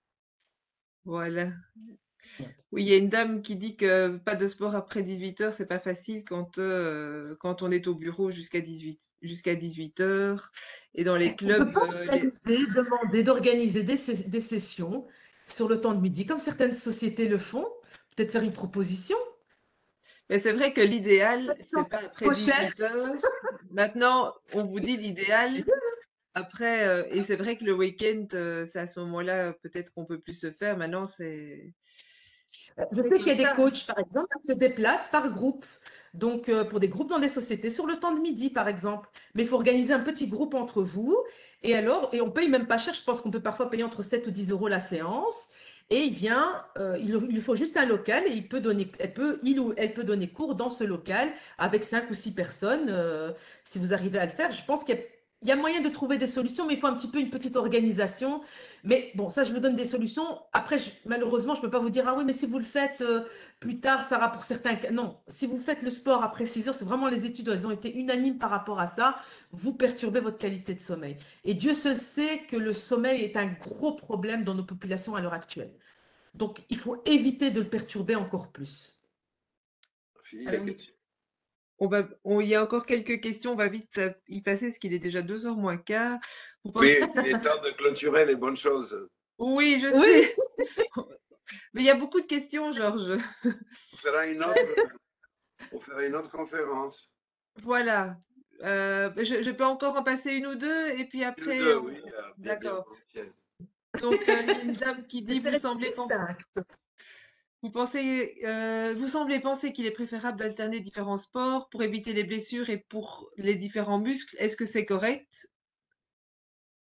voilà. Oui, il y a une dame qui dit que pas de sport après dix-huit heures, c'est pas facile quand, euh, quand on est au bureau jusqu'à dix-huit, jusqu'à dix-huit heures. Et dans les Est-ce qu'on ne peut clubs, pas euh, les- organiser, demander d'organiser des, sé- des sessions sur le temps de midi, comme certaines sociétés le font? Peut-être faire une proposition? mais c'est vrai que l'idéal, c'est Sans pas après pochette. dix-huit heures. Maintenant, on vous dit l'idéal après, euh, et c'est vrai que le week-end, euh, c'est à ce moment-là, peut-être qu'on peut plus le faire. Maintenant, c'est, Je c'est sais qu'il comme y a des ça. coachs, par exemple, qui se déplacent par groupe. Donc, euh, pour des groupes dans des sociétés, sur le temps de midi, par exemple. Mais il faut organiser un petit groupe entre vous. Et alors, et on paye même pas cher. Je pense qu'on peut parfois payer entre sept ou dix euros la séance. Et il vient, euh, il, il lui faut juste un local et il peut donner, elle peut, il ou elle peut donner cours dans ce local avec cinq ou six personnes. Euh, si vous arrivez à le faire, je pense qu'il y a, il y a moyen de trouver des solutions, mais il faut un petit peu une petite organisation. Mais bon, ça, je vous donne des solutions. Après, je- malheureusement, je ne peux pas vous dire, ah oui, mais si vous le faites euh, plus tard, ça va pour certains cas. Non, si vous faites le sport après six heures, c'est vraiment les études, elles ont été unanimes par rapport à ça. Vous perturbez votre qualité de sommeil. Et Dieu seul sait que le sommeil est un gros problème dans nos populations à l'heure actuelle. Donc, il faut éviter de le perturber encore plus. Fini les Alors, questions. on va, on- il y a encore quelques questions. On va vite euh, y passer parce qu'il est déjà deux heures moins quart. Vous Oui, pensez... il est temps de clôturer les bonnes choses. Oui, je Oui, sais. Mais il y a beaucoup de questions, Georges. On fera une autre, on fera une autre conférence. Voilà. Euh, je, je peux encore en passer une ou deux et puis Une ou après, deux, on- oui, euh, bien, bien d'accord. volontiers. Donc, euh, il y a une dame qui dit, vous c'est semblez penser, vous pensez, euh, vous semblez penser qu'il est préférable d'alterner différents sports pour éviter les blessures et pour les différents muscles. Est-ce que c'est correct?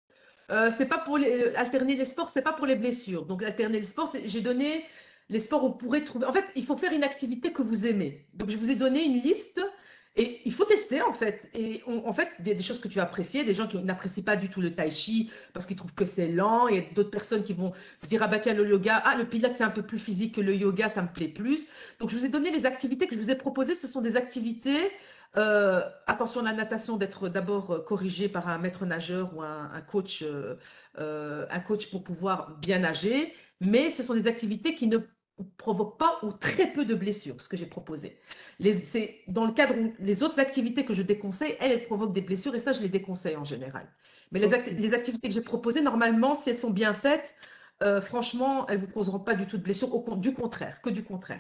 Euh, c'est pas pour les, alterner les sports, c'est pas pour les blessures. Donc, alterner les sports, c'est- j'ai donné les sports où vous pourrez trouver. En fait, il faut faire une activité que vous aimez. Donc, je vous ai donné une liste et il faut tester, en fait. Et on- en fait, il y a des choses que tu as appréciées, des gens qui n'apprécient pas du tout le tai chi parce qu'ils trouvent que c'est lent. Il y a d'autres personnes qui vont se dire, ah bah tiens, le yoga, ah, le pilates, c'est un peu plus physique que le yoga, ça me plaît plus. Donc, je vous ai donné les activités que je vous ai proposées. Ce sont des activités. Euh, attention à la natation, d'être d'abord corrigé par un maître nageur ou un, un coach, euh, euh, un coach pour pouvoir bien nager, mais ce sont des activités qui ne provoquent pas ou très peu de blessures, ce que j'ai proposé. C'est dans le cadre où les autres activités que je déconseille, elles, elles provoquent des blessures et ça, je les déconseille en général. Mais les, acti les activités que j'ai proposées, normalement, si elles sont bien faites, euh, franchement, elles ne vous causeront pas du tout de blessures, au, du contraire, que du contraire.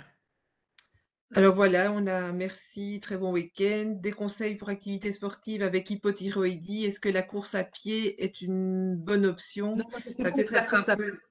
Alors voilà, on a merci, très bon week-end. Des conseils pour activités sportives avec hypothyroïdie. Est-ce que la course à pied est une bonne option? Non, moi, je suis Ça contre peut-être la être un course à peu. pied.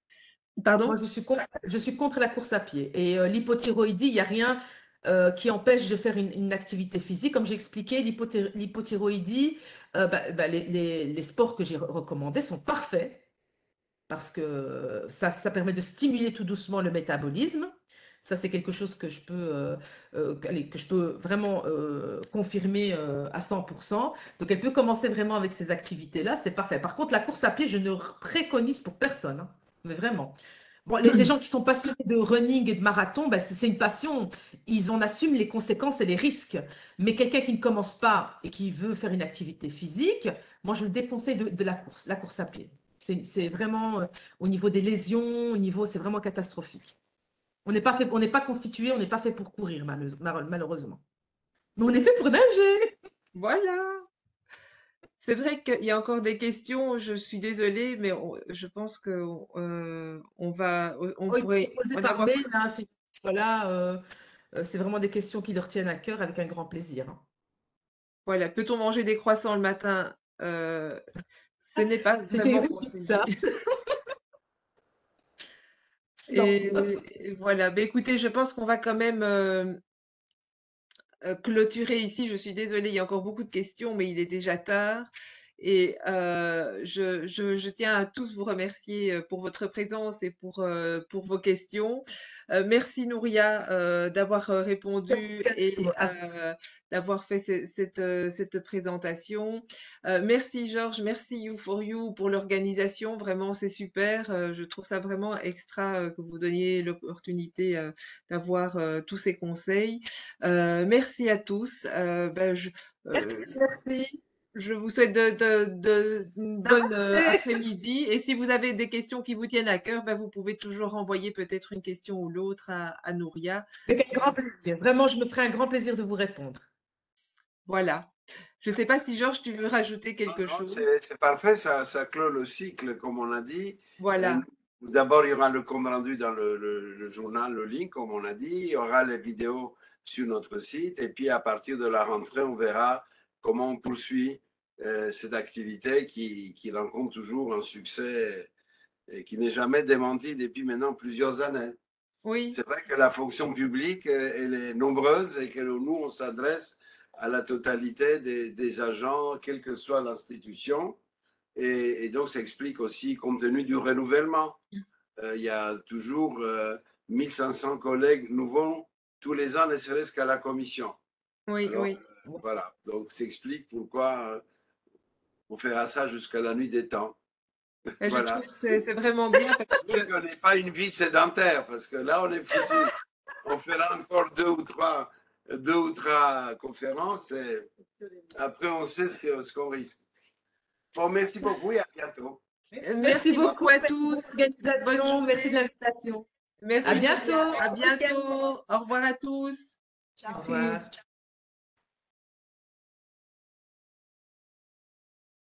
Moi, Pardon? je suis contre, je suis contre la course à pied. Et euh, l'hypothyroïdie, il n'y a rien euh, qui empêche de faire une, une activité physique. Comme j'ai expliqué, l'hypothy- l'hypothyroïdie, euh, bah, bah, les, les- les sports que j'ai recommandés sont parfaits parce que ça, ça permet de stimuler tout doucement le métabolisme. Ça, c'est quelque chose que je peux, euh, euh, allez, que je peux vraiment euh, confirmer euh, à cent pour cent. Donc, elle peut commencer vraiment avec ces activités-là, c'est parfait. Par contre, la course à pied, je ne préconise pour personne, hein, mais vraiment. Bon, les, les gens qui sont passionnés de running et de marathon, ben, c'est c'est une passion. Ils en assument les conséquences et les risques. Mais quelqu'un qui ne commence pas et qui veut faire une activité physique, moi, je le déconseille de, de la course, la course à pied. C'est c'est vraiment, euh, au niveau des lésions, au niveau, c'est vraiment catastrophique. On n'est pas fait, on n'est pas constitué, on n'est pas fait pour courir, malheuse- mal- malheureusement. Mais on est fait pour nager. Voilà. C'est vrai qu'il y a encore des questions, je suis désolée, mais on- je pense que euh, on va, on Oh, ils pourrait peuvent poser en par avoir. mail, hein, si- voilà, euh, euh, c'est vraiment des questions qui leur tiennent à cœur avec un grand plaisir, hein. Voilà, peut-on manger des croissants le matin? Euh, ce n'est pas C'était vraiment véridique, conseillé. ça. Non. Et, et voilà, ben, écoutez, je pense qu'on va quand même euh, euh, clôturer ici. Je suis désolée, il y a encore beaucoup de questions, mais il est déjà tard. Et euh, je, je, je tiens à tous vous remercier euh, pour votre présence et pour, euh, pour vos questions. Euh, merci Nouria euh, d'avoir euh, répondu et euh, d'avoir fait ce- cette, euh, cette présentation. Euh, merci Georges, merci You for You pour l'organisation. Vraiment, c'est super. Euh, je trouve ça vraiment extra euh, que vous donniez l'opportunité euh, d'avoir euh, tous ces conseils. Euh, merci à tous. Euh, ben, je, euh, Merci, merci. je vous souhaite de, de, de, une bonne euh, après-midi. Et si vous avez des questions qui vous tiennent à cœur, ben, vous pouvez toujours envoyer peut-être une question ou l'autre à, à Nouria. Avec un grand plaisir. Vraiment, je me ferai un grand plaisir de vous répondre. Voilà. Je ne sais pas si Georges, tu veux rajouter quelque Non, non, chose. c'est parfait, ça, ça clôt le cycle, comme on a dit. Voilà. D'abord, il y aura le compte rendu dans le, le, le journal, le link, comme on a dit. Il y aura les vidéos sur notre site. Et puis, à partir de la rentrée, on verra comment on poursuit euh, cette activité qui, qui rencontre toujours un succès et qui n'est jamais démenti depuis maintenant plusieurs années. Oui. C'est vrai que la fonction publique, elle est nombreuse et que nous, on s'adresse à la totalité des, des agents, quelle que soit l'institution. Et, et donc, ça explique aussi, compte tenu du renouvellement, euh, il y a toujours euh, mille cinq cents collègues nouveaux tous les ans, ne serait-ce qu'à la commission. Oui, Alors, oui. euh, voilà, donc ça explique pourquoi euh, on fera ça jusqu'à la nuit des temps. Et Voilà. je trouve que c'est vraiment bien. Parce que... qu'on n'ait pas une vie sédentaire, parce que là, on est foutu. On fera encore deux ou trois, deux ou trois conférences et après, on sait ce qu'on ce qu'on risque. Bon, merci beaucoup et à bientôt. Merci, Merci beaucoup, beaucoup à tous. Organisation, merci de l'invitation. Merci. À bientôt. À bientôt. Au revoir à tous. Au revoir.